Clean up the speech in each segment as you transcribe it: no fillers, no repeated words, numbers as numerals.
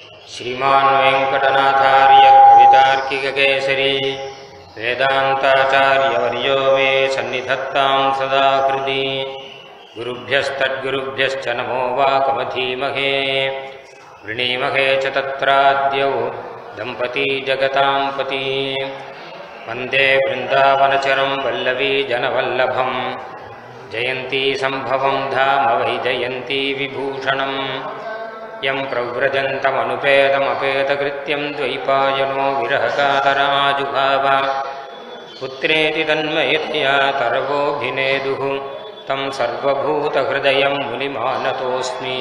श्रीमान् वेंकटनाथार्य कवितार्किककेसरी वेदान्ताचार्यवर्यो मे सन्निधत्तां सदा हृदि गुरुभ्यस्तद्गुरुभ्यश्च नमो वाकमधीमहे वृणीमहे च तत्राद्यौ दम्पती जगतां पति वन्दे वृन्दावनचरं वल्लवी जनवल्लभं जयन्ती सम्भवं धाम वै जयन्ती विभूषणं यं प्रव्रजन्तमनुपेतमपेतकृत्यं द्वैपायनो विरहकातराजुभाव पुत्रेति तन्मयतया तरवोऽभिनेदुः तं सर्वभूतहृदयं मुनिमानतोऽस्मि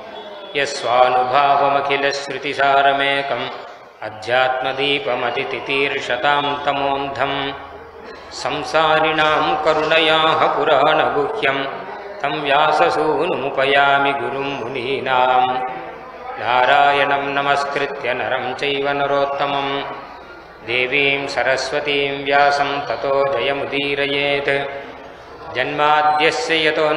यस्वानुभावमखिलश्रुतिसारमेकम् अध्यात्मदीपमतितितीर्षतां तमोऽन्धं संसारिणां करुणयाः पुराणगुह्यं तं व्याससूनुमुपयामि गुरुं मुनीनां नारायणं नमस्कृत्य नरं चैव नरोत्तमं देवीं सरस्वतीं व्यासं ततो जयमुदीरयेत् जन्माद्यस्य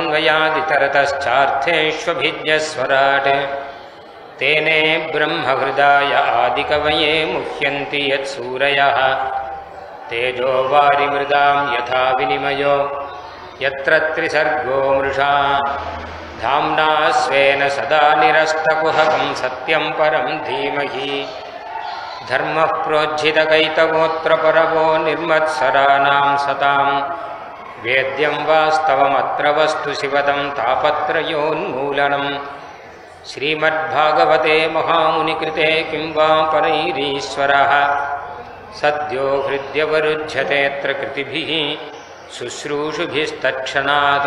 यतोऽन्वयादितरतश्चार्थेष्वभिज्ञस्वराट् तेने ब्रह्महृदाय आदिकवये मुह्यन्ति यत्सूरयः तेजो वारिमृदां यथा विनिमयो यत्र त्रिसर्गो मृषा धाम्ना स्वेन सदा निरस्तकुहकं सत्यं परं धीमहि धर्मः प्रोज्झितकैतवोऽत्र परवो निर्मत्सराणां सतां वेद्यं वास्तवमत्र वस्तु शिवदं तापत्रयोन्मूलनम् श्रीमद्भागवते महामुनिकृते किं वा परैरीश्वरः सद्यो हृद्यवरुध्यतेऽत्र कृतिभिः शुश्रूषुभिस्तत्क्षणात्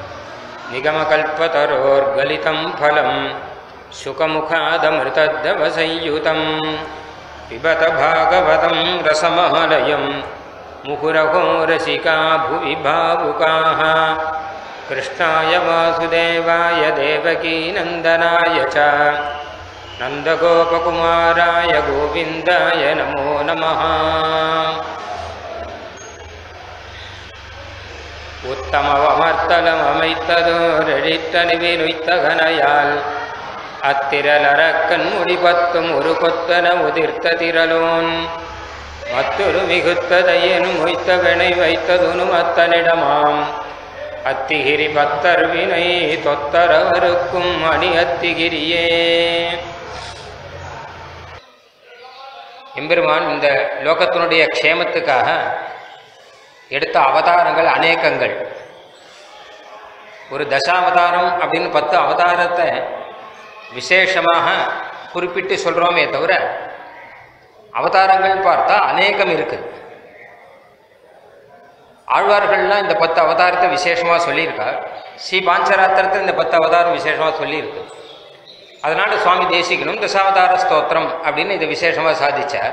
निगमकल्पतरोर्गलितं फलं शुकमुखादमृतद्रवसंयुतं पिबत भागवतं रसमालयं मुहुरहो रसिका भुवि भावुकाः कृष्णाय वासुदेवाय देवकीनन्दनाय च नन्दगोपकुमाराय गोविन्दाय नमो नमः। உத்தமவமர்த்தலமமைத்ததோரெழித்தனிவினுய்த்தகனையால் அத்திரலரக்கண் முடிபத்தும் ஒரு கொத்தன உதிர்த்த திரலோன் மற்றொரு மிகுத்ததையெனும் மொய்த்த வினை வைத்ததுனும் அத்தனிடமாம் அத்திகிரி பத்தர் வினை தொத்தரவருக்கும் அணி அத்திகிரியே. எம்பெருமான் இந்த லோகத்தினுடைய க்ஷேமத்துக்காக எடுத்த அவதாரங்கள் அநேகங்கள். ஒரு தசாவதாரம் அப்படின்னு 10 அவதாரத்தை விசேஷமாக குறிப்பிட்டு சொல்கிறோமே தவிர அவதாரங்கள் பார்த்தா அநேகம் இருக்குது. ஆழ்வார்கள்லாம் இந்த 10 அவதாரத்தை விசேஷமாக சொல்லியிருக்கார். ஸ்ரீ பாஞ்சராத்திரத்தில் இந்த 10 அவதாரம் விசேஷமாக சொல்லியிருக்கு. அதனால சுவாமி தேசிகனும் தசாவதார ஸ்தோத்திரம் அப்படின்னு இதை விசேஷமாக சாதிச்சார்.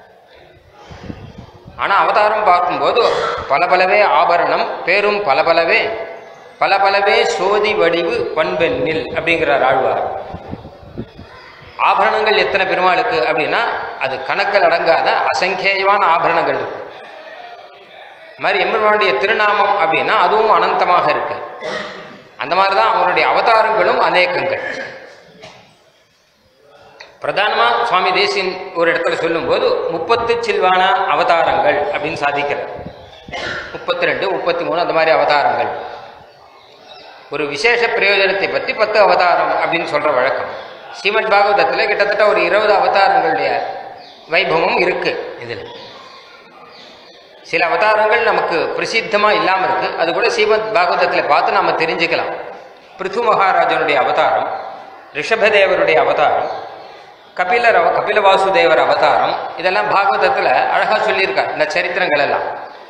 ஆனால் அவதாரம் பார்க்கும்போது பலபலவே ஆபரணம் பேரும் பலபலவே சோதி வடிவு பண்பெண்ணில் அப்படிங்கிறார் ஆழ்வார். ஆபரணங்கள் எத்தனை பெருமாளுக்கு அப்படின்னா அது கணக்கில் அடங்காத அசங்கேயமான ஆபரணங்கள் இருக்கு. மாதிரி எம்பெருமானுடைய திருநாமம் அப்படின்னா அதுவும் அனந்தமாக இருக்கு. அந்த மாதிரி தான் அவனுடைய அவதாரங்களும் அநேகங்கள். பிரதானமாக சுவாமி தேசியன் ஒரு இடத்துல சொல்லும்போது 30 சில்வான அவதாரங்கள் அப்படின்னு சாதிக்கிறார். 32, 33 அந்த மாதிரி அவதாரங்கள். ஒரு விசேஷ பிரயோஜனத்தை பற்றி 10 அவதாரம் அப்படின்னு சொல்கிற வழக்கம். ஸ்ரீமத் பாகவதத்தில் கிட்டத்தட்ட ஒரு 20 அவதாரங்களுடைய வைபவமும் இருக்குது. இதில் சில அவதாரங்கள் நமக்கு பிரசித்தமாக இல்லாமல் இருக்குது. அது கூட ஸ்ரீமத் பாகவதத்தில் பார்த்து நாம் தெரிஞ்சுக்கலாம். பிருத்து மகாராஜனுடைய அவதாரம், ரிஷபதேவருடைய அவதாரம், கபில வாசுதேவர் அவதாரம், இதெல்லாம் பாகவதத்தில் அழகாக சொல்லியிருக்கார். இந்த சரித்திரங்கள் எல்லாம்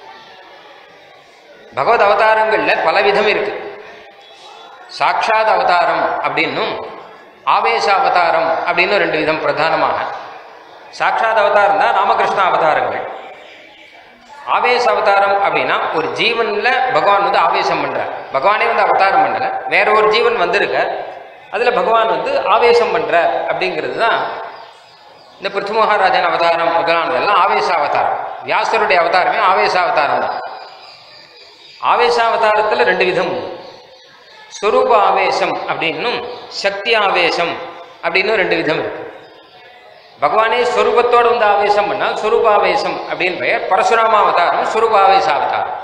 பகவத் அவதாரங்களில் பலவிதம் இருக்கு. சாட்சாத் அவதாரம் அப்படின்னும் ஆவேச அவதாரம் அப்படின்னு 2 விதம். பிரதானமாக சாட்சாத் அவதாரம் தான் ராமகிருஷ்ண அவதாரங்கள். ஆவேச அவதாரம் அப்படின்னா ஒரு ஜீவனில் பகவான் வந்து ஆவேசம் பண்ணுறார். பகவானே வந்து அவதாரம் பண்ணலை, வேற ஒரு ஜீவன் வந்திருக்க, அதில் பகவான் வந்து ஆவேசம் பண்ணுறார் அப்படிங்கிறது தான் இந்த பிருத்து மகாராஜன் அவதாரம் முதலானதெல்லாம் ஆவேச அவதாரம். வியாசருடைய அவதாரமே ஆவேச அவதாரம் தான். ஆவேச அவதாரத்தில் 2 விதம் உண்டு. ஸ்வரூப ஆவேசம் அப்படின்னும் சக்தி ஆவேசம் அப்படின்னு 2 விதம் இருக்கு. பகவானே ஸ்வரூபத்தோடு வந்து ஆவேசம் பண்ணால் ஸ்வரூபாவேசம் அப்படின்னு பெயர். பரசுராம அவதாரம் ஸ்வரூபாவேச அவதாரம்.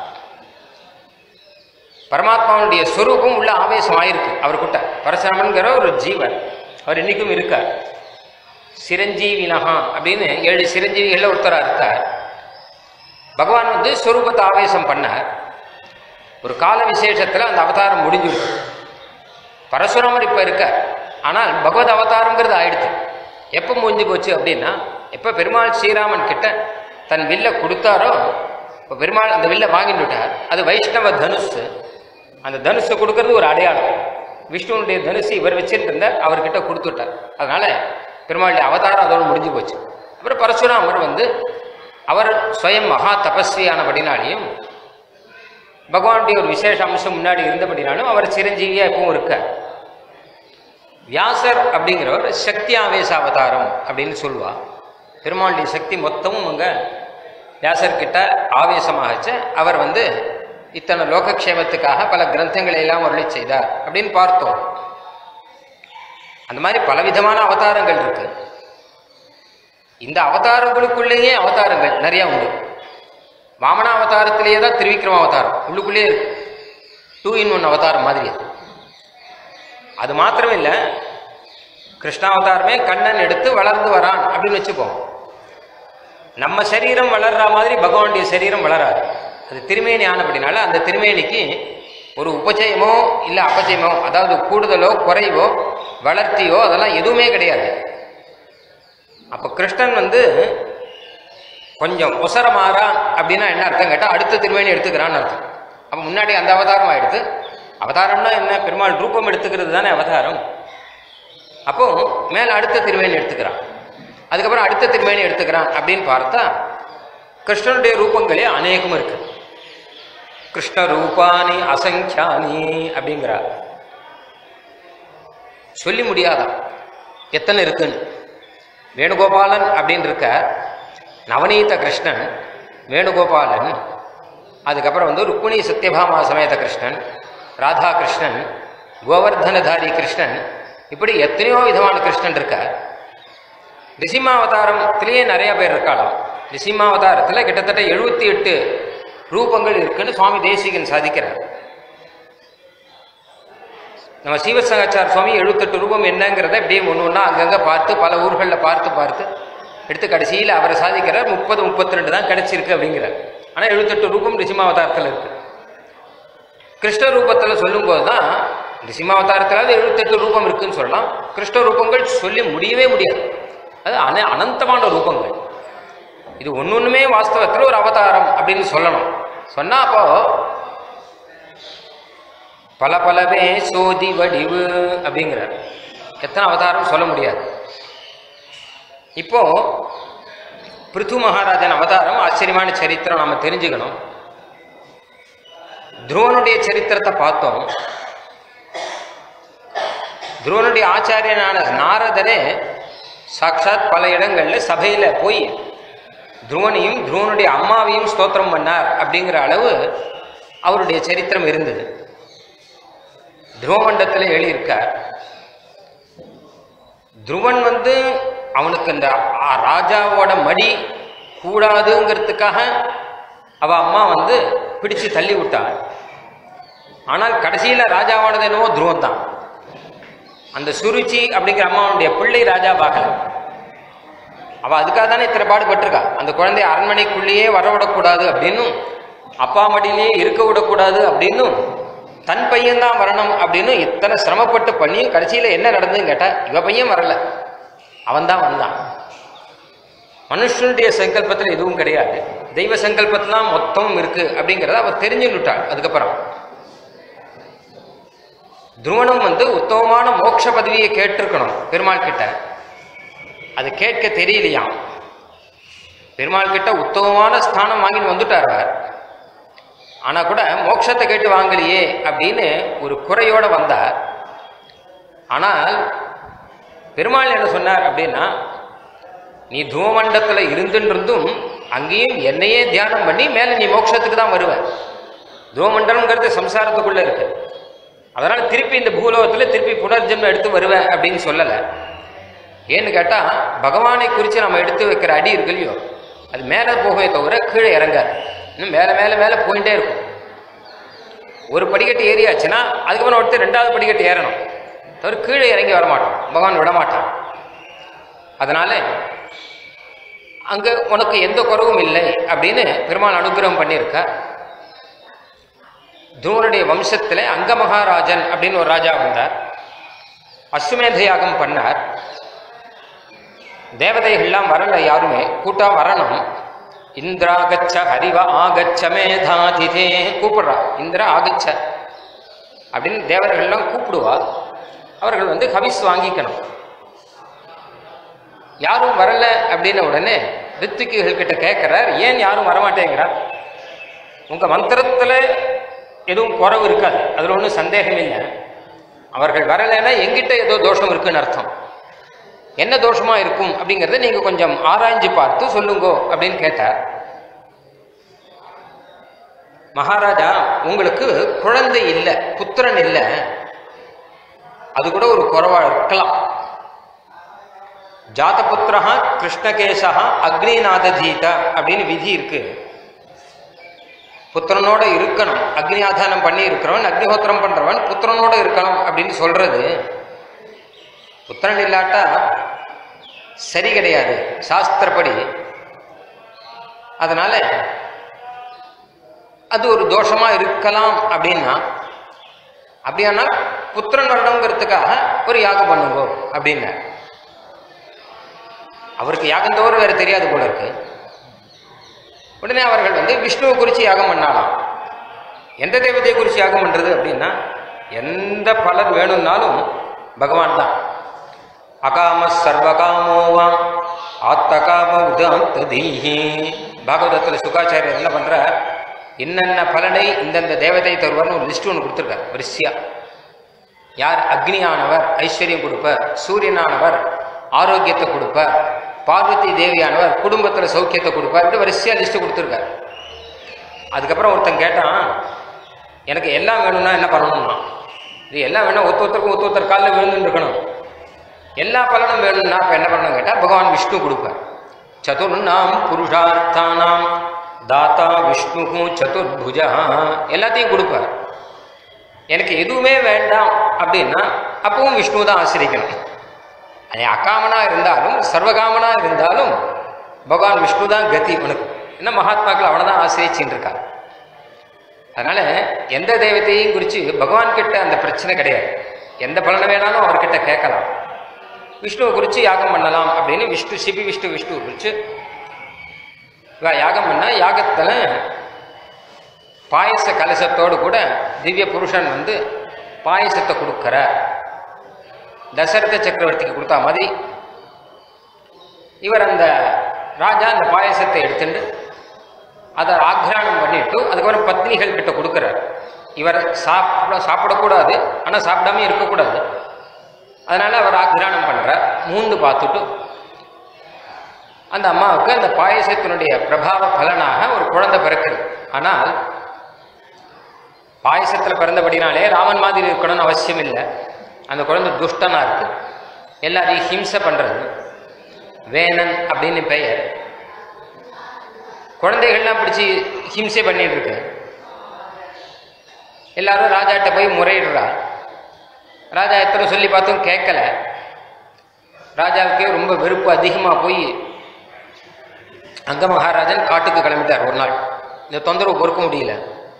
பரமாத்மாவுடைய ஸ்வரூபம் உள்ள ஆவேசம் ஆயிருக்கு அவர்கிட்ட. பரசுராமன்கிற ஒரு ஜீவன் அவர் இன்னைக்கும் இருக்கார். சிரஞ்சீவினஹா அப்படின்னு 7 சிரஞ்சீவிகள் ஒருத்தராக இருக்கார். பகவான் வந்து ஸ்வரூபத்தை ஆவேசம் பண்ணார். ஒரு கால விசேஷத்தில் அந்த அவதாரம் முடிஞ்சிருக்கு. பரசுராமர் இப்போ இருக்கார். ஆனால் பகவத் அவதாரங்கிறது ஆயிடுச்சு. எப்போ முடிஞ்சு போச்சு அப்படின்னா, எப்போ பெருமாள் ஸ்ரீராமன் கிட்ட தன் வில்லை கொடுத்தாரோ, இப்போ பெருமாள் அந்த வில்லை வாங்கிட்டு விட்டார். அது வைஷ்ணவ தனுஷு. அந்த தனுஷை கொடுக்கறது ஒரு அடையாளம். விஷ்ணுனுடைய தனுசு இவர் வச்சுட்டு இருந்தார், அவர்கிட்ட கொடுத்துட்டார். அதனால பெருமாளுடைய அவதாரம் அதோடு முடிஞ்சு போச்சு. அப்புறம் பரசுராமர் வந்து அவர் ஸ்வயம் மகா தபஸ்வியானபடினாலையும் பகவானுடைய ஒரு விசேஷ அம்சம் முன்னாடி இருந்தபடினாலும் அவர் சிரஞ்சீவியா எப்பவும் இருக்கார். வியாசர் அப்படிங்கிறவர் சக்தி ஆவேச அவதாரம் அப்படின்னு சொல்லுவா. பெருமாளுடைய சக்தி மொத்தமும் அங்கே வியாசர்கிட்ட ஆவேசமாகச்சு. அவர் வந்து இத்தனை லோகக்ஷேமத்துக்காக பல கிரந்தங்களை எல்லாம் அருளி செய்தார் அப்படின்னு பார்த்தோம். அந்த மாதிரி பலவிதமான அவதாரங்கள் இருக்கு. இந்த அவதாரங்களுக்குள்ளேயே அவதாரங்கள் நிறைய உண்டு. வாமன அவதாரத்திலேயே தான் திருவிக்ரம அவதாரம் உள்ளுக்குள்ளேயே இருக்கு. 2 in 1 அவதாரம் மாதிரி. அது மாத்திரமே இல்லை, கிருஷ்ணாவதாரமே கண்ணன் எடுத்து வளர்ந்து வரான் அப்படின்னு வச்சுப்போம். நம்ம சரீரம் வளர்ற மாதிரி பகவானுடைய சரீரம் வளராது. அது திருமேனி ஆனபடினால அந்த திருமேனிக்கு ஒரு உபஜயமோ இல்லை அபஜயமோ, அதாவது கூடுதலோ குறைவோ வளர்த்தியோ அதெல்லாம் எதுவுமே கிடையாது. அப்போ கிருஷ்ணன் வந்து கொஞ்சம் உசரமாறான் அப்படின்னா என்ன அர்த்தம் கேட்டால் அடுத்த திருமேனி எடுத்துக்கிறான்னு அர்த்தம். அப்போ முன்னாடி அந்த அவதாரம் ஆயிடுது. அவதாரம்னா என்ன? பெருமாள் ரூபம் எடுத்துக்கிறது தானே அவதாரம். அப்போ மேலே அடுத்த திருமேனி எடுத்துக்கிறான், அதுக்கப்புறம் அடுத்த திருமேனி எடுத்துக்கிறான் அப்படின்னு பார்த்தா கிருஷ்ணனுடைய ரூபங்களே அநேகம் இருக்கு. கிருஷ்ண ரூபானி அசங்கியானி அப்படிங்கிறார். சொல்லி முடியாதான் எத்தனை இருக்குன்னு. வேணுகோபாலன் அப்படின்னு இருக்க நவநீத கிருஷ்ணன், வேணுகோபாலன், அதுக்கப்புறம் வந்து ருக்மிணி சத்யபாமா சமேத கிருஷ்ணன், ராதா கிருஷ்ணன், கோவர்தனதாரி கிருஷ்ணன், இப்படி எத்தனையோ விதமான கிருஷ்ணன் இருக்க. நிசிம்மாவதாரத்திலேயே நிறைய பேர் இருக்கலாம். நிசிம்மாவதாரத்தில் கிட்டத்தட்ட 78 ரூபங்கள் இருக்குன்னு சுவாமி தேசிகன் சாதிக்கிறார். நம்ம சீவசங்காச்சார சுவாமி 78 ரூபம் என்னங்கிறத இப்படியே ஒன்று ஒன்றா அங்கங்கே பார்த்து பல ஊர்களில் பார்த்து எடுத்து கடைசியில் அவரை சாதிக்கிறார். 30, 32 தான் கிடைச்சிருக்கு அப்படிங்கிறார். ஆனால் 78 ரூபம் நிசிம்மாவதாரத்தில் இருக்கு. கிருஷ்ண ரூபத்தில் சொல்லும்போது தான் நிசிம்மாவதாரத்திலாவது 78 ரூபம் இருக்குன்னு சொல்லலாம். கிருஷ்ண ரூபங்கள் சொல்லி முடியவே முடியாது. அது அனந்தமான ரூபங்கள். இது ஒன்னொன்றுமே வாஸ்தவத்தில் ஒரு அவதாரம் அப்படின்னு சொல்லணும். சொன்னால் அப்போ பல பலவே சோதி வடிவு அப்படிங்கிறார். எத்தனை அவதாரம் சொல்ல முடியாது. இப்போ பிருத்து மகாராஜன் அவதாரம் ஆச்சரியமான சரித்திரம் நாம் தெரிஞ்சுக்கணும். துருவனுடைய சரித்திரத்தை பார்த்தோம். துருவனுடைய ஆச்சாரியனான நாரதரே சாட்சாத் பல இடங்களில் சபையில் போய் துருவனையும் துருவனுடைய அம்மாவையும் ஸ்தோத்திரம் பண்ணார் அப்படிங்கிற அளவு அவருடைய சரித்திரம் இருந்தது. துருவமண்டலத்தில் எழுதியிருக்கார். துருவன் வந்து அவனுக்கு இந்த ராஜாவோட மடி கூடாதுங்கிறதுக்காக அவ அம்மா வந்து பிடிச்சு தள்ளி விட்டாள். ஆனால் கடைசியில் ராஜாவானது என்னவோ துருவன் தான். அந்த சுருச்சி அப்படிங்கிற அம்மாவுடைய பிள்ளை ராஜா பார்க்கல. அவள் அதுக்காக தானே இத்தனை பாடுபட்டிருக்கா. அந்த குழந்தைய அரண்மனைக்குள்ளேயே வரவிடக்கூடாது அப்படின்னும், அப்பா மடியிலேயே இருக்க விடக்கூடாது அப்படின்னும், தன் பையன்தான் வரணும் அப்படின்னு இத்தனை சிரமப்பட்டு பண்ணி கடைசியில் என்ன நடந்ததுன்னு கேட்டால் இவ பையன் வரல, அவன்தான் வந்தான். மனுஷனுடைய சங்கல்பத்தில் எதுவும் கிடையாது, தெய்வ சங்கல்பத்தில் தான் மொத்தமும் இருக்கு அப்படிங்கிறத அவள் தெரிஞ்சுட்டாள். அதுக்கப்புறம் துருவனும் வந்து உத்தமமான மோட்ச பதவியை கேட்டிருக்கணும் பெருமாள் கிட்ட. அது கேட்க தெரியலையாம். பெருமாள் கிட்ட உத்தமமான ஸ்தானம் வாங்கிட்டு வந்துட்டார் அவர். ஆனா கூட மோட்சத்தை கேட்டு வாங்கலையே அப்படின்னு ஒரு குறையோட வந்தார். ஆனால் பெருமாள் என்ன சொன்னார் அப்படின்னா, நீ துருவமண்டலத்தில் இருந்துருந்தும் அங்கேயும் என்னையே தியானம் பண்ணி மேலே நீ மோட்சத்துக்கு தான் வருவ. துருவமண்டலம்ங்கிறது சம்சாரத்துக்குள்ள இருக்கு. அதனால திருப்பி இந்த பூலோகத்தில் திருப்பி புனர்ஜென்மம் எடுத்து வருவேன் அப்படின்னு சொல்லலை. ஏன்னு கேட்டால் பகவானை குறித்து நம்ம எடுத்து வைக்கிற அடி இருக்கு இல்லையோ, அது மேலே போகவே தவிர கீழே இறங்காது. இன்னும் மேலே மேலே மேலே போயிட்டே இருக்கும். ஒரு படிக்கட்டு ஏறியாச்சுன்னா அதுக்கப்புறம் ஒருத்தர் 2வது படிக்கட்டு ஏறணும், தவிர கீழே இறங்கி வரமாட்டோம், பகவான் விடமாட்டான். அதனால அங்கே உனக்கு எந்த குறவும் இல்லை அப்படின்னு பெருமாள் அனுகிரகம் பண்ணியிருக்க. துருவனுடைய வம்சத்தில் அங்க மகாராஜன் அப்படின்னு ஒரு ராஜா வந்தார். அஸ்வமேத யாகம் பண்ணார். தேவதைகள்லாம் வரல, யாருமே கூட்டா வரணும். இந்திராகச்ச ஹரிவ ஆகச்ச மேதாதிதே கூப்பிடுறா. இந்திரா ஆகச்ச அப்படின்னு தேவர்கள்லாம் கூப்பிடுவா. அவர்கள் வந்து ஹவிஸ் வாங்கிக்கணும். யாரும் வரல அப்படின்ன உடனே ரித்துக்குகள் கிட்ட கேட்கிறார், ஏன் யாரும் வரமாட்டேங்கிறார்? உங்க மந்திரத்துல எதுவும் குறவு இருக்காது, அதுல ஒன்றும் சந்தேகம் இல்லை. அவர்கள் வரலைன்னா எங்கிட்ட ஏதோ தோஷம் இருக்குன்னு அர்த்தம். என்ன தோஷமா இருக்கும் அப்படிங்கிறத நீங்க கொஞ்சம் ஆராய்ஞ்சு பார்த்து சொல்லுங்கோ அப்படின்னு கேட்டார். மகாராஜா, உங்களுக்கு குழந்தை இல்லை, புத்திரன் இல்லை, அது கூட ஒரு குறைவா இருக்கலாம். ஜாதபுத்திரா கிருஷ்ணகேசா அக்னிநாததீத அப்படின்னு விதி இருக்கு. புத்திரனோட இருக்கணும். அக்னி ஆதானம் பண்ணி இருக்கிறவன், அக்னிஹோத்திரம் பண்றவன் புத்திரனோட இருக்கணும் அப்படின்னு சொல்றது. புத்திரன் இல்லாட்டா சரி கிடையாது சாஸ்திரப்படி. அதனால அது ஒரு தோஷமா இருக்கலாம். அப்படின்னா புத்திரன் வரணுங்கிறதுக்காக ஒரு யாகம் பண்ணுங்கோ அப்படின்னு. அவருக்கு யாகம் தவிர வேற தெரியாது போல இருக்கு. உடனே அவர்கள் வந்து விஷ்ணுவை குறித்து யாகம் பண்ணாலாம். எந்த தெய்வத்தை குறித்து யாகம் பண்றது அப்படின்னா, எந்த பலன் வேணும்னாலும் பகவான் தான். அகாம சர்வகாமோவா ஆத்தகாம உதாந்ததீஹி. பாகவதத்தில் சுகாச்சாரியர் என்ன பண்ற, என்னென்ன பலனை இந்தந்த தேவதை தருவார்னு ஒரு லிஸ்ட் ஒன்று கொடுத்துருக்கார் வரிசையா. யார் அக்னியானவர் ஐஸ்வர்யம் கொடுப்பார், சூரியனானவர் ஆரோக்கியத்தை கொடுப்பார், பார்வதி தேவியானவர் குடும்பத்தில் சௌக்கியத்தை கொடுப்பார், இப்படி வரிசையா லிஸ்ட் கொடுத்துருக்கார். அதுக்கப்புறம் ஒருத்தன் கேட்டான், எனக்கு எல்லாம் வேணும்னா என்ன பண்ணணும்னா? இது எல்லாம் வேணும், ஒருத்தர் காலில் விழுந்துட்டு இருக்கணும். எல்லா பலனும் வேணும்னா இப்போ என்ன பண்ணணும் கேட்டால் பகவான் விஷ்ணு கொடுப்பார். சதுர்நாம் புருஷார்த்தானாம் தாத்தா விஷ்ணு சதுர்புஜா, எல்லாத்தையும் கொடுப்பார். எனக்கு எதுவுமே வேண்டாம் அப்படின்னா அப்பவும் விஷ்ணு தான் ஆசிரிக்கணும். அது அகாமனா இருந்தாலும் சர்வகாமனா இருந்தாலும் பகவான் விஷ்ணு தான் கதி உனக்கு. என்ன மகாத்மாக்கள் அவனை தான் ஆசிரிச்சின்னு இருக்காங்க. அதனால எந்த தெய்வத்தையும் குறித்து பகவான் கிட்ட அந்த பிரச்சனை கிடையாது. எந்த பலனை வேணாலும் அவர்கிட்ட கேட்கலாம். விஷ்ணுவை குறித்து யாகம் பண்ணலாம் அப்படின்னு விஷ்ணு குறித்து யாகம் பண்ண, யாகத்தில் பாயச கலசத்தோடு கூட திவ்ய புருஷன் வந்து பாயசத்தை கொடுக்கிற. தசரத சக்கரவர்த்திக்கு கொடுத்தா மாதிரி இவர் அந்த ராஜா அந்த பாயசத்தை எடுத்துட்டு அதை ஆக்ரானம் பண்ணிட்டு அதுக்கப்புறம் பத்னிகள் கிட்ட கொடுக்குறார். இவர் சாப்பிடக்கூடாது, ஆனால் சாப்பிடாம இருக்கக்கூடாது. அதனால அவர் ஆக்ரானம் பண்றார். மூந்து பார்த்துட்டு அந்த அம்மாவுக்கு அந்த பாயசத்தினுடைய பிரபாவ பலனாக ஒரு குழந்தை பிறக்கிறது. ஆனால் பாயசத்தில் பிறந்தபடினாலே ராமன் மாதிரி இருக்கணும்னு அவசியம் இல்லை. அந்த குழந்தை துஷ்டனா இருக்கு, எல்லாரையும் ஹிம்சை பண்றது. வேணன் அப்படின்னு பெயர். குழந்தைகள்லாம் பிடிச்சி ஹிம்சை பண்ணிட்டு இருக்கு. எல்லாரும் ராஜாட்ட போய் முறையிடுறா. ராஜா எத்தனை சொல்லி பார்த்தும் கேட்கல. ராஜாவுக்கே ரொம்ப வெறுப்பு அதிகமாக போய் அங்க மகாராஜன் காட்டுக்கு கிளம்பிட்டார். ஒரு நாள் இந்த தொந்தரவு பொறுக்க முடியல.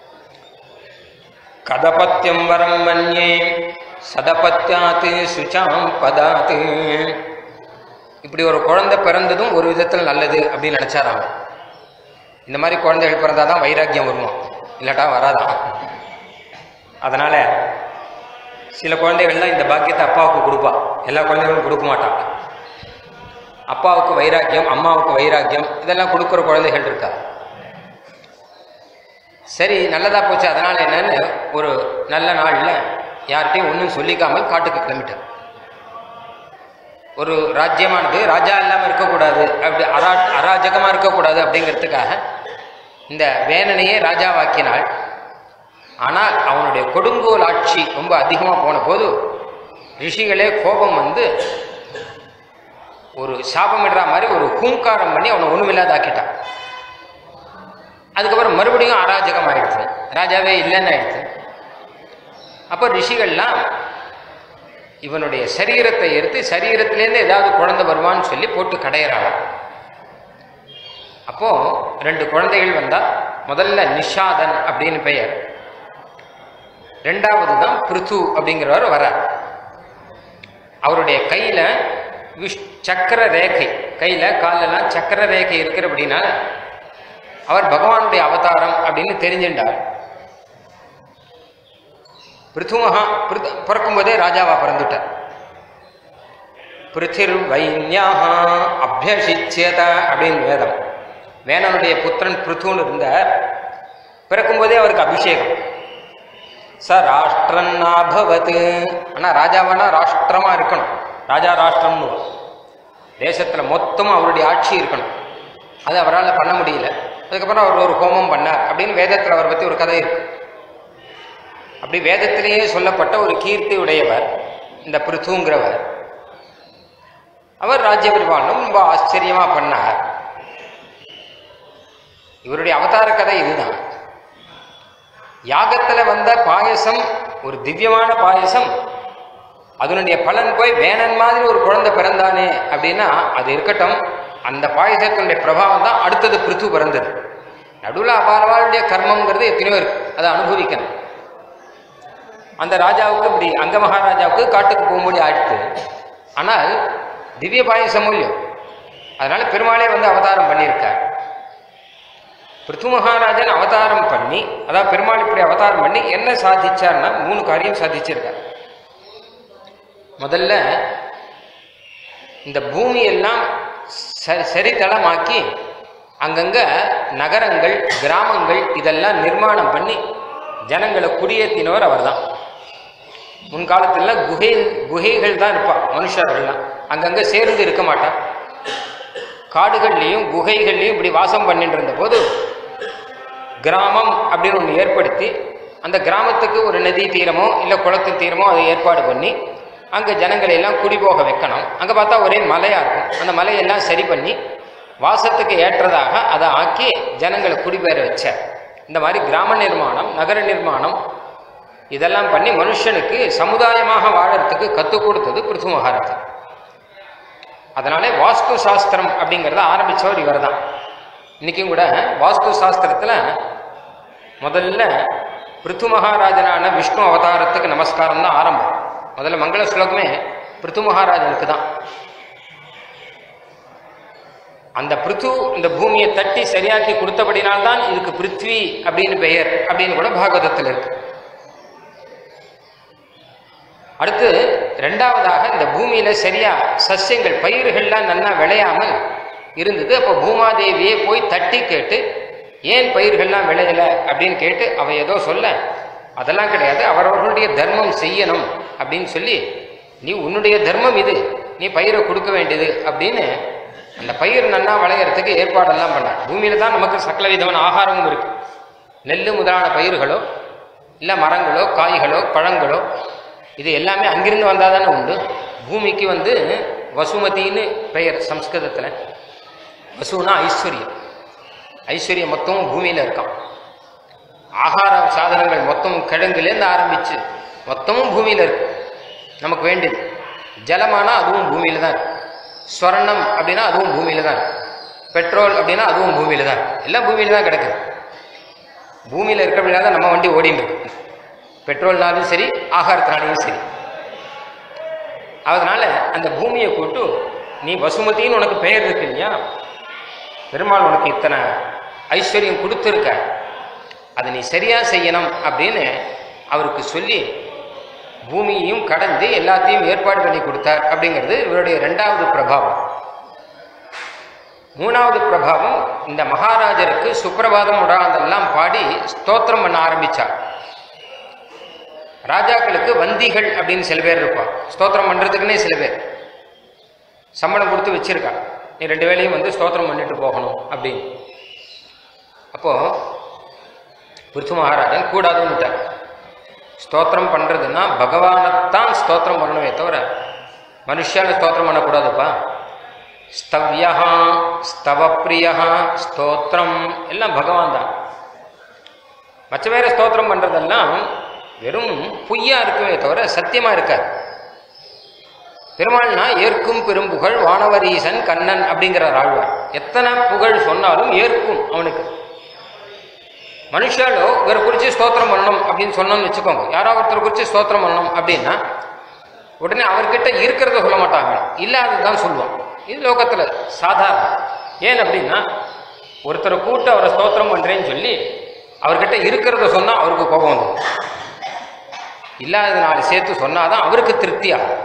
கதபத்தியம் வரம் மன்யே சதபத்தியாத்து சுச்சாம் பதாத்து. இப்படி ஒரு குழந்தை பிறந்ததும் ஒரு விதத்தில் நல்லது அப்படின்னு நினைச்சாராம். இந்த மாதிரி குழந்தைகள் பிறந்தாதான் வைராக்கியம் வருமா, இல்லாட்டா வராதான். அதனால சில குழந்தைகள்லாம் இந்த பாக்கியத்தை அப்பாவுக்கு கொடுப்பா, எல்லா குழந்தைகளும் கொடுக்க மாட்டாங்க. அப்பாவுக்கு வைராக்கியம், அம்மாவுக்கு வைராக்கியம், இதெல்லாம் கொடுக்குற குழந்தைகள் இருக்கா. சரி, நல்லதா போச்சு. அதனால என்னன்னு ஒரு நல்ல நாள்ல யார்கிட்டையும் ஒன்றும் சொல்லிக்காமல் காட்டுக்கு கிளம்பிட்டார். ஒரு ராஜ்யமானது ராஜா இல்லாமல் இருக்கக்கூடாது, அப்படி அராஜகமாக இருக்கக்கூடாது அப்படிங்கிறதுக்காக இந்த வேணனையே ராஜாவாக்கினாள். ஆனால் அவனுடைய கொடுங்கோல் ஆட்சி ரொம்ப அதிகமாக போன போது ரிஷிகளே கோபம் வந்து ஒரு சாபமிடுற மாதிரி ஒரு ஹூங்காரம் பண்ணி அவனை ஒண்ணுமில்லாத ஆக்கிட்டான். அதுக்கப்புறம் மறுபடியும் அராஜகம் ஆயிடுச்சு, ராஜாவே இல்லைன்னு ஆயிடுச்சு. அப்போ ரிஷிகள்லாம் இவனுடைய சரீரத்தை எடுத்து சரீரத்திலேருந்து ஏதாவது குழந்தை வருவான்னு சொல்லி போட்டு கடையிறாங்க. அப்போ 2 குழந்தைகள் வந்தா, முதல்ல நிஷாதன் அப்படின்னு பெயர், 2வது தான் பிருத்து அப்படிங்கிறவர் வரார். அவருடைய கையில சக்கர ரேகை, கையில காலெல்லாம் சக்கர ரேகை இருக்கிறபடினால அவர் பகவானுடைய அவதாரம் அப்படின்னு தெரிஞ்சின்றார். பிருத்துமகா பிறக்கும் போதே ராஜாவா பிறந்துட்டார். பிருத்திர் வைன்யாக அபியசிச்சேத அப்படின்னு வேதம். வேணனுடைய புத்திரன் பிருத்துன்னு இருந்தார். பிறக்கும் போதே அவருக்கு அபிஷேகம். ச ராஷ்டிரன்னாபவத். ஆனா ராஜாவானா ராஷ்டிரமா இருக்கணும், ராஜா ராஷ்டிரம்னு தேசத்துல மொத்தமும் அவருடைய ஆட்சி இருக்கணும். அது அவரால் பண்ண முடியல. அதுக்கப்புறம் அவர் ஒரு ஹோமம் பண்ணார் அப்படின்னு வேதத்தில் அவரை பற்றி ஒரு கதை இருக்கு. அப்படி வேதத்திலேயே சொல்லப்பட்ட ஒரு கீர்த்தி உடையவர் இந்த பிருத்துங்கிறவர். அவர் ராஜ்ய பரிபாலனம் ரொம்ப ஆச்சரியமா பண்ணார். இவருடைய அவதார கதை இதுதான். யாகத்துல வந்த பாயசம் ஒரு திவ்யமான பாயசம், அதனுடைய பலன் போய் வேணன் மாதிரி ஒரு குழந்தை பிறந்தானே அப்படின்னா அது இருக்கட்டும், அந்த பாயசத்தினுடைய பிரபாவம் தான் அடுத்தது பிருத்து பிறந்தது. நடுவில் அபாரவாளுடைய கர்மங்கிறது எத்தனையோ இருக்கு, அதை அனுபவிக்கணும். அந்த ராஜாவுக்கு இப்படி அங்க மகாராஜாவுக்கு காட்டுக்கு போகும்போது ஆயிடுத்து. ஆனால் திவ்ய பாயசம் இல்லையோ, அதனால பெருமாளே வந்து அவதாரம் பண்ணியிருக்கார். பிருத்து மகாராஜன் அவதாரம் பண்ணி, அதாவது பெருமாள் இப்படி அவதாரம் பண்ணி என்ன சாதிச்சார்னா 3 காரியம் சாதிச்சிருக்கார். முதல்ல இந்த பூமியெல்லாம் சரிதளமாக்கி அங்கங்க நகரங்கள் கிராமங்கள் இதெல்லாம் நிர்மாணம் பண்ணி ஜனங்களை குடியேற்றினவர் அவர் தான். முன்காலத்துல குகைகள் தான் இருப்பான் மனுஷர்கள்லாம், அங்கங்க சேர்ந்து இருக்க மாட்டான். காடுகள்லையும் குகைகள்லையும் இப்படி வாசம் பண்ணிட்டு இருந்த போது கிராமம் அப்படின்னு ஒன்று ஏற்படுத்தி, அந்த கிராமத்துக்கு ஒரு நதி தீரமோ இல்லை குளத்து தீரமோ அதை ஏற்பாடு பண்ணி அங்கே ஜனங்களை எல்லாம் குடிபோக வைக்கணும். அங்கே பார்த்தா ஒரே மலையாக இருக்கும், அந்த மலையெல்லாம் சரி பண்ணி வாசத்துக்கு ஏற்றதாக அதை ஆக்கி ஜனங்களை குடிபெற வச்சார். இந்த மாதிரி கிராம நிர்மாணம் நகர நிர்மாணம் இதெல்லாம் பண்ணி மனுஷனுக்கு சமுதாயமாக வாழறதுக்கு கற்றுக் கொடுத்தது பிருத்து மகாராஜா. அதனால வாஸ்து சாஸ்திரம் அப்படிங்கிறத ஆரம்பித்தவர் இவர் தான். இன்றைக்கும் கூட வாஸ்து சாஸ்திரத்தில் முதல்ல பிருத்து மகாராஜனான விஷ்ணு அவதாரத்துக்கு நமஸ்காரம் தான் ஆரம்பம். முதல்ல மங்கள ஸ்லோகமே பிருத்து மகாராஜனுக்கு தான். அந்த பிருத்து இந்த பூமியை தட்டி சரியாக்கி கொடுத்தபடினால்தான் இதுக்கு பிருத்வி அப்படின்னு பெயர் அப்படின்னு கூட பாகவதத்தில் இருக்கு. அடுத்து 2வதாக இந்த பூமியில சரியா சஸ்யங்கள் பயிர்கள்லாம் நல்லா விளையாமல் இருந்தது. அப்போ பூமாதேவியே போய் தட்டி கேட்டு ஏன் பயிர்கள்லாம் விளையல அப்படின்னு கேட்டு அவ ஏதோ சொல்ல, அதெல்லாம் கிடையாது, அவரவர்களுடைய தர்மம் செய்யணும் அப்படின்னு சொல்லி, நீ உன்னுடைய தர்மம் இது, நீ பயிரை கொடுக்க வேண்டியது அப்படின்னு அந்த பயிர் நல்லா விளையறதுக்கு ஏற்பாடெல்லாம் பண்ண. பூமியில தான் நமக்கு சகல விதமான ஆகாரமும் இருக்கு. நெல் முதலான பயிர்களோ இல்லை மரங்களோ காய்களோ பழங்களோ இது எல்லாமே அங்கிருந்து வந்தால் தானே உண்டு. பூமிக்கு வந்து வசுமதின்னு பெயர் சம்ஸ்கிருதத்தில். வசுனா ஐஸ்வர்யம், ஐஸ்வர்யம் மொத்தமும் பூமியில் இருக்கான். ஆகார சாதனங்கள் மொத்தமும் கிழங்குலேருந்து ஆரம்பித்து மொத்தமும் பூமியில் இருக்கு. நமக்கு வேண்டியது ஜலமானா அதுவும் பூமியில் தான் இருக்கு, ஸ்வர்ணம் அப்படின்னா அதுவும் பூமியில் தான் இருக்கு, பெட்ரோல் அப்படின்னா அதுவும் பூமியில் தான் இருக்கு, எல்லாம் பூமியில் தான் கிடக்குது. பூமியில் இருக்கிறபடினால தான் நம்ம வண்டி ஓடின்னு இருக்கு, பெட்ரோல்னாலும் சரி ஆகாரத்தினாலையும் சரி. அதனால அந்த பூமியை கூட்டு நீ வசுமதின்னு உனக்கு பெயர் இருக்கு இல்லையா, பெருமாள் உனக்கு இத்தனை ஐஸ்வர்யம் கொடுத்துருக்க, அதை நீ சரியா செய்யணும் அப்படின்னு அவருக்கு சொல்லி பூமியையும் கடந்து எல்லாத்தையும் ஏற்பாடு பண்ணி கொடுத்தார். அப்படிங்கிறது இவருடைய 2வது பிரபாவம். 3வது பிரபாவம், இந்த மகாராஜருக்கு சுப்பிரபாதம் உடாதெல்லாம் பாடி ஸ்தோத்திரம் பண்ண ஆரம்பிச்சார். ராஜாக்களுக்கு வந்திகள் அப்படின்னு சில பேர் இருப்பான், ஸ்தோத்திரம் பண்றதுக்குன்னே சில பேர் சம்பளம் கொடுத்து வச்சிருக்கா, நீ 2 வேளையும் வந்து ஸ்தோத்திரம் பண்ணிட்டு போகணும் அப்படின்னு. அப்போ பிருத்து மகாராஜன் கூடாதுன்னுட்டார். ஸ்தோத்திரம் பண்றதுன்னா பகவானைத்தான் ஸ்தோத்திரம் பண்ணணுமே தவிர மனுஷால ஸ்தோத்திரம் பண்ணக்கூடாதுப்பா. ஸ்தவ்யா, ஸ்தவப்பிரியா, ஸ்தோத்திரம் எல்லாம் பகவான் தான். மற்ற வேற ஸ்தோத்திரம் பண்றதெல்லாம் வெறும் பொய்யா இருக்குமே தவிர சத்தியமா இருக்காது. பெருமாள்னா ஏற்கும் பெரும்புகழ் வானவரீசன் கண்ணன் அப்படிங்கிறார் ஆழ்வார். எத்தனை புகழ் சொன்னாலும் ஏற்கும் அவனுக்கு. மனுஷாலோ இவரை குறித்து ஸ்தோத்திரம் பண்ணணும் அப்படின்னு சொன்னோம்னு வச்சுக்கோங்க, யாராவது ஒருத்தரை குறித்து ஸ்தோத்திரம் பண்ணணும் அப்படின்னா உடனே அவர்கிட்ட இருக்கிறத சொல்ல மாட்டாங்க, இல்லாததுதான் சொல்லுவோம். இது லோகத்துல சாதாரணம். ஏன் அப்படின்னா ஒருத்தரை கூப்பிட்டு அவரை ஸ்தோத்திரம் பண்றேன்னு சொல்லி அவர்கிட்ட இருக்கிறத சொன்னா அவருக்கு கோபம் வந்துடும். இல்லாத நாலு சேர்த்து சொன்னாதான் அவருக்கு திருப்தியாகும்.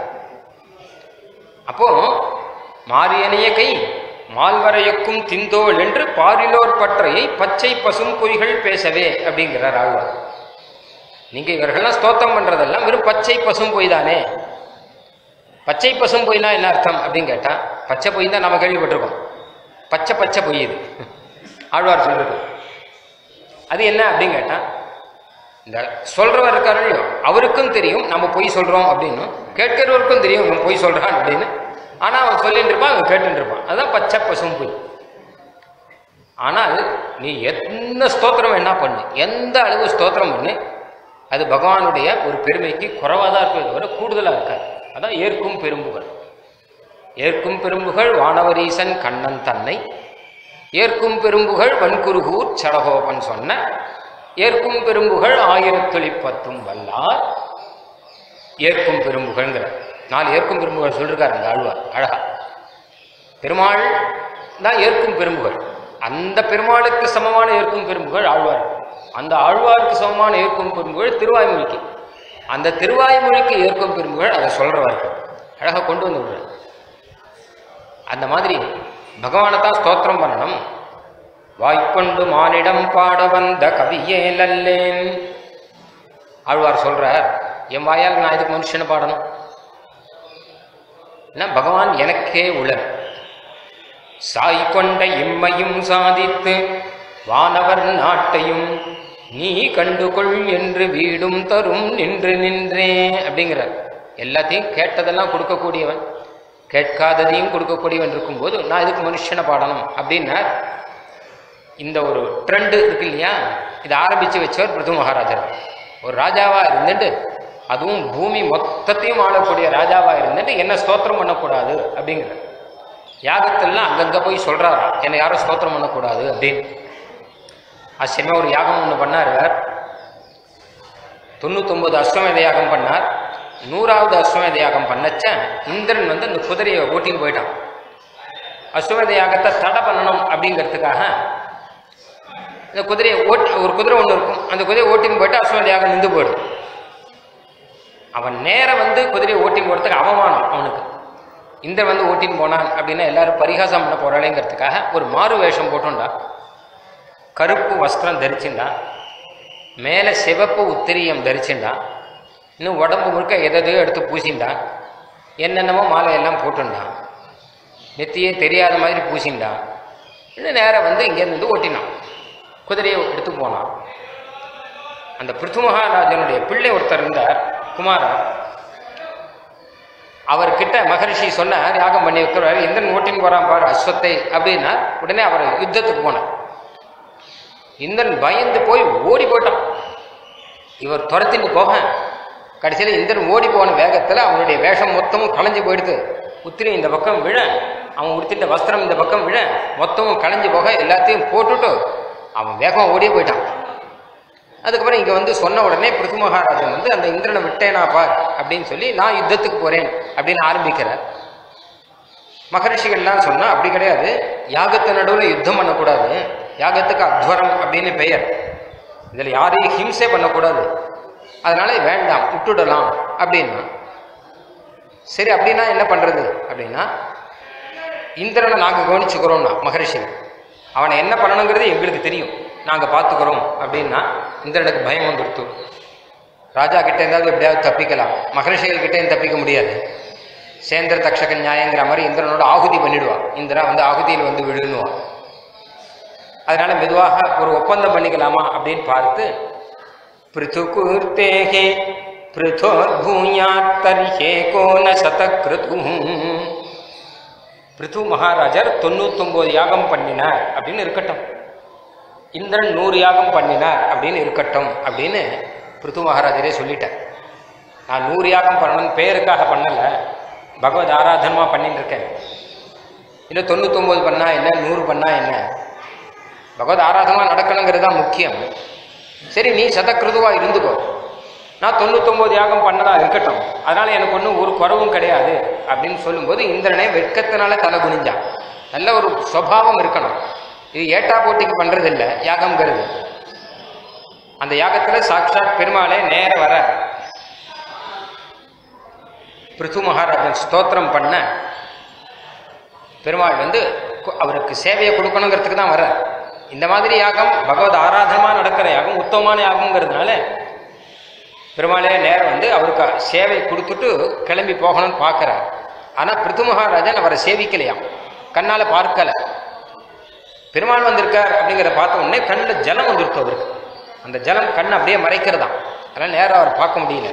அப்போ மாரியனைய கை மால்வரையக்கும் திந்தோள் என்று பாரிலோர் பற்றையை பச்சை பசும் பொய்கள் பேசவே அப்படிங்கிறார் ஆழ்வார். நீங்க இவர்கள்லாம் ஸ்தோத்திரம் பண்றதெல்லாம் வெறும் பச்சை பசும் பொய் தானே. பச்சை பசும் பொய்னா என்ன அர்த்தம் அப்படின்னு கேட்டா, பச்சை பொய் தான் நம்ம கேள்விப்பட்டிருக்கோம். பச்சை பச்சை பொய் இது ஆழ்வார் சொல்றது. அது என்ன அப்படின்னு கேட்டா, இந்த சொல்றவர் இருக்காரு இல்லையோ அவருக்கும் தெரியும் நம்ம பொய் சொல்றோம் அப்படின்னு, கேட்கிறவருக்கும் தெரியும் இவன் பொய் சொல்றான் அப்படின்னு. ஆனா அவன் சொல்லிட்டு இருப்பான், அவன் கேட்டுட்டு இருப்பான். அதுதான் பச்சை பசும் பொய். ஆனால் நீ என்ன ஸ்தோத்திரம் என்ன பண்ணு, எந்த அளவு ஸ்தோத்திரம் பண்ணு, அது பகவானுடைய ஒரு பெருமைக்கு குறைவாக தான் இருப்பதை தவிர கூடுதலாக இருக்காது. அதான் ஏற்கும் பெரும்புகள். ஏற்கும் பெரும்புகள் வானவரீசன் கண்ணன் தன்னை, ஏற்கும் பெரும்புகள் வன்குருகூர் சடகோபன் சொன்ன, ஏற்கும் பெரும்புகள் 1010 வல்லார். ஏற்கும் பெரும்புகள்ங்கிற 4 ஏற்கும் பெரும்புகள் சொல்லிருக்காரு அந்த ஆழ்வார் அழகா. பெருமாள் தான் ஏற்கும் பெரும்புகள். அந்த பெருமாளுக்கு சமமான ஏற்கும் பெரும்புகள் ஆழ்வார். அந்த ஆழ்வாருக்கு சமமான ஏற்கும் பெரும்புகள் திருவாய்மொழிக்கு. அந்த திருவாய்மொழிக்கு ஏற்கும் பெரும்புகள் அதை சொல்றவருக்கு அழகா கொண்டு வந்து விடுறார். அந்த மாதிரி பகவானை தான் ஸ்தோத்திரம் பண்ணணும். வாய்க்கொண்டு மானிடம் பாட வந்த கவியே லல்லேன். ஆழ்வார் சொல்றார், என் வாயால் நான் இதுக்கு மனுஷனை பாடணும்? ஏன்னா பகவான் எனக்கே உளன். சாய் கொண்ட இம்மையும் சாதித்து வானவர் நாட்டையும் நீ கண்டுகொள் என்று வீடும் தரும் நின்று நின்றே அப்படிங்கிறார். எல்லாத்தையும் கேட்டதெல்லாம் கொடுக்கக்கூடியவன், கேட்காததையும் கொடுக்கக்கூடியவன் இருக்கும்போது நான் இதுக்கு மனுஷனை பாடணும் அப்படின்னா, இந்த ஒரு ட்ரெண்டு இருக்கு இல்லையா, இதை ஆரம்பித்து வச்சவர் பிருது மகாராஜர். ஒரு ராஜாவாக இருந்துட்டு, அதுவும் பூமி மொத்தத்தையும் ஆளக்கூடிய ராஜாவாக இருந்துட்டு என்ன ஸ்தோத்திரம் பண்ணக்கூடாது அப்படிங்கிற யாகத்திலாம் அங்கங்கே போய் சொல்கிறாரா, என்னை யாரும் ஸ்தோத்திரம் பண்ணக்கூடாது அப்படின்னு. ஆச்சரியமாக ஒரு யாகம் ஒன்று பண்ணார். 99 அஸ்வமேத யாகம் பண்ணார். 100வது அஸ்வமேத யாகம் பண்ணச்ச இந்திரன் வந்து அந்த குதிரையை ஓட்டின்னு போயிட்டான். அஸ்வமேத யாகத்தை தடை பண்ணணும் அப்படிங்கிறதுக்காக இந்த குதிரையை ஒரு குதிரை ஒன்று இருக்கும், அந்த குதிரையை ஓட்டின்னு போயிட்டு அஸ்வமேத யாகம் நின்று போயிடும். அவன் நேரம் வந்து குதிரையை ஓட்டின்னு போகிறதுக்கு அவமானம் அவனுக்கு. இந்திரன் வந்து ஓட்டின்னு போனான் அப்படின்னா எல்லாரும் பரிகாசம் பண்ண போறாளேங்கிறதுக்காக ஒரு மாறு வேஷம் போட்டோண்டா, கருப்பு வஸ்திரம் தரிச்சுண்டான், மேலே சிவப்பு உத்திரியம் தரிச்சுண்டான், இன்னும் உடம்பு முழுக்க எதையோ எடுத்து பூசிண்டான், என்னென்னமோ மாலையெல்லாம் போட்டுண்டான், நெத்தியே தெரியாத மாதிரி பூசிண்டான். இன்னும் நேரம் வந்து இங்கேருந்து ஓட்டினான், குதிரையை எடுத்து போனான். அந்த பிருத்து மகாராஜனுடைய பிள்ளை ஒருத்தர் இருந்தார், குமாரர். அவர்கிட்ட மகரிஷி சொன்னார், யாகம் பண்ணி வைக்கிறார், இந்திரன் ஓட்டின்னு போறான் பாரு அஸ்வத்தை அப்படின்னா. உடனே அவர் யுத்தத்துக்கு போனார். இந்திரன் பயந்து போய் ஓடி போயிட்டான். இவர் துரத்திட்டு போக கடைசியில் இந்திரன் ஓடி போன வேகத்தில் அவனுடைய வேஷம் மொத்தமும் களைஞ்சு போயிடுது. உத்திரி இந்த பக்கம் விழ, அவன் உடுத்திட்ட வஸ்திரம் இந்த பக்கம் விழ, மொத்தமும் களைஞ்சு போக எல்லாத்தையும் போட்டுட்டு அவன் வேகமாக ஓடியே போயிட்டான். அதுக்கப்புறம் இங்கே வந்து சொன்ன உடனே பிருத்து மகாராஜன் வந்து அந்த இந்திரனை விட்டேனா பார் அப்படின்னு சொல்லி நான் யுத்தத்துக்கு போறேன் அப்படின்னு ஆரம்பிக்கிறார். மகரிஷிகள்லாம் சொன்னா அப்படி கிடையாது, யாகத்து நடுவில் யுத்தம் பண்ணக்கூடாது, யாகத்துக்கு அத்வரம் அப்படின்னு பெயர், இதில் யாரையும் ஹிம்சை பண்ணக்கூடாது, அதனால வேண்டாம் விட்டுடலாம் அப்படின்னா. சரி அப்படின்னா என்ன பண்றது அப்படின்னா, இந்திரனை நாங்கள் கவனிச்சுக்கிறோம்னா மகரிஷிகள், அவனை என்ன பண்ணணுங்கிறது எங்களுக்கு தெரியும், நாங்கள் பார்த்துக்கிறோம் அப்படின்னா இந்திரனுக்கு பயம் வந்துடுத்து. ராஜா கிட்ட இருந்தாலும் எப்படியாவது தப்பிக்கலாம், மகரிஷிகள் கிட்டேயும் தப்பிக்க முடியாது. சேந்திர தக்ஷக நியாயங்கிற மாதிரி இந்திரனோட ஆகுதி பண்ணிடுவான். இந்திரா வந்து ஆகுதியில் வந்து விழுன்னுவான். அதனால மெதுவாக ஒரு ஒப்பந்தம் பண்ணிக்கலாமா அப்படின்னு பார்த்து, பிருத்துகுர்த்தேகே பிருதோர் பூயாத் தர்ஹே கோன சதக்ருது பிருது மகாராஜர் 99 யாகம் பண்ணினார் அப்படின்னு இருக்கட்டும், இந்திரன் 100 யாகம் பண்ணினார் அப்படின்னு இருக்கட்டும் அப்படின்னு பிருது மகாராஜரே சொல்லிட்டார். நான் 100 யாகம் பண்ணணும்னு பேருக்காக பண்ணல, பகவத் ஆராதனமாக பண்ணிட்டு இருக்கேன். இல்லை 99 பண்ணா என்ன, 100 பண்ணா என்ன, பகவத் ஆராதனமாக நடக்கணுங்கிறது தான் முக்கியம். சரி, நீ சதக்கிருதுவா இருந்துக்கோ, நான் 99 யாகம் பண்ணதா இருக்கட்டும், அதனால எனக்கு ஒன்றும் ஒரு குறவும் கிடையாது அப்படின்னு சொல்லும்போது இந்திரனே வெட்கத்தினால தலை குனிஞ்சான். நல்ல ஒரு சுபாவம் இருக்கணும். இது ஏட்டா போட்டிக்கு பண்றது இல்லை யாகம்ங்கிறது. அந்த யாகத்துல சாட்சாத் பெருமாளே நேர வர பிருது மகாராஜன் ஸ்தோத்திரம் பண்ண பெருமாள் அவருக்கு சேவையை கொடுக்கணுங்கிறதுக்கு தான் வர. இந்த மாதிரி யாகம் பகவத் ஆராதனமா நடக்கிற யாகம், உத்தமமான யாகம்ங்கிறதுனால பெருமாளே நேரம் அவருக்கு சேவை கொடுத்துட்டு கிளம்பி போகணும்னு பார்க்கிறார். ஆனா பிருது மகாராஜன் அவரை சேவிக்கலையாம், கண்ணால பார்க்கல. பெருமாள் வந்திருக்கார் அப்படிங்கிற பார்த்த உடனே கண்ணில் ஜலம் வந்துருக்கு அவருக்கு. அந்த ஜலம் கண் அப்படியே மறைக்கிறதாம், அதனால நேரம் அவர் பார்க்க முடியல.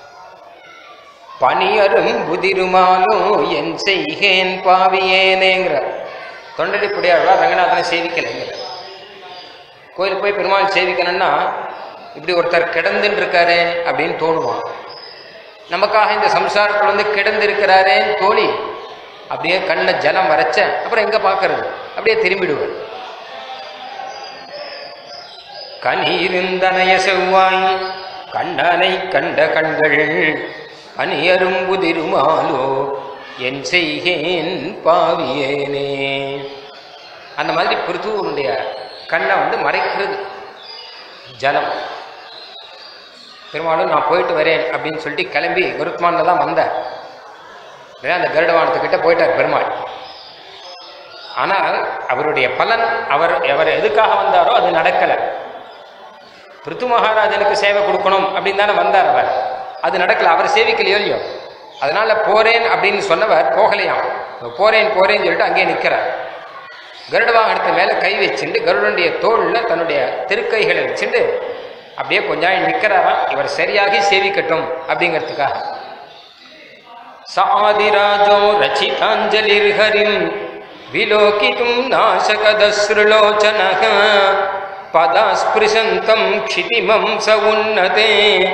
பனியரும் புதிருமாலும் என் செய்கேன் பாவியேனேங்கிற தொண்டடிப்புடையாழ்வா ரங்கநாதனை சேவிக்கலைங்கிற. கோயிலுக்கு போய் பெருமாள் சேவிக்கணும்னா இப்படி ஒருத்தர் கிடந்துன்னு இருக்காரு அப்படின்னு தோணுவான். நமக்காக இந்த சம்சாரத்தில் கிடந்து இருக்கிறாரேன்னு தோழி அப்படியே கண்ணை ஜலம் வரைச்ச அப்புறம் எங்க பார்க்கறது, அப்படியே திரும்பிடுவார். கனீருந்தனைய செவ்வாய் கண்ணனை கண்ட கண்கள் பனியரும் புதிருமாலோ என் செய்கேன் பாவியேனே. அந்த மாதிரி பிருத்துவனுடைய கண்ணை மறைக்கிறது ஜலம். பெருமாளும் நான் போயிட்டு வரேன் அப்படின்னு சொல்லிட்டு கிளம்பி கருத்மான்ல தான் வந்தார். அந்த கருடவானத்துக்கிட்ட போயிட்டார் பெருமாள். ஆனால் அவருடைய பலன், அவர் எதுக்காக வந்தாரோ அது நடக்கலை. பிருத்து மகாராஜனுக்கு சேவை கொடுக்கணும் அப்படின்னு தானே வந்தார் அவர், அது நடக்கல. அவர் சேவிக்கலையோ இல்லையோ, அதனால போறேன் அப்படின்னு சொன்னவர் போகலையாம். போறேன்னு சொல்லிட்டு அங்கேயே நிற்கிறார். கருட வாகனத்து மேல கை வச்சுட்டு கருடனுடைய தோல்ல தன்னுடைய திருக்கைகளை வச்சுட்டு அப்படியே கொஞ்சம் நிற்கிறாராம். இவர் சரியாகி சேவிக்கட்டும் அப்படிங்கிறதுக்காக. சாதிராஜோ ரச்சிதாஞ்சலிர் ஹரிம் விலோகிதும் நாசகதஸ்ருலோச்சனக பதாஸ்பிருஷந்தம் க்ஷிதிமம் ச உன்னதே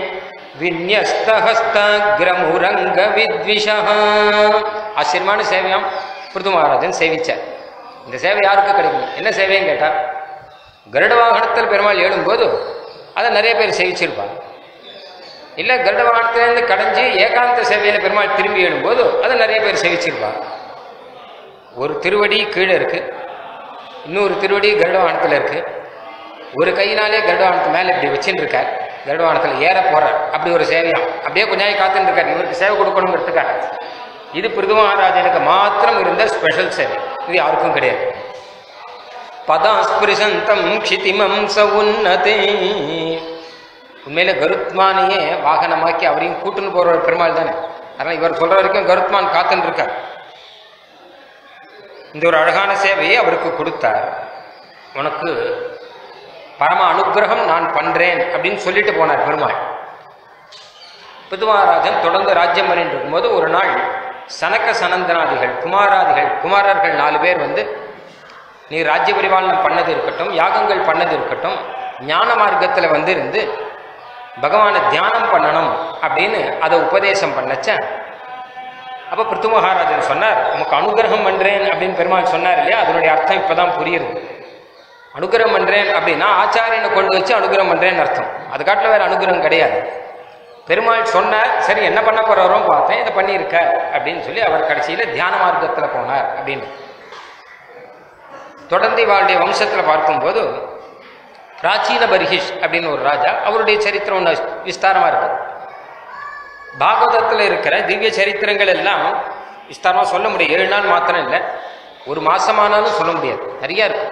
விந்யஸ்தஹஸ்தக்ரமுரங்க வித்விஷஹ. ஆச்சரியமான சேவையாம் பிருது மகாராஜன் சேவிச்சார். இந்த சேவை யாருக்கு கிடைக்கும்? என்ன சேவைன்னு கேட்டால், கருட வாகனத்தில் பெருமாள் ஏழும்போது அதை நிறைய பேர் சேவிச்சிருப்பாங்க. இல்லை கருட வாகனத்திலேருந்து கடைஞ்சி ஏகாந்த சேவையில் பெருமாள் திரும்பி எழும்போது அதை நிறைய பேர் சேவிச்சிருப்பாங்க. ஒரு திருவடி கீழே இருக்கு, இன்னொரு திருவடி கருட வாகனத்தில் இருக்கு. ஒரு கையினாலே கருட வாகனத்து மேலே இப்படி வச்சுட்டு இருக்கார், கருட வாகனத்தில் ஏற போறார். அப்படி ஒரு சேவையாம். அப்படியே கொஞ்சம் காத்துட்டு இருக்கார் இவருக்கு சேவை கொடுக்கணுங்கிறதுக்காக. இது பிருது மகாராஜனுக்கு மாத்திரம் இருந்த ஸ்பெஷல் சேவை, இது யாருக்கும் கிடையாது. பதாஸ்பிருஷந்தம் க்ஷிதிமம் ச உன்னதே. உண்மையில கருத்மானையே வாகனமாக்கி அவரையும் கூட்டுன்னு போற பெருமாள் தானே. அதனால இவர் சொல்ற வரைக்கும் கருத்மான் காத்துன்னு இருக்கார். இந்த ஒரு அழகான சேவையை அவருக்கு கொடுத்தார். உனக்கு பரம அனுகிரகம் நான் பண்றேன் அப்படின்னு சொல்லிட்டு போனார் பெருமாள். பிருது மகாராஜன் தொடர்ந்து ராஜ்யம் பண்ணிட்டு இருக்கும்போது ஒரு நாள் சனக சனந்தனாதிகள் குமாரர்கள் 4 பேர் நீ ராஜ்ய பரிபாலனம் பண்ணது இருக்கட்டும், யாகங்கள் பண்ணது இருக்கட்டும், ஞான மார்க்கத்தில் இருந்து பகவானை தியானம் பண்ணணும் அப்படின்னு அதை உபதேசம் பண்ணச்ச. அப்போ பிருத்து மகாராஜன் சொன்னார், உனக்கு அனுகிரகம் பண்றேன் அப்படின்னு பெருமாள் சொன்னார் இல்லையா, அதனுடைய அர்த்தம் இப்பதான் புரியுது. அனுகிரகம் பண்றேன் அப்படின்னா ஆச்சாரியனை கொண்டு வச்சு அனுகிரகம் பண்றேன்னு அர்த்தம். அது காட்டில் வேற அனுகிரகம் கிடையாது. பெருமாள் சொன்னார், சரி என்ன பண்ண போறவரும் பார்த்தேன், இதை பண்ணியிருக்க அப்படின்னு சொல்லி அவர் கடைசியில தியான மார்க்கத்தில் போனார் அப்படின்னு. தொடர்ந்து இவருடைய வம்சத்தில் பார்க்கும்போது பிராச்சீன பர்ஹிஷ் அப்படின்னு ஒரு ராஜா, அவருடைய சரித்திரம் ஒன்று விஸ்தாரமா இருக்கு. பாகவதத்தில் இருக்கிற திவ்ய சரித்திரங்கள் எல்லாம் விஸ்தாரமா சொல்ல முடியும். 7 நாள் மாத்திரம் இல்லை, ஒரு மாசமானாலும் சொல்ல முடியாது, நிறைய இருக்கு.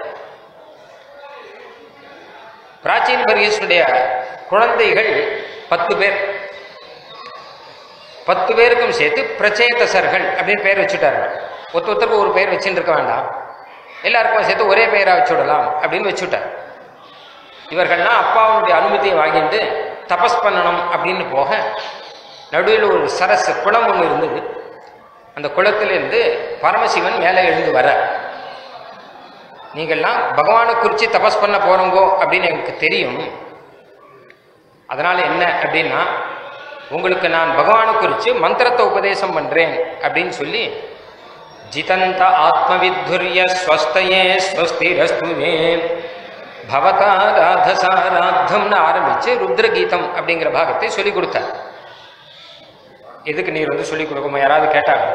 பிராச்சீன பர்ஹிஷனுடைய குழந்தைகள் 10 பேர். 10 பேருக்கும் சேர்த்து பிரச்சேதசர்கள் அப்படின்னு பெயர் வச்சுட்டாரு. ஒருத்தருக்கு ஒரு பெயர் வச்சுட்டு இருக்க வேண்டாம், எல்லாருக்கும் சேர்த்து ஒரே பெயரா வச்சுடலாம் அப்படின்னு வச்சுட்டார். இவர்கள்லாம் அப்பாவுடைய அனுமதியை வாங்கிட்டு தபஸ் பண்ணணும் அப்படின்னு போக, நடுவில் ஒரு சரஸ் குளம் ஒன்று இருந்தது. அந்த குளத்திலிருந்து பரமசிவன் மேலே எழுந்து வர, நீங்கள்லாம் பகவானை குறித்து தபஸ் பண்ண போறோங்கோ அப்படின்னு எனக்கு தெரியும். அதனால என்ன அப்படின்னா, உங்களுக்கு நான் பகவானை குறித்து மந்திரத்தை உபதேசம் பண்றேன் அப்படின்னு சொல்லி, ஜிதந்த ஆத்மவித்துரிய ஸ்வஸ்தயே ஸ்வஸ்திரஸ்துமே பவதா ராதசாராத்தம்னு ஆரம்பிச்சு ருத்ரகீதம் அப்படிங்கிற பாகத்தை சொல்லிக் கொடுத்தார். எதுக்கு நீர் வந்து சொல்லிக் கொடுக்குமா? யாராவது கேட்டாங்க,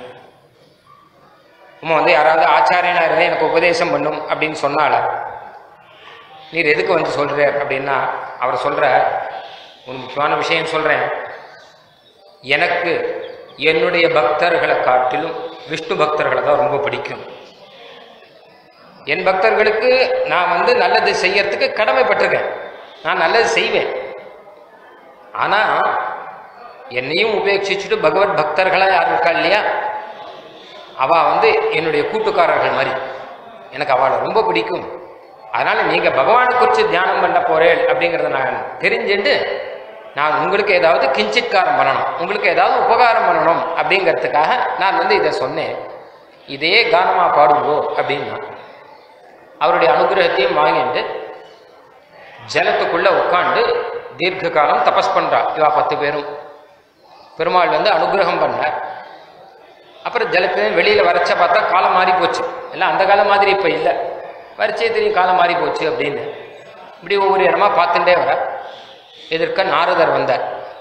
உமா வந்து யாராவது ஆச்சாரியனா இருந்தால் எனக்கு உபதேசம் பண்ணும் அப்படின்னு சொன்னால, நீர் எதுக்கு வந்து சொல்றார் அப்படின்னா, அவர் சொல்ற ஒரு முக்கியமான விஷயம் சொல்றேன். எனக்கு என்னுடைய பக்தர்களை காட்டிலும் விஷ்ணு பக்தர்களை தான் ரொம்ப பிடிக்கும். என் பக்தர்களுக்கு நான் வந்து நல்லது செய்யறதுக்கு கடமைப்பட்டிருக்கேன், நான் நல்லது செய்வேன். ஆனா என்னையும் உபேட்சிச்சுட்டு பகவத் பக்தர்களா யார் இருக்கா இல்லையா, அவ வந்து என்னுடைய கூட்டுக்காரர்கள் மாதிரி, எனக்கு அவளை ரொம்ப பிடிக்கும். அதனால நீங்க பகவானை குறித்து தியானம் பண்ண போறேன் அப்படிங்கிறத நான் தெரிஞ்சுட்டு, நான் உங்களுக்கு ஏதாவது கிஞ்சித்காரம் பண்ணணும், உங்களுக்கு ஏதாவது உபகாரம் பண்ணணும் அப்படிங்கிறதுக்காக நான் வந்து இதை சொன்னேன். இதே கானமா பாடுங்கோ அப்படின்னா அவருடைய அனுகிரகத்தையும் வாங்கிட்டு ஜலத்துக்குள்ள உட்காந்து தீர்க்க காலம் தபஸ் பண்றா. இவா 10 பேரும் பெருமாள் வந்து அனுகிரகம் பண்ணார். அப்புறம் ஜலத்திலேருந்து வெளியில வரைச்ச பார்த்தா காலம் மாறி போச்சு. எல்லாம் அந்த காலம் மாதிரி இப்ப இல்லை, வரைச்சே தெரியும் காலம் மாறி போச்சு அப்படின்னு. இப்படி ஒவ்வொரு இடமா பார்த்துட்டே வர எதிர்க்க நாரதர் வந்தார்.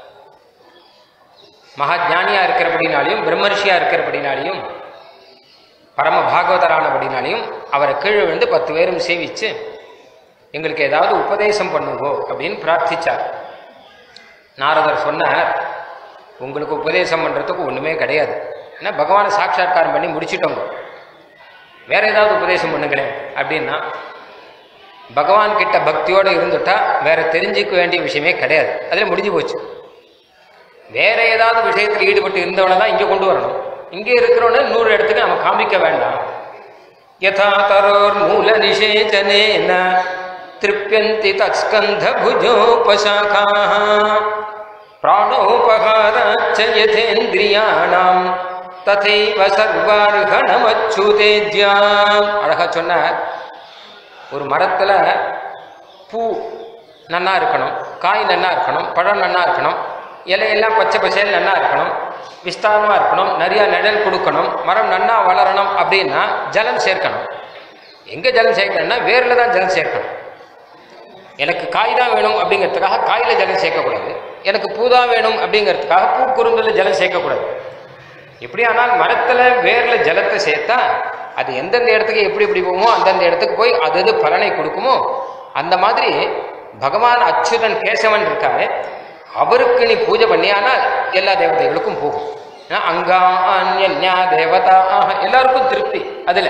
மகாஜானியா இருக்கிறபடினாலையும் பிரம்மர்ஷியா இருக்கிறபடினாலையும் பரம பாகவதரானபடினாலையும் அவரை கீழே விழுந்து 10 பேரும் சேவிச்சு எங்களுக்கு ஏதாவது உபதேசம் பண்ணுங்கோ அப்படின்னு பிரார்த்திச்சார். நாரதர் சொன்னார், உங்களுக்கு உபதேசம் பண்றதுக்கு ஒண்ணுமே கிடையாது, ஏன்னா பகவானை சாட்சாத்காரம் பண்ணி முடிச்சுட்டோங்க, வேற ஏதாவது உபதேசம் பண்ணுங்களேன் அப்படின்னா, பகவான் கிட்ட பக்தியோடு இருந்துட்டா வேற தெரிஞ்சுக்க வேண்டிய விஷயமே கிடையாது, அதில் முடிஞ்சு போச்சு. வேற ஏதாவது விஷயத்தில் ஈடுபட்டு இருந்தவனை தான் இங்கே கொண்டு வரணும். இங்கே இருக்கிறவன 100 இடத்துக்கு நம்ம காமிக்க வேண்டாம். யதா தரோர் மூல நிஷேச்சனேன திருப்யந்தி தத்ஸ்கந்த புஜோபசாகாஹ பிராணோபகாராச்ச யதேந்திரியாணாம் ததைவ சர்வார்ஹணமச்சுதேத்யாம். அழகா சொன்னார். ஒரு மரத்துல பூ நன்னா இருக்கணும், காய் நன்னா இருக்கணும், பழம் நன்னா இருக்கணும், இலையெல்லாம் பச்சை பசேல் நன்னா இருக்கணும், விஸ்தாரமா இருக்கணும், நிறைய நிழல் கொடுக்கணும், மரம் நன்னா வளரணும் அப்படின்னா ஜலம் சேர்க்கணும். எங்க ஜலம் சேர்க்கணும்னா வேர்ல தான் ஜலம் சேர்க்கணும். எனக்கு காய் தான் வேணும் அப்படிங்கிறதுக்காக காயில ஜலம் சேர்க்கக்கூடாது, எனக்கு பூ தான் வேணும் அப்படிங்கிறதுக்காக பூக்குறுந்துல ஜலம் சேர்க்கக்கூடாது. எப்படி ஆனால் மரத்துல வேர்ல ஜலத்தை சேர்த்தா அது எந்தெந்த இடத்துக்கு எப்படி எப்படி போகுமோ அந்தந்த இடத்துக்கு போய் அது பலனை கொடுக்குமோ, அந்த மாதிரி பகவான் அச்சுதன் கேசவன் இருக்காரு, அவருக்கு நீ பூஜை பண்ணியானால் எல்லா தேவதைகளுக்கும் போகும். அங்கா தேவதா எல்லாருக்கும் திருப்தி. அதுல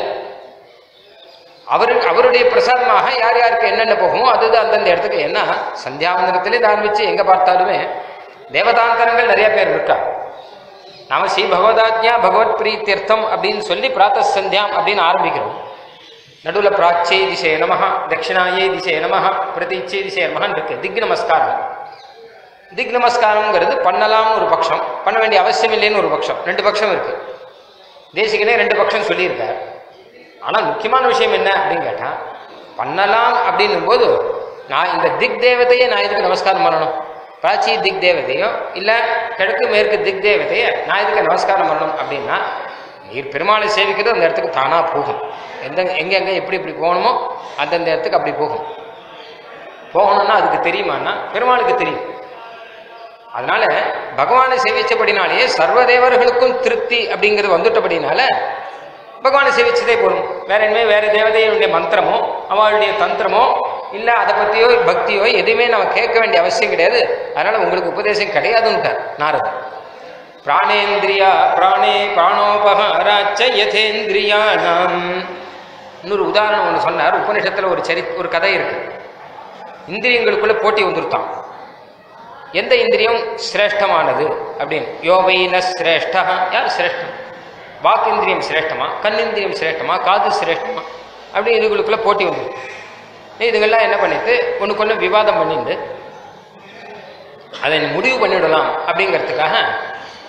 அவருடைய பிரசாதமாக யார் யாருக்கு என்னென்ன போகுமோ அதுதான் அந்தந்த இடத்துக்கு. என்ன சந்தியாவந்தனத்திலே ஆரம்பிச்சு எங்க பார்த்தாலுமே தேவதாந்தரங்கள் நிறைய பேர் இருக்கா. நாம ஸ்ரீ பகவதாஜ்ஞா பகவத் பிரீத்தீர்த்தம் அப்படின்னு சொல்லி பிராத்த சந்தியாம் அப்படின்னு ஆரம்பிக்கிறோம். நடுவில் பிராச்சே திசே நமஹ, தட்சிணாயே திசே நமஹ, பிரதீச்சே திசே நமஹன்னு இருக்கு. திக் நமஸ்காரம். திக் நமஸ்காரம்ங்கிறது பண்ணலாம்னு ஒரு பட்சம், பண்ண வேண்டிய அவசியம் இல்லைன்னு ஒரு பட்சம், 2 பட்சம் இருக்கு. தேசிகனே 2 பட்சம் சொல்லியிருக்கார். ஆனால் முக்கியமான விஷயம் என்ன அப்படின்னு கேட்டா, பண்ணலாம் அப்படின்னும் போது நான் இந்த திக் தேவதையை நான் எதுக்கு நமஸ்காரம் பண்ணணும்? பிராச்சி திக் தேவதையோ இல்லை கிழக்கு மேற்கு திக் தேவதையை நான் எதுக்கு நமஸ்காரம் பண்ணணும் அப்படின்னா, நீர் பெருமாளை சேவிக்கிறது அந்த இடத்துக்கு தானா போகும். எங்கெங்க எப்படி எப்படி போகணுமோ அந்தந்த இடத்துக்கு அப்படி போகும். போகணும்னா அதுக்கு தெரியுமான்னா பெருமாளுக்கு தெரியும். அதனால பகவானை சேவிச்சபடினாலேயே சர்வதேவர்களுக்கும் திருப்தி அப்படிங்கிறது வந்துட்டபடினால பகவானை சேவிச்சதே போதும். வேற என்ன, வேற தேவதையுடைய மந்திரமோ அவளுடைய தந்திரமோ இல்லை அதை பற்றியோ பக்தியோ எதுவுமே நம்ம கேட்க வேண்டிய அவசியம் கிடையாது. அதனால உங்களுக்கு உபதேசம் கிடையாதுன்ட்டார் நாரதர். பிராணேந்திரியா பிராணே பிராணோபகாராச்ச யதேந்திரியாணாம். இன்னொரு உதாரணம் ஒன்று சொன்னார். உபநிஷத்துல ஒரு கதை இருக்கு. இந்திரியங்களுக்குள்ள போட்டி வந்துருத்தான். எந்த இந்திரியம் சிரேஷ்டமானது அப்படின்னு. யோவைன சிரேஷ்டா, யார் சிரேஷ்டம்? வாக்கிந்திரியம் சிரேஷ்டமா, கண்ணிந்திரியம் சிரேஷ்டமா, காது சிரேஷ்டமா, அப்படி இதுகளுக்குள்ள போட்டி வந்து இதுகள்லாம் என்ன பண்ணிட்டு ஒன்றுக்கு ஒன்று விவாதம் பண்ணிட்டு அதை முடிவு பண்ணிவிடலாம் அப்படிங்கிறதுக்காக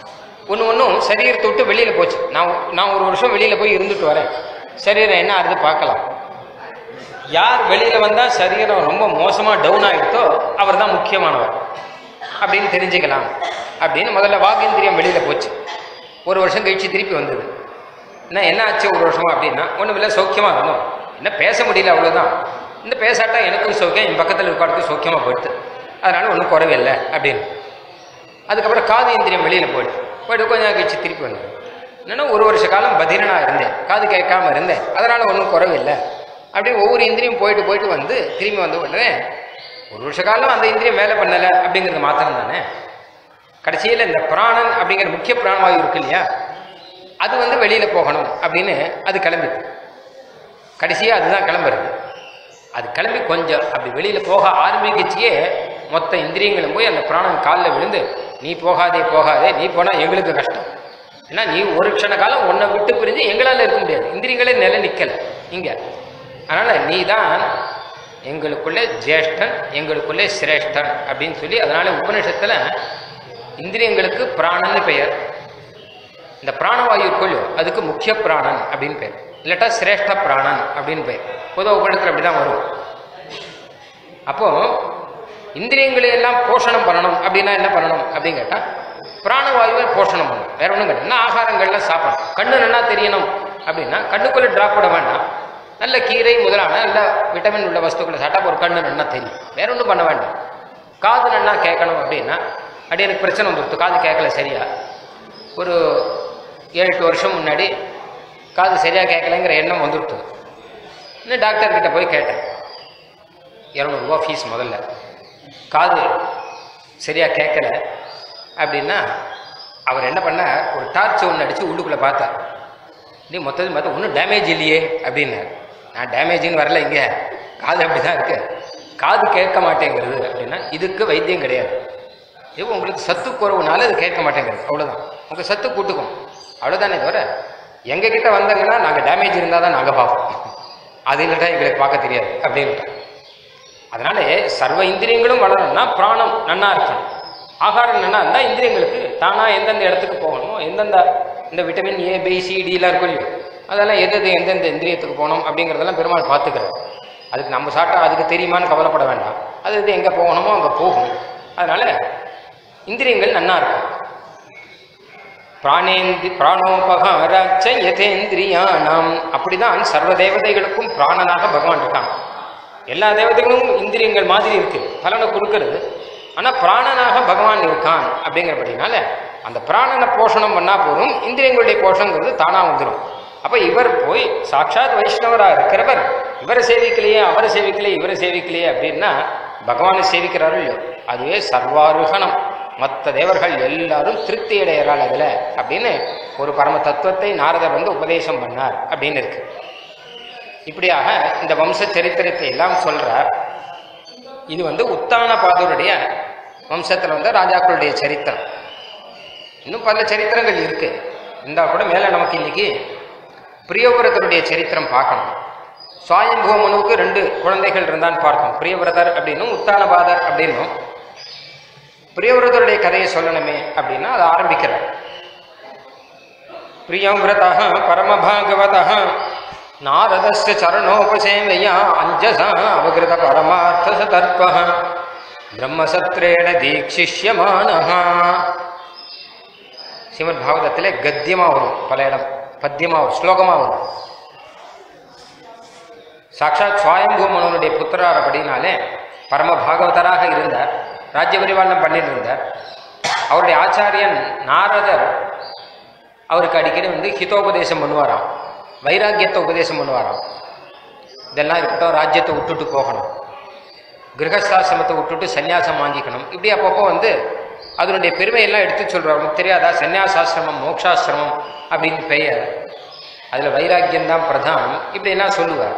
ஒன்றும் சரீரத்தை விட்டு வெளியில் போச்சு. நான் ஒரு வருஷம் வெளியில் போய் இருந்துட்டு வரேன், சரீரம் என்ன ஆறுது பார்க்கலாம். யார் வெளியில் வந்தால் சரீரம் ரொம்ப மோசமாக டவுன் ஆகிடுதோ அவர் தான் முக்கியமானவர் அப்படின்னு தெரிஞ்சுக்கலாம் அப்படின்னு முதல்ல வாகேந்திரியம் வெளியில் போச்சு. ஒரு வருஷம் கழிச்சு திருப்பி வந்தது. என்ன ஆச்சு ஒரு வருஷமா அப்படின்னா, ஒன்றும் இல்லை, சௌக்கியமாக இருந்தோம், என்ன பேச முடியல அவ்வளோதான். இந்த பேசாட்டா எனக்கும் சௌக்கியம், என் பக்கத்தில் இருக்காடுக்கு சௌக்கியமாக போயிடுது, அதனால ஒன்றும் குறைவில்லை அப்படின்னு. அதுக்கப்புறம் காது இந்திரியம் வெளியில் போயிட்டு கொஞ்சம் கழிச்சு திருப்பி வந்தது. என்னன்னா ஒரு வருஷ காலம் பதிரனாக இருந்தேன், காது கேட்காம இருந்தேன், அதனால் ஒன்றும் குறைவில்லை அப்படின்னு ஒவ்வொரு இந்திரியம் போயிட்டு வந்து திரும்பி வந்த உடனே ஒரு வருஷ காலம் அந்த இந்திரியம் வேலை பண்ணலை அப்படிங்கிறது மாத்திரம் தானே. கடைசியில் இந்த பிராணன் அப்படிங்கிற முக்கிய பிராணவாயு இருக்கு இல்லையா, அது வெளியில் போகணும் அப்படின்னு அது கிளம்பிது. கடைசியாக அதுதான் கிளம்புறது. அது கிளம்பி கொஞ்சம் அப்படி வெளியில் போக ஆரம்பிக்கச்சியே மொத்த இந்திரியங்களும் போய் அந்த பிராணன் காலில் விழுந்து, நீ போகாதே, நீ போனால் எங்களுக்கு கஷ்டம், ஏன்னா நீ ஒரு க்ஷண காலம் உன்னை விட்டு பிரிஞ்சு எங்களால் இருக்க முடியாது, இந்திரியங்களே நிலை நிற்கலை இங்கே, அதனால் நீ தான் எங்களுக்குள்ளே ஜேஷ்டன், எங்களுக்குள்ளே சிரேஷ்டன் அப்படின்னு சொல்லி, அதனால உபநிஷத்தில் இந்திரியங்களுக்கு பிராணன்னு பெயர். இந்த பிராணவாயு கொள்ளு அதுக்கு முக்கிய பிராணன் அப்படின்னு பெயர், இல்லாட்டா சிரேஷ்ட பிராணன் அப்படின்னு பெயர். பொதுவாக உபநிஷத்தில் அப்படி தான் வரும். அப்போ இந்திரியங்களை எல்லாம் போஷணம் பண்ணணும் அப்படின்னா என்ன பண்ணணும் அப்படின்னு கேட்டால் பிராணவாயுவை போஷணம் பண்ணணும். வேற ஒன்றும் கிடையாது. ஆகாரங்கள்லாம் சாப்பிடணும். கண்ணு நல்லா தெரியணும் அப்படின்னா கண்ணுக்குள்ளே டிராப் விட வேண்டாம், நல்ல கீரை முதலான நல்ல விட்டமின் உள்ள வஸ்துக்களை சாப்பிட்டா ஒரு கண்ணு நல்லா தெரியும், வேற ஒன்றும் பண்ண வேண்டாம். காது நல்லா கேட்கணும் அப்படின்னா, அப்படி எனக்கு பிரச்சனை வந்துடுது, காது கேட்கல சரியா, ஒரு 7-8 வருஷம் முன்னாடி காது சரியாக கேட்கலைங்கிற எண்ணம் வந்துடுது. இன்னும் டாக்டர்கிட்ட போய் கேட்டேன், 200 ரூபா ஃபீஸ் முதல்ல, காது சரியாக கேட்கல அப்படின்னா அவர் என்ன பண்ண, ஒரு டார்ச் ஒன்று அடித்து உள்ளுக்குள்ளே பார்த்தார். நீ மொத்தத்தில் பார்த்தா ஒன்றும் டேமேஜ் இல்லையே அப்படின்னாரு. நான் டேமேஜின்னு வரல, இங்கே காது அப்படி தான் இருக்கு, காது கேட்க மாட்டேங்கிறது அப்படின்னா இதுக்கு வைத்தியம் கிடையாது, இப்போ உங்களுக்கு சத்து குறவுனால அது கேட்க மாட்டேங்கிறது, அவ்வளோதான். உங்கள் சத்து கூட்டுக்கும், அவ்வளோதானே தவிர எங்ககிட்ட வந்தாங்கன்னா நாங்கள் டேமேஜ் இருந்தால் தான் நாங்கள் பார்ப்போம், அது இல்லைட்டா எங்களுக்கு பார்க்க தெரியாது அப்படின்ட்டு. அதனால சர்வ இந்திரியங்களும் வளரணும்னா பிராணம் நன்னா இருக்கணும், ஆகாரம் நன்னா இருந்தால் இந்திரியங்களுக்கு தானாக எந்தெந்த இடத்துக்கு போகணுமோ, எந்தெந்த இந்த விட்டமின் ஏ, பி, சி, டிலாம் இருக்கும் இல்லையோ, அதெல்லாம் எந்தெந்த இந்திரியத்துக்கு போகணும் அப்படிங்கிறதெல்லாம் பெருமாள் பார்த்துக்கிறது. அதுக்கு நம்ம சாப்பிட்டா அதுக்கு தெரியுமான்னு கவலைப்பட வேண்டாம், அது எங்கே போகணுமோ அங்கே போகும். அதனால இந்திரியங்கள் நன்னா இருக்கும். பிராணோபகாராச்ச யதேந்திரியானாம், அப்படிதான் சர்வ தேவதைகளுக்கும் பிராணனாக பகவான் இருக்கான். எல்லா தேவதைகளும் இந்திரியங்கள் மாதிரி இருக்கு, பலனை கொடுக்கறது, ஆனால் பிராணனாக பகவான் இருக்கான் அப்படிங்கிறபடினால அந்த பிராணனை போஷணம் பண்ணா போதும், இந்திரியங்களுடைய போஷணங்கிறது தானா வந்துடும். அப்போ இவர் போய் சாட்சாத் வைஷ்ணவராக இருக்கிறவர் இவரை சேவிக்கலையே, அவரை சேவிக்கலையே, இவரை சேவிக்கலையே அப்படின்னா பகவானை சேவிக்கிறாரோ இல்லையோ, அதுவே சர்வாருகணம், மற்ற தேவர்கள் எல்லாரும் திருப்தி அடைகிறாள் அதில் அப்படின்னு ஒரு பரம தத்துவத்தை நாரதர் உபதேசம் பண்ணார் அப்படின்னு இருக்கு. இப்படியாக இந்த வம்ச சரித்திரத்தை எல்லாம் சொல்றார். இது உத்தான பாதருடைய வம்சத்தில் ராஜாக்களுடைய சரித்திரம். இன்னும் பல சரித்திரங்கள் இருக்கு, இருந்தா கூட மேல நமக்கு இன்னைக்கு பிரியவிரதருடைய சரித்திரம் பார்க்கணும். சுவாயம்புவ மனுவுக்கு 2 குழந்தைகள் இருந்தான்னு பார்த்தோம், பிரியவிரதர் அப்படின்னும் உத்தானபாதர் அப்படின்னும். பிரியவிரதருடைய கதையை சொல்லணுமே அப்படின்னா அதை ஆரம்பிக்கிறார். பிரியவிரதா பரமபாகவதா நாரதஸ்ய சரணோபசேவையா அஞ்சசா அவகிருத பரமார்த்த சதர்ப்பஹ பிரம்மசத்ரேண தீக்ஷிஷ்யமானஹ. ஸ்ரீமத் பாகவதத்திலே கத்தியமாக வரும், பல இடம் பத்தியமாக வரும், ஸ்லோகமாக வரும். சாட்சாத் சுவாயம்பூ மனுவனுடைய புத்திரார் அப்படின்னாலே பரம பாகவதராக இருந்தார், ராஜ்ய பரிபாலனம் பண்ணிட்டு இருந்தார். அவருடைய ஆச்சாரியன் நாரதர் அவருக்கு அடிக்கடி ஹிதோபதேசம் பண்ணுவாராம், வைராக்கியத்தை உபதேசம் பண்ணுவாராம். இதெல்லாம் இருக்கட்டும், ராஜ்யத்தை விட்டுட்டு போகணும், கிரகஸ்தாசிரமத்தை விட்டுட்டு சன்னியாசம் வாங்கிக்கணும், இப்படி அப்பப்போ அதனுடைய பெருமையெல்லாம் எடுத்து சொல்கிறார். உங்களுக்கு தெரியாதா, சன்னியாசாசிரமம் மோக்ஷாசிரமம் அப்படின்னு பெயர், அதில் வைராக்கியம்தான் பிரதானம், இப்படியெல்லாம் சொல்லுவார்.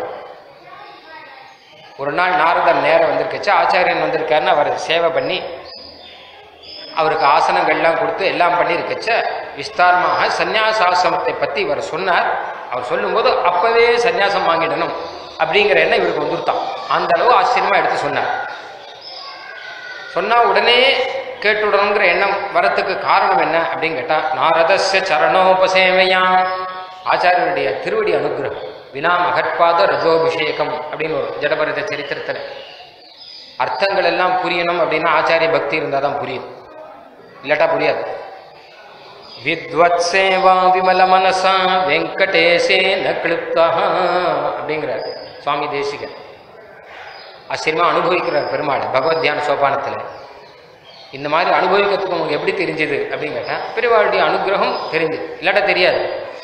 ஒரு நாள் நாரதர் நேரம் வந்திருக்கச்சு, ஆச்சாரியன் வந்திருக்காருன்னு அவர் சேவை பண்ணி அவருக்கு ஆசனங்கள்லாம் கொடுத்து எல்லாம் பண்ணியிருக்கச்ச விஸ்தாரமாக சன்னியாசாசிரமத்தை பற்றி இவர் சொன்னார். அவர் சொல்லும்போது அப்போவே சன்னியாசம் வாங்கிடணும் அப்படிங்கிற எண்ணம் இவருக்கு வந்துருத்தான். அந்த அளவு ஆச்சரியமாக எடுத்து சொன்னார். சொன்னால் உடனே கேட்டுடணுங்கிற எண்ணம் வரத்துக்கு காரணம் என்ன அப்படின்னு கேட்டா, நாரதஸ்ய சரணோபசேமையா, ஆச்சாரியனுடைய திருவடி அனுகிரகம். வினா மகற்பாத ரஜோபிஷேகம் அப்படின்னு ஒரு ஜடபரத சரித்திரத்தில் அர்த்தங்கள் எல்லாம் புரியணும் அப்படின்னா ஆச்சாரிய பக்தி இருந்தால் தான் புரியும், இல்லாட்டா புரியாது. வித்வத் சேவா விமல மனசா வெங்கடேசே ந கிளுப்தா அப்படிங்கிறார் சுவாமி தேசிகன். ஆச்சரியமா அனுபவிக்கிறார் பெருமாள் பகவத் தியான சோபானத்தில். இந்த மாதிரி அனுபவிக்கிறதுக்கு உங்களுக்கு எப்படி தெரிஞ்சது அப்படின்னு கேட்டால், பெருமாளுடைய அனுகிரகம் தெரிஞ்சு, இல்லாட்டா தெரியாது.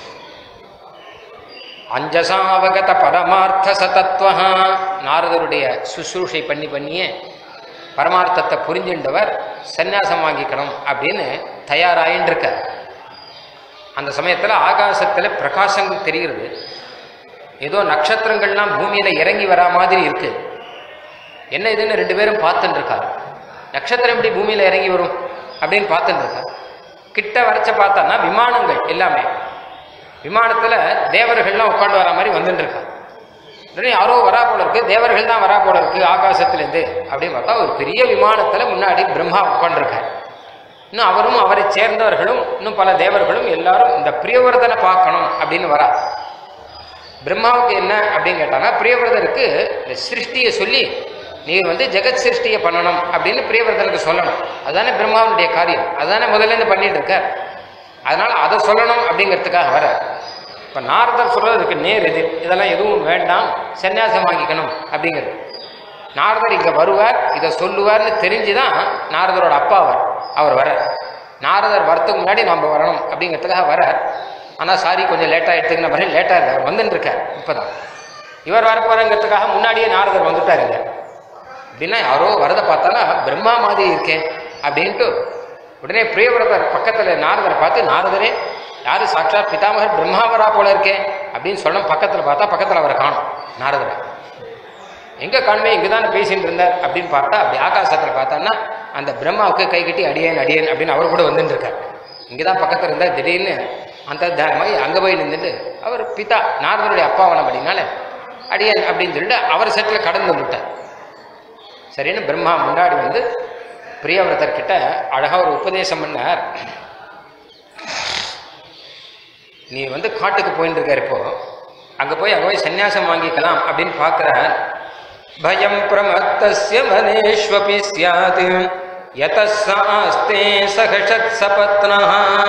அஞ்சசாவகத பரமார்த்த சதத்வஹா, நாரதருடைய சுசுரூஷை பண்ணியே பரமார்த்தத்தை புரிஞ்சுண்டவர் சந்நியாசம் வாங்கிக்கணும் அப்படின்னு தயாராயின்னு இருக்கார். அந்த சமயத்தில் ஆகாசத்தில் பிரகாசங்கள் தெரிகிறது. ஏதோ நட்சத்திரங்கள்லாம் பூமியில் இறங்கி வரா மாதிரி இருக்கு. என்ன இதுன்னு ரெண்டு பேரும் பார்த்துட்டு இருக்காரு. நட்சத்திரம் எப்படி பூமியில் இறங்கி வரும் அப்படின்னு பார்த்துட்டு இருக்காரு. கிட்ட வரைச்ச பார்த்தான்னா விமானங்கள் எல்லாமே, விமானத்தில் தேவர்கள்லாம் உட்காந்து வரா மாதிரி வந்துட்டு இருக்காரு. உடனே யாரோ வரா போல இருக்கு, தேவர்கள் தான் வரா போல இருக்கு ஆகாசத்துலேருந்து அப்படின்னு பார்த்தா ஒரு பெரிய விமானத்தில் முன்னாடி பிரம்மா உட்காந்துருக்காரு. இன்னும் அவரும் அவரை சேர்ந்தவர்களும் இன்னும் பல தேவர்களும் எல்லாரும் இந்த பிரியவர்தனை பார்க்கணும் அப்படின்னு வரா. பிரம்மாவுக்கு என்ன அப்படின்னு கேட்டாங்கன்னா, பிரியவர்தனுக்கு இந்த சிருஷ்டியை சொல்லி நீர் ஜெகத் சிருஷ்டியை பண்ணணும் அப்படின்னு பிரியவர்தனுக்கு சொல்லணும். அதுதானே பிரம்மாவுடைய காரியம், அதுதானே முதல்ல பண்ணிட்டு இருக்கார். அதனால அதை சொல்லணும் அப்படிங்கிறதுக்காக வர. இப்போ நாரதர் சொல்றதுக்கு நேர் எதிர், இதெல்லாம் எதுவும் வேண்டாம், சன்னியாசம் வாங்கிக்கணும் அப்படிங்கிறது. நாரதர் இங்கே வருவார், இதை சொல்லுவார்னு தெரிஞ்சுதான் நாரதரோட அப்பா அவர் வர. நாரதர் வரத்துக்கு முன்னாடி நம்ம வரணும் அப்படிங்கிறதுக்காக வர. ஆனால் சாரி கொஞ்சம் லேட்டாக எடுத்துக்கின மாதிரி லேட்டாக இருக்கார், அவர் வந்துட்டு இருக்கார். இப்போதான் இவர் வரப்போறங்கிறதுக்காக முன்னாடியே நாரதர் வந்துட்டாருங்க. அப்படின்னா யாரோ வரதை பார்த்தாலும் பிரம்மா மாதிரி இருக்கேன் அப்படின்ட்டு உடனே பிரியவரதர் பக்கத்தில் நாரதரை பார்த்து, நாரதரே யாரு சாட்சாத் பிதாமகர் பிரம்மாவரா போல இருக்கேன் அப்படின்னு சொல்ல. பக்கத்தில் பார்த்தா பக்கத்தில் அவரை காணும். நாரதரை எங்கே காணுமே, இங்கே தானே பேசிட்டு இருந்தார் அப்படின்னு பார்த்தா, அப்படி ஆகாசத்தில் பார்த்தான்னா அந்த பிரம்மாவுக்கு கை கட்டி அடியேன் அடியேன் அப்படின்னு அவர் கூட வந்துட்டு இருக்கார். இங்கே தான் பக்கத்தில் இருந்தால் திடீர்னு அந்த மாதிரி அங்கே போய் நின்றுட்டு அவர் பிதா நாரதருடைய அப்பாவனம் அப்படின்னால அடியேன் அப்படின்னு சொல்லிட்டு அவர் செட்டில் கடந்து வந்துட்டார். சரின்னு பிரம்மா முன்னாடி பிரியவரதர்கிட்ட அழகா ஒரு உபதேசம் பண்ணார். நீ காட்டுக்கு போயிட்டு இருக்கார், இப்போ அங்கே போய் சன்னியாசம் வாங்கிக்கலாம் அப்படின்னு பார்க்குறார். பயம் பிரமத்தஸ்ய மனேஷ்வபி ஸ்யாத் யதஸ்ஸாஸ்தே சகஷத் சபத்னஹ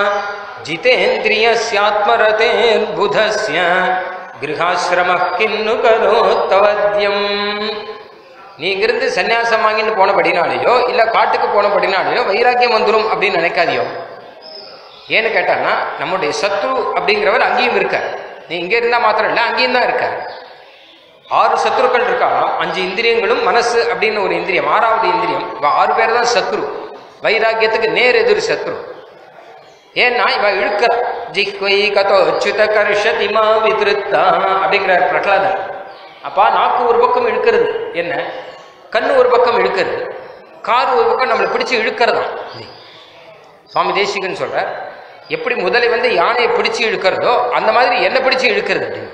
ஜிதேந்திரியஸ்யாத்மரதேர் புதஸ்ய கிருஹாஸ்ரமஹ் கின்னு கரோத்தவத்யம். நீங்கிருந்து சன்னியாசம் வாங்கிட்டு போனபடினாலேயோ இல்லை காட்டுக்கு போனபடினாலேயோ வைராக்கியம் வந்துடும் அப்படின்னு நினைக்காதியோ. ஏன்னு கேட்டான்னா, நம்முடைய சத்ரு அப்படிங்கிறவர் அங்கேயும் இருக்கார். நீ இங்கே இருந்தால் மாத்திரம் இல்லை, அங்கேயும் தான் இருக்கார். 6 சத்ருக்கள் இருக்காலும் 5 இந்திரியங்களும் மனசு அப்படின்னு ஒரு இந்திரியம், 6வது இந்திரியம். 6 பேர் தான் சத்ரு. வைராக்கியத்துக்கு நேர் எதிர் சத்ரு. ஏன்னா இவ இழுக்கிற ஜிஹ்வை கதோ அச்சுத கர்ஷதிமா வித்ருத்தா அப்படிங்கிறார் பிரகலாதன். அப்பா நாக்கு ஒரு பக்கம் இழுக்கிறது, என்ன கண்ணு ஒரு பக்கம் இழுக்கிறது, காது ஒரு பக்கம் நம்மளை பிடிச்சி இழுக்கிறதா. சுவாமி தேசிகன் சொல்றார், எப்படி முதலை யானையை பிடிச்சி இழுக்கிறதோ அந்த மாதிரி என்ன பிடிச்சி இழுக்கிறது அப்படின்னு.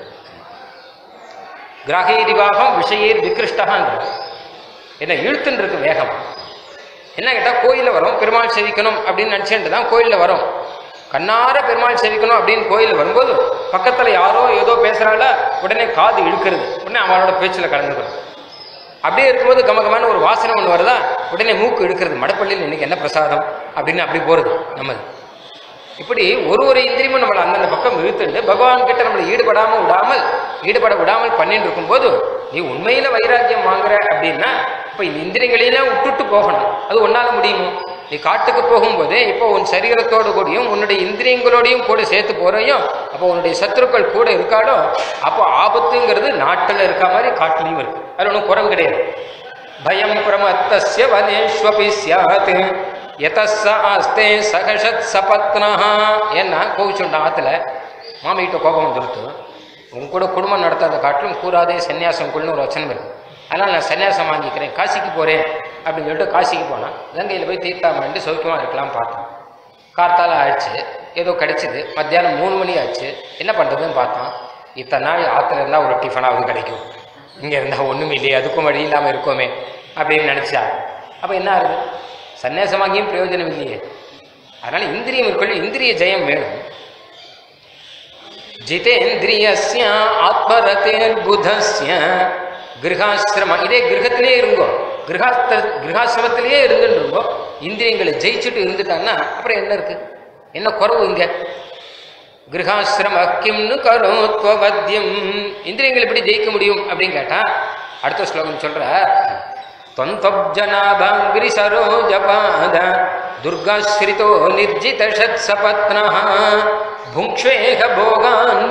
கிரகேரிவாகம் விஷயர் விகிருஷ்டகான்ற என்ன இழுத்துன்னு இருக்கு வேகம். என்ன கேட்டால் கோயிலில் வரும், பெருமாள் சேவிக்கணும் அப்படின்னு நினச்சிட்டு தான் கோயிலில் வரும். கண்ணார பெருமாள் சேவிக்கணும் அப்படின்னு கோயில் வரும்போது பக்கத்தில் யாரோ ஏதோ பேசுகிறால உடனே காது இழுக்கிறது, உடனே அவளோட பேச்சில் கலந்துக்கணும். அப்படியே இருக்கும்போது கமகமான ஒரு வாசனை ஒன்று வருதா, உடனே மூக்கு எடுக்கிறது. மடப்பள்ளியில் இன்னைக்கு என்ன பிரசாதம் அப்படின்னு அப்படி போகிறது நம்மது. இப்படி ஒரு இந்திரியமும் நம்மளை அந்தந்த பக்கம் இழுத்துட்டு பகவான் கிட்ட நம்மளை ஈடுபட விடாமல் பண்ணிட்டு இருக்கும்போது, நீ உண்மையில வைராக்கியம் வாங்குற அப்படின்னா இப்போ இந்த இந்திரியங்களையெல்லாம் விட்டுட்டு போகணும். அது ஒன்னால முடியுமோ? நீ காட்டுக்கு போகும்போதே இப்போ உன் சரீரத்தோடு கூடியும் உன்னுடைய இந்திரியங்களோடையும் கூட சேர்த்து போறையும், அப்போ உன்னுடைய சத்துருக்கள் கூட இருக்காளோ, அப்போ ஆபத்துங்கிறது நாட்டில் இருக்க மாதிரி காட்டுலையும் இருக்கு. அது ஒன்றும் குறவு கிடையாது. பயம் பிரமத்தஸ்ய வனேஷ்வபி ஸ்யாத் யதஸ்ஸாஸ்தே சகஷத் சபத்னஹ. ஏன்னா கோவிச்சுண்டான் ஆற்றுல மாமிகிட்ட கோபம் வந்துடுத்து, உன் கூட குடும்பம் நடத்தாத காட்டிலும் கூறாதே சன்னியாசம் கொள்ளுன்னு ஒரு வச்சனம் இருக்கு. அதனால் நான் சன்னியாசம் வாங்கிக்கிறேன், காசிக்கு போகிறேன் அப்படின்னு சொல்லிட்டு காசிக்கு போனால் கங்கையில் போய் தீர்த்தாமன்ட்டு சௌக்கியமாக இருக்கலாம் பார்த்தோம். கார்த்தால ஆயிடுச்சு, ஏதோ கிடைச்சிது. மத்தியானம் 3 மணி ஆச்சு, என்ன பண்ணுறதுன்னு பார்த்தோம். இத்தனை நாள் ஆற்றுல இருந்தால் ஒரு டிஃபனாவது கிடைக்கும், இங்கே இருந்தால் ஒன்றும் இல்லையே, அதுக்கும் வழி இல்லாமல் இருக்கோமே அப்படின்னு நினச்சா. அப்போ என்ன ஆகுது? சந்நியாசமாகியும் பிரயோஜனம் இல்லையே. அதனால இந்திரியம் இருக்கொள்ள இந்திரிய ஜெயம் வேணும். ஜிதேந்திரியஸ்ய ஆத்மரதேர் புதஸ்ய கிரகாசிரம, இதே கிரகத்திலே இருங்கோ, கிரகாசிரமத்திலேயே இருந்துருங்கோ. இந்திரியங்களை ஜெயிச்சுட்டு இருந்துட்டான்னா அப்புறம் என்ன இருக்கு, என்ன குறவு இங்க? கிரகாசிரம கிம்னு கரோத்வவத்யம், இந்திரியங்கள் எப்படி ஜெயிக்க முடியும் அப்படின்னு கேட்டா அடுத்த ஸ்லோகம் சொல்ற, தொந்தப்ஜனாபாங்கிரி சரோஜபாத துர்காஸ்ரிதோ நிர்ஜித ஷத் சபத்னஹ புங்க்ஷ்வேக போகான்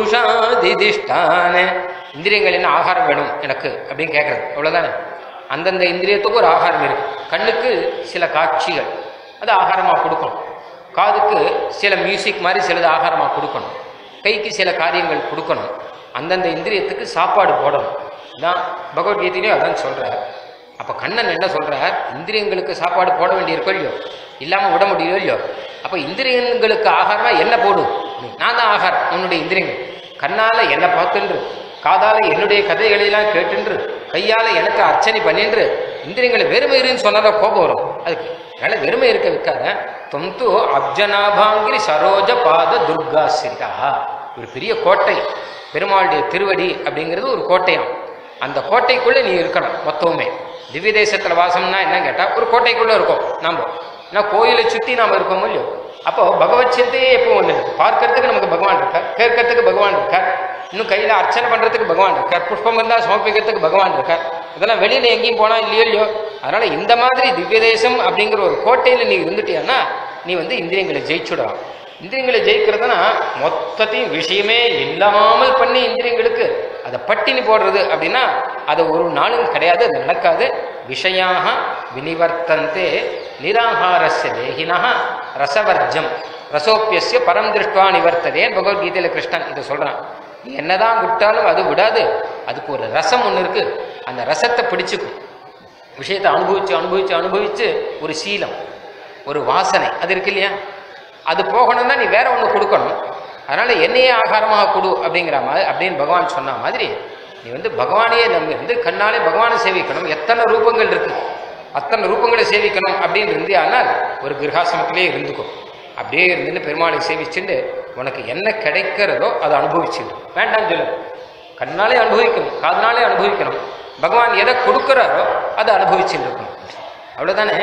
புருஷாதிதிஷ்டான. இந்திரியங்கள் என்ன ஆகாரம் வேணும் எனக்கு அப்படின்னு கேட்கறது, அவ்வளோதானே. அந்தந்த இந்திரியத்துக்கு ஒரு ஆகாரம் இருக்கு. கண்ணுக்கு சில காட்சிகள் அது ஆகாரமாக கொடுக்கணும், காதுக்கு சில மியூசிக் மாதிரி சிலது ஆகாரமாக கொடுக்கணும், கைக்கு சில காரியங்கள் கொடுக்கணும், அந்தந்த இந்திரியத்துக்கு சாப்பாடு போடணும். தான் பகவத்கீதையிலையும் அதான் சொல்கிறார். அப்போ கண்ணன் என்ன சொல்கிறார், இந்திரியங்களுக்கு சாப்பாடு போட வேண்டியிருக்கோ இல்லையோ, இல்லாமல் விட முடியோ இல்லையோ. அப்போ இந்திரியங்களுக்கு ஆகாரமாக என்ன போடும், நான் தான் ஆகாரம். உன்னுடைய இந்திரியங்கள் கண்ணால் என்னை பார்த்துன்று, காதால் என்னுடைய கதைகளெல்லாம் கேட்டுன்று, கையால் எனக்கு அர்ச்சனை பண்ணின்று, இந்திரியங்களை வெறுமை இருன்னு சொன்னதான் கோபம் வரும். அதுக்கு அதனால் வெறுமை இருக்க வைக்காத. தொந்து அப்ஜனாபாங்கிரி சரோஜ பாத துர்காசிரிதா, ஒரு பெரிய கோட்டை, பெருமாளுடைய திருவடி அப்படிங்கிறது ஒரு கோட்டையாம். அந்த கோட்டைக்குள்ளே நீ இருக்கணும். மொத்தவுமே திவ்ய தேசத்தில் வாசம்னா என்ன கேட்டால் ஒரு கோட்டைக்குள்ளே இருக்கும். நாம் ஏன்னா கோயிலை சுற்றி நாம் இருக்கோமோ இல்லையோ. அப்போ பகவத் சிந்தையே எப்போ ஒன்று, பார்க்கறதுக்கு நமக்கு பகவான் இருக்கார், கேட்கறதுக்கு பகவான் இருக்கார், இன்னும் கையில் அர்ச்சனை பண்ணுறதுக்கு பகவான் இருக்கார், புஷ்பம் இருந்தால் சமர்ப்பிக்கிறதுக்கு பகவான் இருக்கார். இதெல்லாம் வெளியில் எங்கேயும் போனால் இல்லையோ. அதனால் இந்த மாதிரி திவ்ய தேசம் அப்படிங்கிற ஒரு கோட்டையில் நீ இருந்துட்டியான்னா நீ இந்திரியங்களை ஜெயிச்சுடலாம். இந்திரியங்களை ஜெயிக்கிறதுனா மொத்தத்தையும் விஷயமே இல்லாமல் பண்ணி இந்திரியங்களுக்கு அதை பட்டினி போடுறது அப்படின்னா அது ஒரு நாளும் கிடையாது, அது நடக்காது. விஷயாக வினிவர்த்தந்தே நிராகாரஸ்ய தேகினா ரசவர்ஜம் ரசோப்பியஸ்ய பரம் திருஷ்டுவா நிவர்த்ததே. பகவத்கீதையில் கிருஷ்ணன் இதை சொல்கிறான். நீ என்னதான் விட்டாலும் அது விடாது, அதுக்கு ஒரு ரசம் ஒன்று இருக்குது. அந்த ரசத்தை பிடிச்சிக்கும், விஷயத்தை அனுபவித்து அனுபவித்து அனுபவித்து ஒரு சீலம், ஒரு வாசனை அது இருக்கு இல்லையா, அது போகணும்னா நீ வேற ஒன்று கொடுக்கணும். அதனால் என்னையே ஆகாரமாக கொடு அப்படிங்கிற மாதிரி அப்படின்னு பகவான் சொன்ன மாதிரி நீ பகவானையே நம்பி கண்ணாலே பகவானை சேவிக்கணும். எத்தனை ரூபங்கள் இருக்குது, அத்தனை ரூபங்களை சேவிக்கணும் அப்படின்னு இருந்தியானால் ஒரு கிரகாசிரமத்திலே இருந்துக்கும். அப்படியே இருந்துன்னு பெருமாளை சேவிச்சுட்டு உனக்கு என்ன கிடைக்கிறதோ அதை அனுபவிச்சுடு, வேண்டாம் சொல்லு. கண்ணாலே அனுபவிக்கணும், காதனாலே அனுபவிக்கணும். பகவான் எதை கொடுக்குறாரோ அதை அனுபவிச்சுட்டு இருக்கணும். அவ்வளோதானே.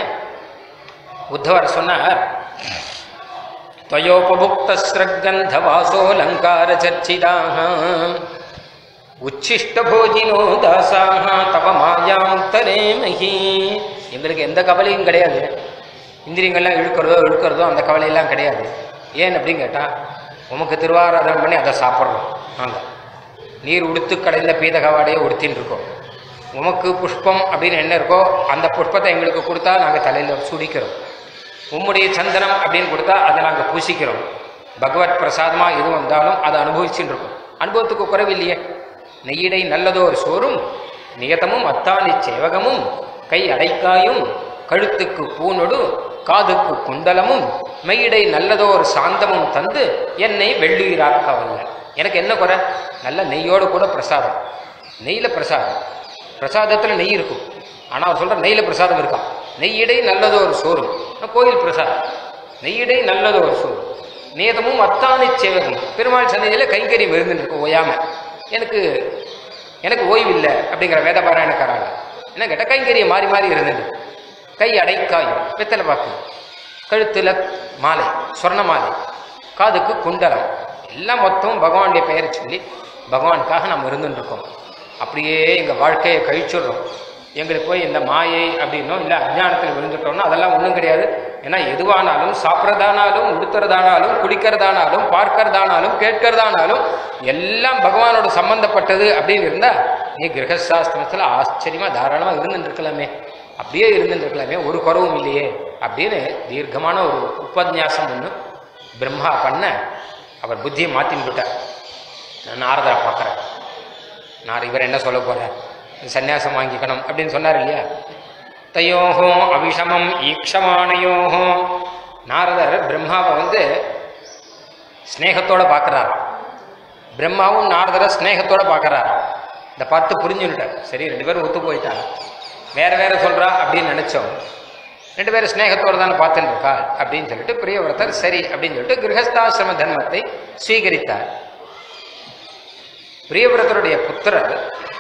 உத்தவர் சொன்னார், त्वयोपभुक्तस्रग्गन्ध वासोऽलङ्कार चर्चिताः உச்சிஷ்டபோஜினோ தாசாக தவ மாயாம் தரேமஹி. எங்களுக்கு எந்த கவலையும் கிடையாது, இந்திரியங்கள்லாம் இழுக்கிறதோ அந்த கவலையெல்லாம் கிடையாது. ஏன் அப்படின்னு கேட்டால் உமக்கு திருவாராதனை பண்ணி அதை சாப்பிட்றோம். நாங்கள் நீர் உடுத்து கடைந்த பீதகவாடையை உடுத்தின்னு இருக்கோம். உமக்கு புஷ்பம் அப்படின்னு என்ன இருக்கோ அந்த புஷ்பத்தை எங்களுக்கு கொடுத்தா நாங்கள் தலையில் சுடிக்கிறோம். உம்முடைய சந்தனம் அப்படின்னு கொடுத்தா அதை நாங்கள் பூசிக்கிறோம். பகவத் பிரசாதமாக எது வந்தாலும் அதை அனுபவிச்சுட்டு இருக்கோம். அனுபவத்துக்கு குறைவில்லையே. நெய்யிடை நல்லதோர் சோறும் நியதமும் அத்தானி சேவகமும் கை அடைக்காயும் கழுத்துக்கு பூனொடு காதுக்கு குண்டலமும் மெய்யிடை நல்லதோர் சாந்தமும் தந்து என்னை வெள்ளுயிராக்கவல்ல. எனக்கு என்ன குறை, நல்ல நெய்யோடு கூட பிரசாதம், நெய்யில் பிரசாதத்தில் நெய் இருக்கும். ஆனால் அவர் சொல்கிற நெய்யில் பிரசாதம் இருக்கான். நெய்யிடை நல்லதோர் சோறு, கோயில் பிரசாதம். நெய்யிடை நல்லதோர் சோறு நியதமும் அத்தானி சேவகம், பெருமாள் சந்தையில் கைங்கரியம் இருந்துட்டு இருக்கும் ஓயாமல். எனக்கு ஓய்வு இல்லை அப்படிங்கிற வேதபாராயணக்காராங்க என்ன கேட்டால் கைங்கரியம் மாறி மாறி இருந்துட்டு, கை அடைக்காயும் வெத்தலை பாக்கு, கழுத்தில் மாலை சொர்ண மாலை, காதுக்கு குண்டலம், எல்லாம் மொத்தம் பகவானுடைய பெயரை சொல்லி பகவானுக்காக நம்ம இருந்துட்டுருக்கோம். அப்படியே எங்கள் வாழ்க்கையை கழிச்சுடுறோம். எங்களுக்கு போய் இந்த மாயை அப்படின்னோ இல்லை அஜ்ஞானத்தில் விழுந்துட்டோம்னா அதெல்லாம் ஒன்றும் கிடையாது. ஏன்னா எதுவானாலும் சாப்பிட்றதானாலும் உடுத்துறதானாலும் குளிக்கிறதானாலும் பார்க்கறதானாலும் கேட்கறதானாலும் எல்லாம் பகவானோட சம்பந்தப்பட்டது அப்படின்னு இருந்தால் நீ கிரகசாஸ்திரத்தில் ஆச்சரியமாக தாராளமாக இருந்துட்டுருக்கலாமே, அப்படியே இருந்துட்டுருக்கலாமே, ஒரு குறவும் இல்லையே அப்படின்னு தீர்க்கமான ஒரு உபன்யாசம் ஒன்று பிரம்மா பண்ண அவர் புத்தியை மாற்றின்னு விட்டார். நான் நாரதரை பார்க்குறேன், இவர் என்ன சொல்ல போகிறார், சந்நியாசம் வாங்கிக்கணும் அப்படின்னு சொன்னார் இல்லையா. தயோஹோ அவிஷமம் ஈக்ஷமானயோஹோ. நாரதர் பிரம்மாவை ஸ்னேகத்தோடு பார்க்குறாராம். பிரம்மாவும் நாரதரை ஸ்னேகத்தோடு பார்க்குறாராம். இந்த பார்த்து புரிஞ்சுட்டார். சரி, ரெண்டு பேரும் ஒத்து போயிட்டாங்க. வேற சொல்கிறா அப்படின்னு நினச்சோம். 2 பேரும் ஸ்நேகத்தோடு தானே பார்த்துட்டு இருக்கா அப்படின்னு சொல்லிட்டு பிரியவிரதர் சரி அப்படின்னு சொல்லிட்டு கிரகஸ்தாசிரம தர்மத்தை ஸ்வீகரித்தார். பிரியவிரதருடைய புத்திரர்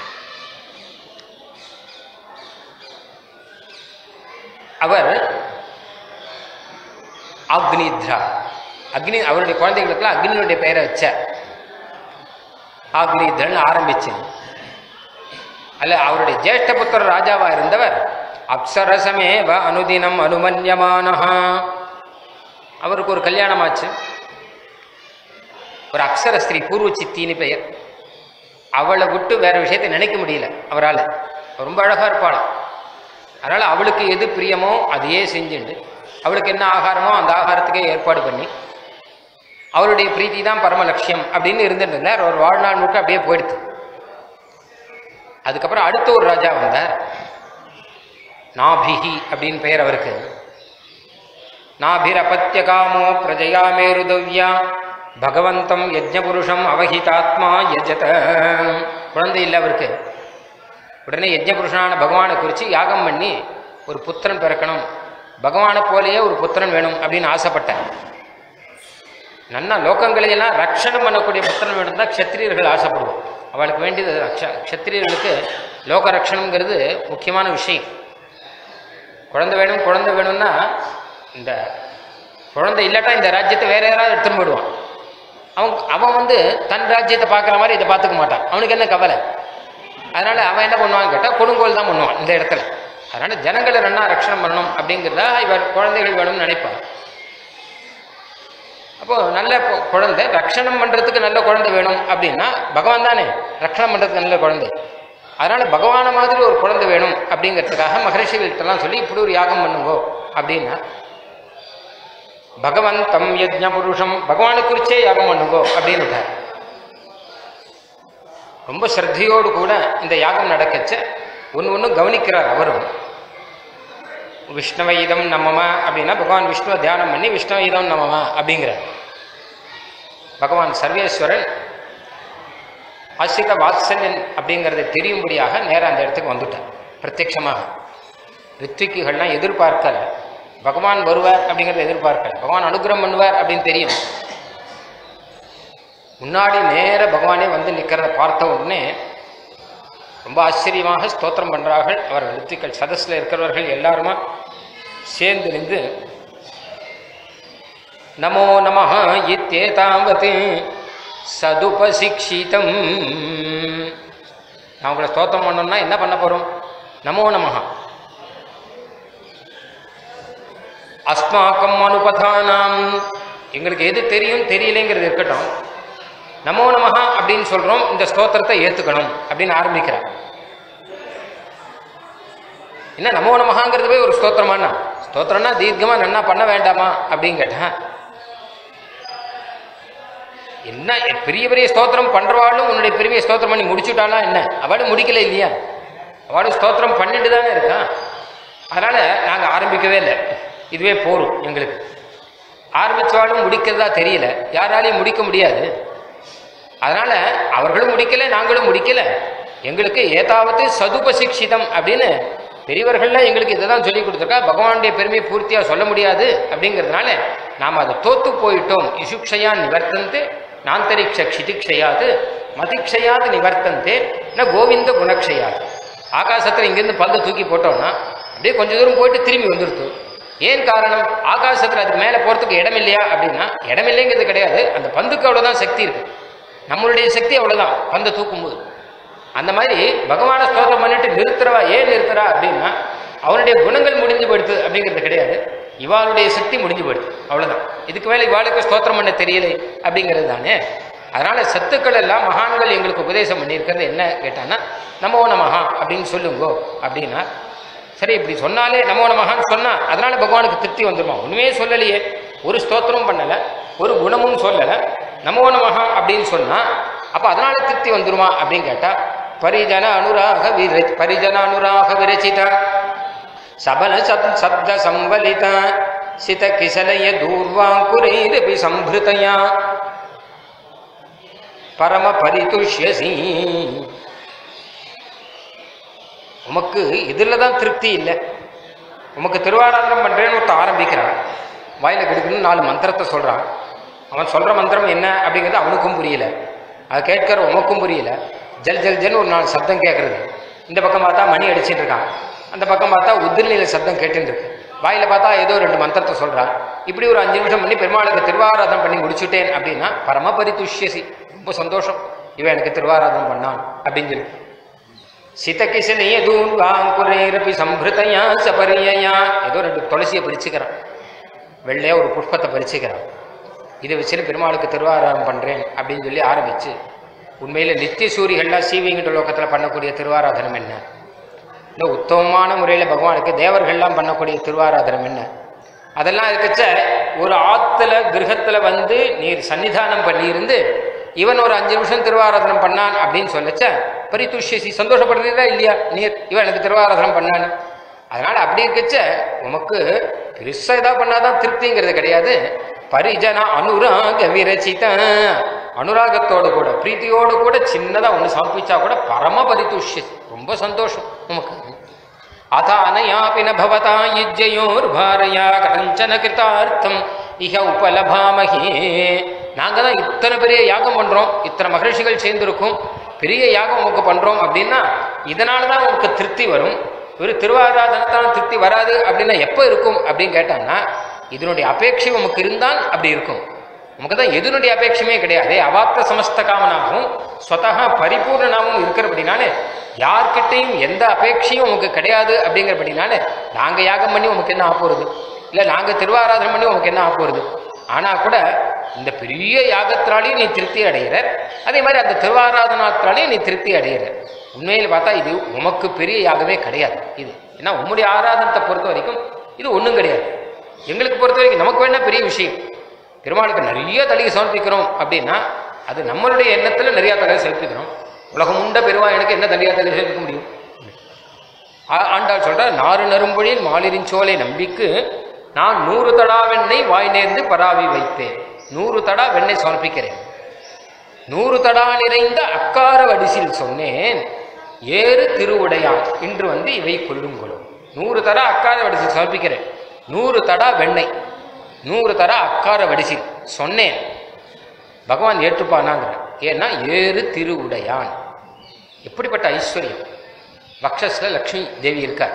அவர் அக்னித்ரா. அக்னி அவருடைய குழந்தைகளுக்கெல்லாம் அக்னியுடைய பெயரை வச்ச அக்னித்ரன் ஆரம்பிச்சு. அல்ல அவருடைய ஜேஷ்ட புத்திரர் ராஜாவா இருந்தவர் அப்சரசமேவ அனுதினம் அனுமன்யமானஹா. அவருக்கு ஒரு கல்யாணம் ஆச்சு. ஒரு அப்சர ஸ்திரீ பூர்வ சித்தின்னு பெயர். அவளை விட்டு வேற விஷயத்தை நினைக்க முடியல அவரால். ரொம்ப அழகா இருப்பாளாம். அதனால அவளுக்கு எது பிரியமோ அதையே செஞ்சுண்டு அவளுக்கு என்ன ஆகாரமோ அந்த ஆகாரத்துக்கே ஏற்பாடு பண்ணி அவருடைய பிரீத்தி தான் பரம லட்சியம் அப்படின்னு இருந்துட்டு இருந்தார். ஒரு வாழ்நாள் முழுக்க அப்படியே போயிடுது. அதுக்கப்புறம் அடுத்த ஒரு ராஜா வந்தார், நாபிஹி அப்படின்னு பெயர் அவருக்கு. நாபிரபத்ய காமோ பிரஜயா மேருதவ்யா பகவந்தம் யஜ்ஞபுருஷம் அவஹிதாத்மா யஜத. குழந்தை இல்லை அவருக்கு. உடனே யஜ்ஞபுருஷனான பகவானை குறித்து யாகம் பண்ணி ஒரு புத்திரன் பிறக்கணும், பகவானை போலேயே ஒரு புத்திரன் வேணும் அப்படின்னு ஆசைப்பட்டார். நன்னா லோகங்களையெல்லாம் ரட்சணம் பண்ணக்கூடிய புத்திரன் வேணும் தான் க்ஷத்திரியர்கள் ஆசைப்படுவோம். அவளுக்கு வேண்டியது க்ஷத்திரியர்களுக்கு லோக ரட்சணம்ங்கிறது முக்கியமான விஷயம். குழந்தை வேணும் குழந்தை வேணும்னா இந்த குழந்தை இல்லாட்டா இந்த ராஜ்யத்தை வேற யாராவது எடுத்துன்னு போயிடுவான். அவன் தன் ராஜ்யத்தை பார்க்குற மாதிரி இதை பார்த்துக்க மாட்டான். அவனுக்கு என்ன கவலை? அதனால அவன் என்ன பண்ணுவான்னு கேட்டால் கொடுங்கோல் தான் பண்ணுவான் இந்த இடத்துல. அதனால ஜனங்களை ரெண்டா ரட்சணம் பண்ணணும் அப்படிங்கிறதா இவர் குழந்தைகள் வேணும்னு நினைப்பார். அப்போ நல்ல குழந்தை ரட்சணம் பண்றதுக்கு நல்ல குழந்தை வேணும் அப்படின்னா பகவான் தானே ரட்சணம் பண்றதுக்கு நல்ல குழந்தை. அதனால பகவான மாதிரி ஒரு குழந்தை வேணும் அப்படிங்கிறதுக்காக மகரிஷிகள்கிட்டலாம் சொல்லி இப்படி ஒரு யாகம் பண்ணுங்கோ அப்படின்னா பகவந்தம் யஜ்ஞ புருஷம் பகவானை குறிச்சே யாகம் பண்ணுங்கோ அப்படின்னு ரொம்ப ஸ்ரத்தையோடு கூட இந்த யாகம் நடக்கச்ச ஒன்று கவனிக்கிறார் அவரும். விஷ்ணுவைதம் நமமா அப்படின்னா பகவான் விஷ்ணுவை தியானம் பண்ணி விஷ்ணுவைதம் நமமா அப்படிங்கிறார். பகவான் சர்வேஸ்வரன் ஆசிரித வாத்சல்யன் அப்படிங்கிறத தெரியும்படியாக நேராக அந்த இடத்துக்கு வந்துட்டார் பிரத்யட்சமாக. ரித்விக்குகள்லாம் எதிர்பார்க்கல பகவான் வருவார் அப்படிங்கிறத எதிர்பார்க்கல. பகவான் அனுகிரகம் பண்ணுவார் அப்படின்னு தெரியும். முன்னாடி நேர பகவானே வந்து நிற்கிறத பார்த்த உடனே ரொம்ப ஆச்சரியமாக ஸ்தோத்திரம் பண்றார்கள். அவர் ரித்விக்கள் சதஸ்ல இருக்கிறவர்கள் எல்லாருமா சேர்ந்து நின்று நமோ நமஹ இத்யேதாவத் சதுபசிக்ஷிதம். நான் உங்களை ஸ்தோத்திரம் பண்ணோம்னா என்ன பண்ண போறோம்? நமோ நமஹ அஸ்மாக்கம் அனுபதானாம். எங்களுக்கு எது தெரியும் தெரியலைங்கிறது இருக்கட்டும், நமோ நமஹ அப்படின்னு சொல்றோம், இந்த ஸ்தோத்திரத்தை ஏத்துக்கணும் அப்படின்னு ஆரம்பிக்கிறார். என்ன நமோ நமஹாங்கிறது போய் ஒரு ஸ்தோத்திரமானா? ஸ்தோத்திரம்னா தீர்க்கமா நன்னா பண்ண வேண்டாமா அப்படின்னு கேட்டேன். என்ன பெரிய பெரிய ஸ்தோத்திரம் பண்றவாளும் உன்னுடைய பெரிய ஸ்தோத்திரம் பண்ணி முடிச்சுட்டாளா என்ன? அவளும் முடிக்கல இல்லையா? அவளும் ஸ்தோத்திரம் பண்ணிட்டு தானே இருக்கான். அதனால நாங்க ஆரம்பிக்கவே இல்லை, இதுவே போரும் எங்களுக்கு. ஆரம்பிச்சவாளும் முடிக்கிறதா தெரியல, யாராலையும் முடிக்க முடியாது. அதனால அவர்களும் முடிக்கல நாங்களும் முடிக்கல. எங்களுக்கு ஏதாவது சதுபசிக்ஷிதம் அப்படின்னு பெரியவர்கள்லாம் எங்களுக்கு இதை தான் சொல்லி கொடுத்துருக்கா. பகவானுடைய பெருமையை பூர்த்தியாக சொல்ல முடியாது அப்படிங்கிறதுனால நாம் அதை தோத்து போயிட்டோம். இசுக்ஷயா நிவர்த்தந்தே நாந்தரிக்ஷ க்ஷிதிக்ஷயாது மதிக்ஷயாது நிவர்த்தந்தே ந கோவிந்த குணக்ஷயாது. ஆகாசத்தில் இங்கேருந்து பல்ல தூக்கி போட்டோம்னா அப்படியே கொஞ்சம் தூரம் போயிட்டு திரும்பி வந்துருத்து. ஏன் காரணம்? ஆகாசத்தில் அதுக்கு மேலே போகிறதுக்கு இடம் இல்லையா அப்படின்னா இடம் இல்லைங்கிறது கிடையாது. அந்த பந்துக்கு அவ்வளோதான் சக்தி இருக்கு. நம்மளுடைய சக்தி அவ்வளோதான் பந்தை தூக்கும்போது. அந்த மாதிரி பகவான ஸ்தோத்திரம் பண்ணிட்டு நிறுத்துறவா ஏன் நிறுத்துறா அப்படின்னா அவனுடைய குணங்கள் முடிஞ்சு போயிடுது அப்படிங்கிறது கிடையாது, இவாளுடைய சக்தி முடிஞ்சு போயிடுது அவ்வளோதான். இதுக்கு மேலே இவாளுக்கு ஸ்தோத்திரம் பண்ண தெரியலை அப்படிங்கிறது தானே. அதனால சத்துக்கள் எல்லாம் மகான்கள் எங்களுக்கு உபதேசம் பண்ணியிருக்கிறது என்ன கேட்டான்னா நமோ நமஹா அப்படின்னு சொல்லுங்கோ அப்படின்னா. சரி இப்படி சொன்னாலே நமோ நமஹான்னு சொன்னா அதனால பகவானுக்கு திருப்தி வந்துருமா? ஒண்ணுமே சொல்லலையே, ஒரு ஸ்தோத்திரமும் பண்ணலை, ஒரு குணமும் சொல்லலை, நமோ நமஹா அப்படின்னு சொன்னா அப்ப அதனால திருப்தி வந்துருமா அப்படின்னு கேட்டா பரிஜன அனுராக விரச்சித சபல சப்த சம்பலித சித கிசலய தூர்வாங்குரைரபி சம்பிருதயா பரம பரிதுஷ்யசி. உமக்கு இதில் தான் திருப்தி இல்லை, உமக்கு திருவாராதனம் பண்ணுறேன்னு ஒருத்த ஆரம்பிக்கிறான், வாயில் கெடுக்கணும்னு 4 மந்திரத்தை சொல்கிறான். அவன் சொல்கிற மந்திரம் என்ன அப்படிங்கிறது அவனுக்கும் புரியல, அதை கேட்கிற உமக்கும் புரியல. ஜல் ஜல் ஜல்னு ஒரு 4 சப்தம் கேட்குறது. இந்த பக்கம் பார்த்தா மணி அடிச்சுட்டு இருக்கான், அந்த பக்கம் பார்த்தா உதிர்நிலை சப்தம் கேட்டுன்னு இருக்கு. வாயில் பார்த்தா ஏதோ 2 மந்திரத்தை சொல்கிறான். இப்படி ஒரு 5 நிமிஷம் பண்ணி பெருமாளுக்கு திருவாராதனம் பண்ணி முடிச்சுட்டேன் அப்படின்னா பரமபரிதுஷ்யசி, ரொம்ப சந்தோஷம், இவன் எனக்கு திருவாராதனம் பண்ணான் அப்படின்னு சொல்லி. சிதகிசனைய தூர்வாங்குரேரபி சம்பிருதையா சபரியா, ஏதோ 2 துளசியை பறிச்சுக்கிறான், வெள்ளையா ஒரு புஷ்பத்தை பறிச்சுக்கிறான். இதை வச்சுட்டு பெருமாளுக்கு திருவாராதனம் பண்ணுறேன் அப்படின்னு சொல்லி ஆரம்பிச்சு, உண்மையில் நித்திய சூரிகள்லாம் சீவிங்கிட்ட லோகத்தில் பண்ணக்கூடிய திருவாராதனம் என்ன, இந்த உத்தமமான முறையில் பகவானுக்கு தேவர்கள்லாம் பண்ணக்கூடிய திருவாராதனம் என்ன, அதெல்லாம் இருக்கச்ச ஒரு ஆற்றுல கிரகத்தில் வந்து நீர் சன்னிதானம் பண்ணியிருந்து இவன் ஒரு 5 நிமிஷம் திருவாராதனம் பண்ணான் அப்படின்னு சொல்லச்ச பரிதுஷ்யசி, சந்தோஷப்படுறதா இல்லையா நீர் இவன் எனக்கு திருவாராதனம் பண்ணான்னு. அதனால் அப்படி இருக்கச்ச உமக்கு பெருசாக இதாக பண்ணாதான் திருப்திங்கிறது கிடையாது. பரிஜன அனுராக விரச்சித, அனுராகத்தோடு கூட பிரீத்தியோடு கூட சின்னதாக ஒன்று சமர்ப்பிச்சா கூட பரம பரிதுஷ்யசி, ரொம்ப சந்தோஷம் நமக்கு. அதானயாபி நபவதா யுஜ்ஜயோர் பாரயா கடஞ்சன கிருதார்த்தம் இஹ உபலபாமஹே. நாங்கள் தான் இத்தனை பெரிய யாகம் பண்ணுறோம், இத்தனை மகிழ்ச்சிகள் சேர்ந்துருக்கும், பெரிய யாகம் உமக்கு பண்ணுறோம் அப்படின்னா இதனால தான் உமக்கு திருப்தி வரும். ஒரு திருவாராதனத்தான திருப்தி வராது அப்படின்னா எப்போ இருக்கும் அப்படின்னு கேட்டாங்கன்னா இதனுடைய அபேட்சை உமக்கு இருந்தால் அப்படி இருக்கும். நமக்கு தான் எதனுடைய அபேட்சமே கிடையாது. அவாப்த சமஸ்த காமனாகவும் ஸ்வதகா பரிபூர்ணனாகவும் இருக்கிறபடினாலே யார்கிட்டையும் எந்த அபேட்சையும் உமக்கு கிடையாது. அப்படிங்கிறபடினாலே நாங்கள் யாகம் பண்ணி உமக்கு என்ன ஆப்போறது, இல்லை நாங்கள் திருவாராதனம் பண்ணி உமக்கு என்ன ஆப்போறது. ஆனால் கூட இந்த பெரிய யாகத்தினாலையும் நீ திருப்தி அடைகிற, அதே மாதிரி அந்த திருவாராதனத்தினாலையும் நீ திருப்தி அடைகிற. உண்மையில் பார்த்தா இது உமக்கு பெரிய யாகமே கிடையாது இது. ஏன்னா உம்முடைய ஆராதனத்தை பொறுத்த வரைக்கும் இது ஒன்றும் கிடையாது. எங்களுக்கு பொறுத்த வரைக்கும் நமக்கு வேணா பெரிய விஷயம், பெருமாளுக்கு நிறைய தலிகை சமர்ப்பிக்கிறோம் அப்படின்னா அது நம்மளுடைய எண்ணத்தில் நிறையா தலிகை சமர்ப்பிக்கிறோம். உலகம் உண்ட பெருமாளுக்கு என்ன தலிகை சமர்ப்பிக்க முடியும். ஆண்டாள் சொல்ற, நாறு நறும்பொழில் மாலிரிஞ்சோலை நம்பிக்கு நான் 100 தடா வெண்ணெய் வாய் நேர்ந்து பராவி வைத்தேன். 100 தடா வெண்ணெய் சமர்ப்பிக்கிறேன், 100 தடா நிறைந்த அக்கார வடிசில் சொன்னேன் ஏறு திருவுடையான் இன்று வந்து இவை கொள்ளுங்கொள்ளும். 100 தடா அக்கார வடிசில் சமர்ப்பிக்கிறேன், 100 தடா வெண்ணெய், 100 தடா அக்கார வடிசில் சொன்னேன். பகவான் ஏற்றுப்பானாங்கிற, ஏன்னா ஏறு திருவுடையான். எப்படிப்பட்ட ஐஸ்வர்யம்! வக்ஷஸ்ல லக்ஷ்மி தேவி இருக்கார்.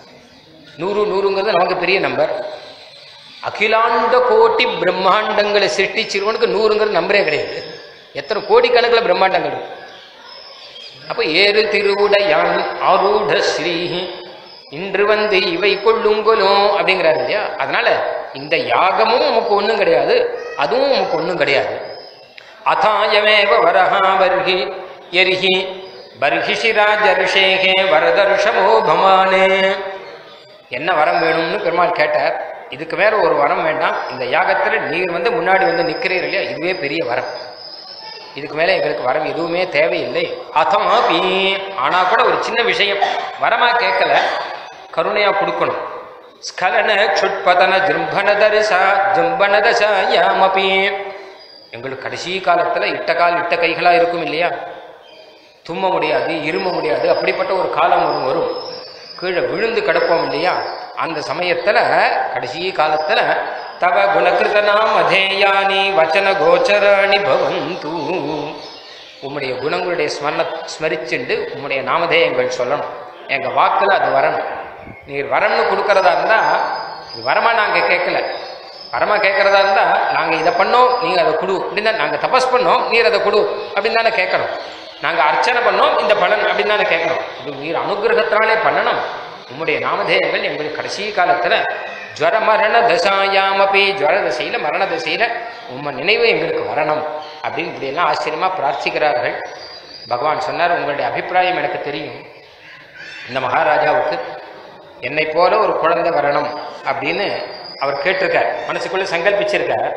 100 நமக்கு பெரிய நம்பர். அகிலாண்ட கோட்டி பிரம்மாண்டங்களை சிருஷ்டிச்சிருவனுக்கு 100ங்கிறது நம்பரே கிடையாது. எத்தனை கோடிக்கணக்கில் பிரம்மாண்டங்கள் இருக்கு. அப்போ ஏறு திருவுடையான் ஆரூட ஸ்ரீ இன்று வந்து இவை கொள்ளுங்கொலோ அப்படிங்கிறாரு இல்லையா. அதனால இந்த யாகமும் நமக்கு ஒன்றும் கிடையாது, அதுவும் நமக்கு ஒன்றும் கிடையாது. அதாயமேவ வரஹா வர்ஹி எரிஹி பர்ஹிஷிராஜர்ஷேகே வரதர்ஷமோ பமானே. என்ன வரம் வேணும்னு பெருமாள் கேட்டார். இதுக்கு மேல ஒரு வரம் வேண்டாம், இந்த யாகத்தில் நீர் வந்து முன்னாடி வந்து நிற்கிறீர் இல்லையா, இதுவே பெரிய வரம். இதுக்கு மேலே எங்களுக்கு வரம் எதுவுமே தேவையில்லை. அதமாபி, ஆனால் கூட ஒரு சின்ன விஷயம் வரமா கேட்கல, கருணையா கொடுக்கணும். ஸ்கலன சுட்பதன ஜிம்பனதரிசா ஜிம்பனதசாயாமபி. எங்களுக்கு கடைசி காலத்தில் இட்ட கால் இட்ட கைகளாக இருக்கும் இல்லையா, தும்ம முடியாது இரும முடியாது, அப்படிப்பட்ட ஒரு காலம் வரும், கீழே விழுந்து கிடப்போம் இல்லையா. அந்த சமயத்தில் கடைசி காலத்தில் தவ குணகிருதனாம் அதேயானி வச்சன கோச்சராணி பவந்து. உம்முடைய குணங்களுடைய ஸ்மரிச்சுண்டு உம்முடைய நாமதேயங்கள் சொல்லணும், எங்கள் வாக்கில் அது வரணும். நீர் வரம்னு கொடுக்கறதா இருந்தால் இது வரமா நாங்கள் கேட்கல, வரமா கேட்கறதா இருந்தால் நாங்கள் இதை பண்ணோம் நீங்கள் அதை கொடு அப்படின்னு தான், நாங்கள் தபஸ் பண்ணோம் நீர் அதை கொடு அப்படின்னு தானே கேட்கணும். நாங்கள் அர்ச்சனை பண்ணோம் இந்த பலன் அப்படின்னு தானே கேட்கணும். இது நீர் அனுகிரகத்தினாலே பண்ணணும். உம்முடைய நாமதேயங்கள் எங்களுக்கு கடைசி காலத்தில் ஜுவர மரண தசாயாமப்பே, ஜுவர தசையில் மரண தசையில் உம்ம நினைவு எங்களுக்கு வரணும் அப்படின்னு இப்படியெல்லாம் ஆச்சரியமாக பிரார்த்திக்கிறார்கள். பகவான் சொன்னார், உங்களுடைய அபிப்பிராயம் எனக்கு தெரியும், இந்த மகாராஜாவுக்கு என்னை போல ஒரு குழந்தை வரணும் அப்படின்னு அவர் கேட்டிருக்கார், மனசுக்குள்ளே சங்கல்பிச்சிருக்கார்.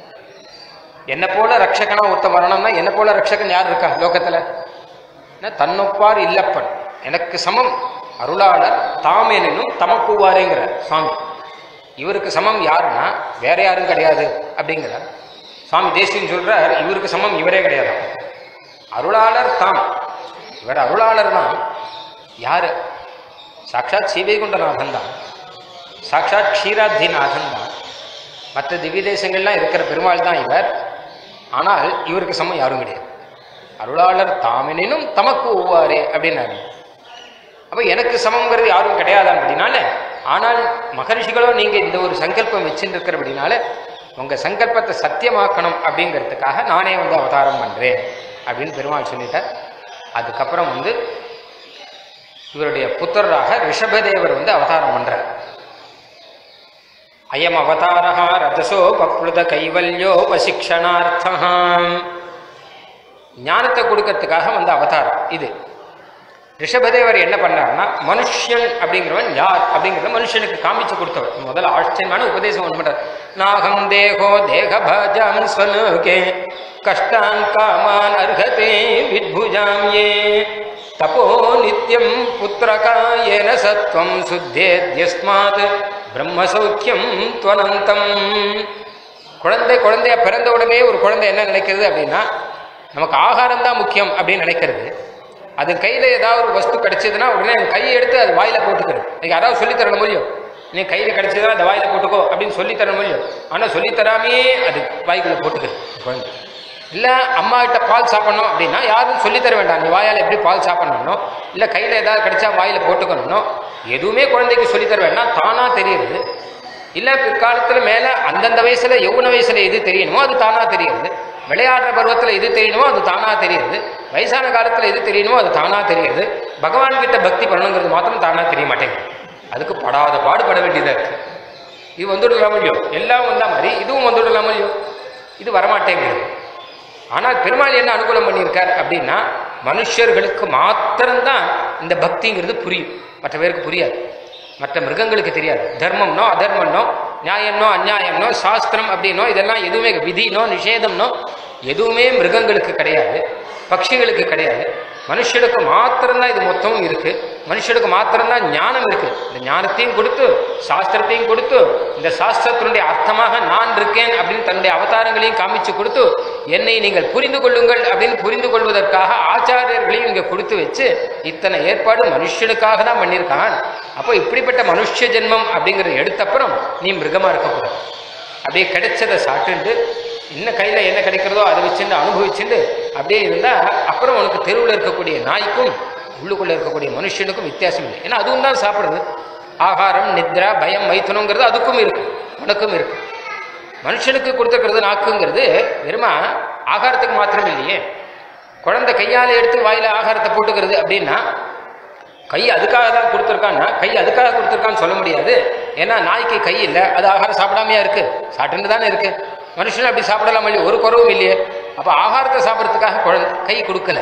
என்னை போல ரட்சகனா ஒருத்த வரணும்னா என்னை போல ரட்சகன் யார் இருக்கா லோகத்தில்? தன்னொப்பார் இல்லப்பன், எனக்கு சமம் அருளாளர் தாமேனும் தமக்குவாரேங்கிற சுவாமி. இவருக்கு சமம் யாருன்னா வேற யாரும் கிடையாது அப்படிங்கிறார் சுவாமி தேசியன் சொல்றார். இவருக்கு சமம் இவரே கிடையாது, அருளாளர் தாம். இவர் அருளாளர் தான். யாரு? சாட்சாத் ஸ்ரீவைகுண்டநாதன் தான். சாட்சாத் க்ஷீராப்திநாதன் தான். மற்ற திவ்ய தேசங்கள்லாம் இருக்கிற பெருமாள் தான் இவர். ஆனால் இவருக்கு சமம் யாரும் கிடையாது. அருளாளர் தாமெனினும் தமக்கு ஒவ்வாரே அப்படின்னாரு. அப்போ எனக்கு சமங்கிறது யாரும் கிடையாதான் அப்படின்னால, ஆனால் மகர்ஷிகளோ நீங்கள் இந்த ஒரு சங்கல்பம் வச்சுட்டு இருக்கிறபடினால உங்கள் சங்கல்பத்தை சத்தியமாக்கணும் அப்படிங்கிறதுக்காக நானே வந்து அவதாரம் பண்ணுறேன் அப்படின்னு பெருமாள் சொல்லிட்டார். அதுக்கப்புறம் வந்து இவருடைய புத்தராக ரிஷபதேவர் வந்து அவதாரம் பண்ணுறார். அயம் அவதாரா ரஜசோ பப்ளுத கைவல்யோபசிக்ஷணார்த்தம், ஞானத்தை கொடுக்கறதுக்காக வந்த அவதாரம் இது. ரிஷபதேவர் என்ன பண்ணார்னா, மனுஷன் அப்படிங்கிறவன் யார் அப்படிங்கிறத மனுஷனுக்கு காமிச்சு கொடுத்தவர். முதல்ல ஆச்சரியமான உபதேசம் ஒன்று பண்றார். நாகம் தேகோ தேகபாஜாம் ஸ்வலோகே கஷ்டான் காமான் அர்ஹதே வித்புஜாம் ஏ தபோ நித்யம் புத்திரகாயேன சத்வம் சுத்தேத்யஸ்மாத் பிரம்மசௌக்கியம் துவனந்தம். குழந்தையா பிறந்த உடனே ஒரு குழந்தை என்ன நினைக்கிறது அப்படின்னா, நமக்கு ஆகாரம் தான் முக்கியம் அப்படின்னு நினைக்கிறது. அது கையில் ஏதாவது ஒரு வஸ்து கிடைச்சதுன்னா உடனே கையை எடுத்து அது வாயில போட்டுக்கிறது. நீங்கள் யாராவது சொல்லித்தரணும் முடியும், நீ கையில் கிடைச்சதுன்னா அதை வாயில போட்டுக்கோ அப்படின்னு சொல்லித்தரணும் முடியும். ஆனால் சொல்லித்தராமையே அது வாய்க்குள்ள போட்டுக்கிறது குழந்தை. இல்லை அம்மா கிட்ட பால் சாப்பிடணும் அப்படின்னா யாரும் சொல்லித்தர வேண்டாம், நீ வாயால் எப்படி பால் சாப்பிடணும், இல்லை கையில் ஏதாவது கிடைச்சா வாயில போட்டுக்கணும், எதுவுமே குழந்தைக்கு சொல்லித்தர வேண்டாம், தானாக தெரியுது. இல்லை பிற்காலத்தில் மேலே அந்தந்த வயசில் யௌவன வயசில் எது தெரியணுமோ அது தானாக தெரியுது. விளையாடுற பருவத்தில் எது தெரியணுமோ அது தானாக தெரியுது. வயசான காலத்தில் எது தெரியணுமோ அது தானாக தெரியுது. பகவான் கிட்ட பக்தி பண்ணணுங்கிறது மாத்திரம் தானாக தெரிய மாட்டேங்குது. அதுக்கு படாத பாடுபட வேண்டியதாக இருக்குது. இது வந்துடலாம் இல்லையோ, எல்லாம் வந்த மாதிரி இதுவும் வந்துடலாம் இல்லையோ, இது வரமாட்டேங்கிறது. ஆனால் பெருமாள் என்ன அனுகூலம் பண்ணியிருக்கார் அப்படின்னா, மனுஷர்களுக்கு மாத்திரம்தான் இந்த பக்திங்கிறது புரியும், மற்ற பேருக்கு புரியாது, மற்ற மிருகங்களுக்கு தெரியாது. தர்மம்னோ அதர்மம்னோ நியாயம்னோ அந்நியாயம்னோ சாஸ்திரம் அப்படின்னோ இதெல்லாம் எதுவுமே விதினோ நிஷேதம்னோ எதுவுமே மிருகங்களுக்கு கிடையாது, பட்சிகளுக்கு கிடையாது. மனுஷனுக்கு மாத்திரம்தான் இது மொத்தமும் இருக்கு. மனுஷனுக்கு மாத்திரம்தான் ஞானம் இருக்கு. இந்த ஞானத்தையும் கொடுத்து சாஸ்திரத்தையும் கொடுத்து இந்த சாஸ்திரத்தினுடைய அர்த்தமாக நான் இருக்கேன் அப்படின்னு தன்னுடைய அவதாரங்களையும் காமிச்சு கொடுத்து என்னை நீங்கள் புரிந்து கொள்ளுங்கள் அப்படின்னு புரிந்து கொள்வதற்காக ஆச்சாரியர்களையும் இங்கே கொடுத்து வச்சு இத்தனை ஏற்பாடு மனுஷனுக்காக தான் பண்ணியிருக்கான். அப்போ இப்படிப்பட்ட மனுஷ ஜென்மம் அப்படிங்கிறத எடுத்தப்புறம் நீ மிருகமா இருக்கக்கூடாது. அப்படியே கிடைச்சதை சாப்பிட்டு இன்னும் கையில் என்ன கிடைக்கிறதோ அதை வச்சுட்டு அனுபவிச்சுட்டு அப்படியே இருந்தால் அப்புறம் உனக்கு தெருவில் இருக்கக்கூடிய நாய்க்கும் உள்ளுக்குள்ளே இருக்கக்கூடிய மனுஷனுக்கும் வித்தியாசம் இல்லை. ஏன்னா அதுவும் தான் சாப்பிட்றது. ஆகாரம் நித்ரா பயம் மைத்துனங்கிறது அதுக்கும் இருக்கு, உனக்கும் இருக்கு. மனுஷனுக்கு கொடுத்துக்கிறது நாக்குங்கிறது வெறுமா ஆகாரத்துக்கு மாத்திரம் இல்லையே. குழந்தை கையால் எடுத்து வாயில ஆகாரத்தை போட்டுக்கிறது அப்படின்னா கை அதுக்காக தான் கொடுத்துருக்கான்னா கை அதுக்காக கொடுத்துருக்கான்னு சொல்ல முடியாது. ஏன்னா நாய்க்கு கை இல்லை, அது ஆகாரம் சாப்பிடாமையா இருக்கு, சாப்பிட்டு தானே இருக்கு. மனுஷன் அப்படி சாப்பிடலாம் இல்லையே, ஒரு குறவும் இல்லையே. அப்போ ஆகாரத்தை சாப்பிட்றதுக்காக கை கொடுக்கல.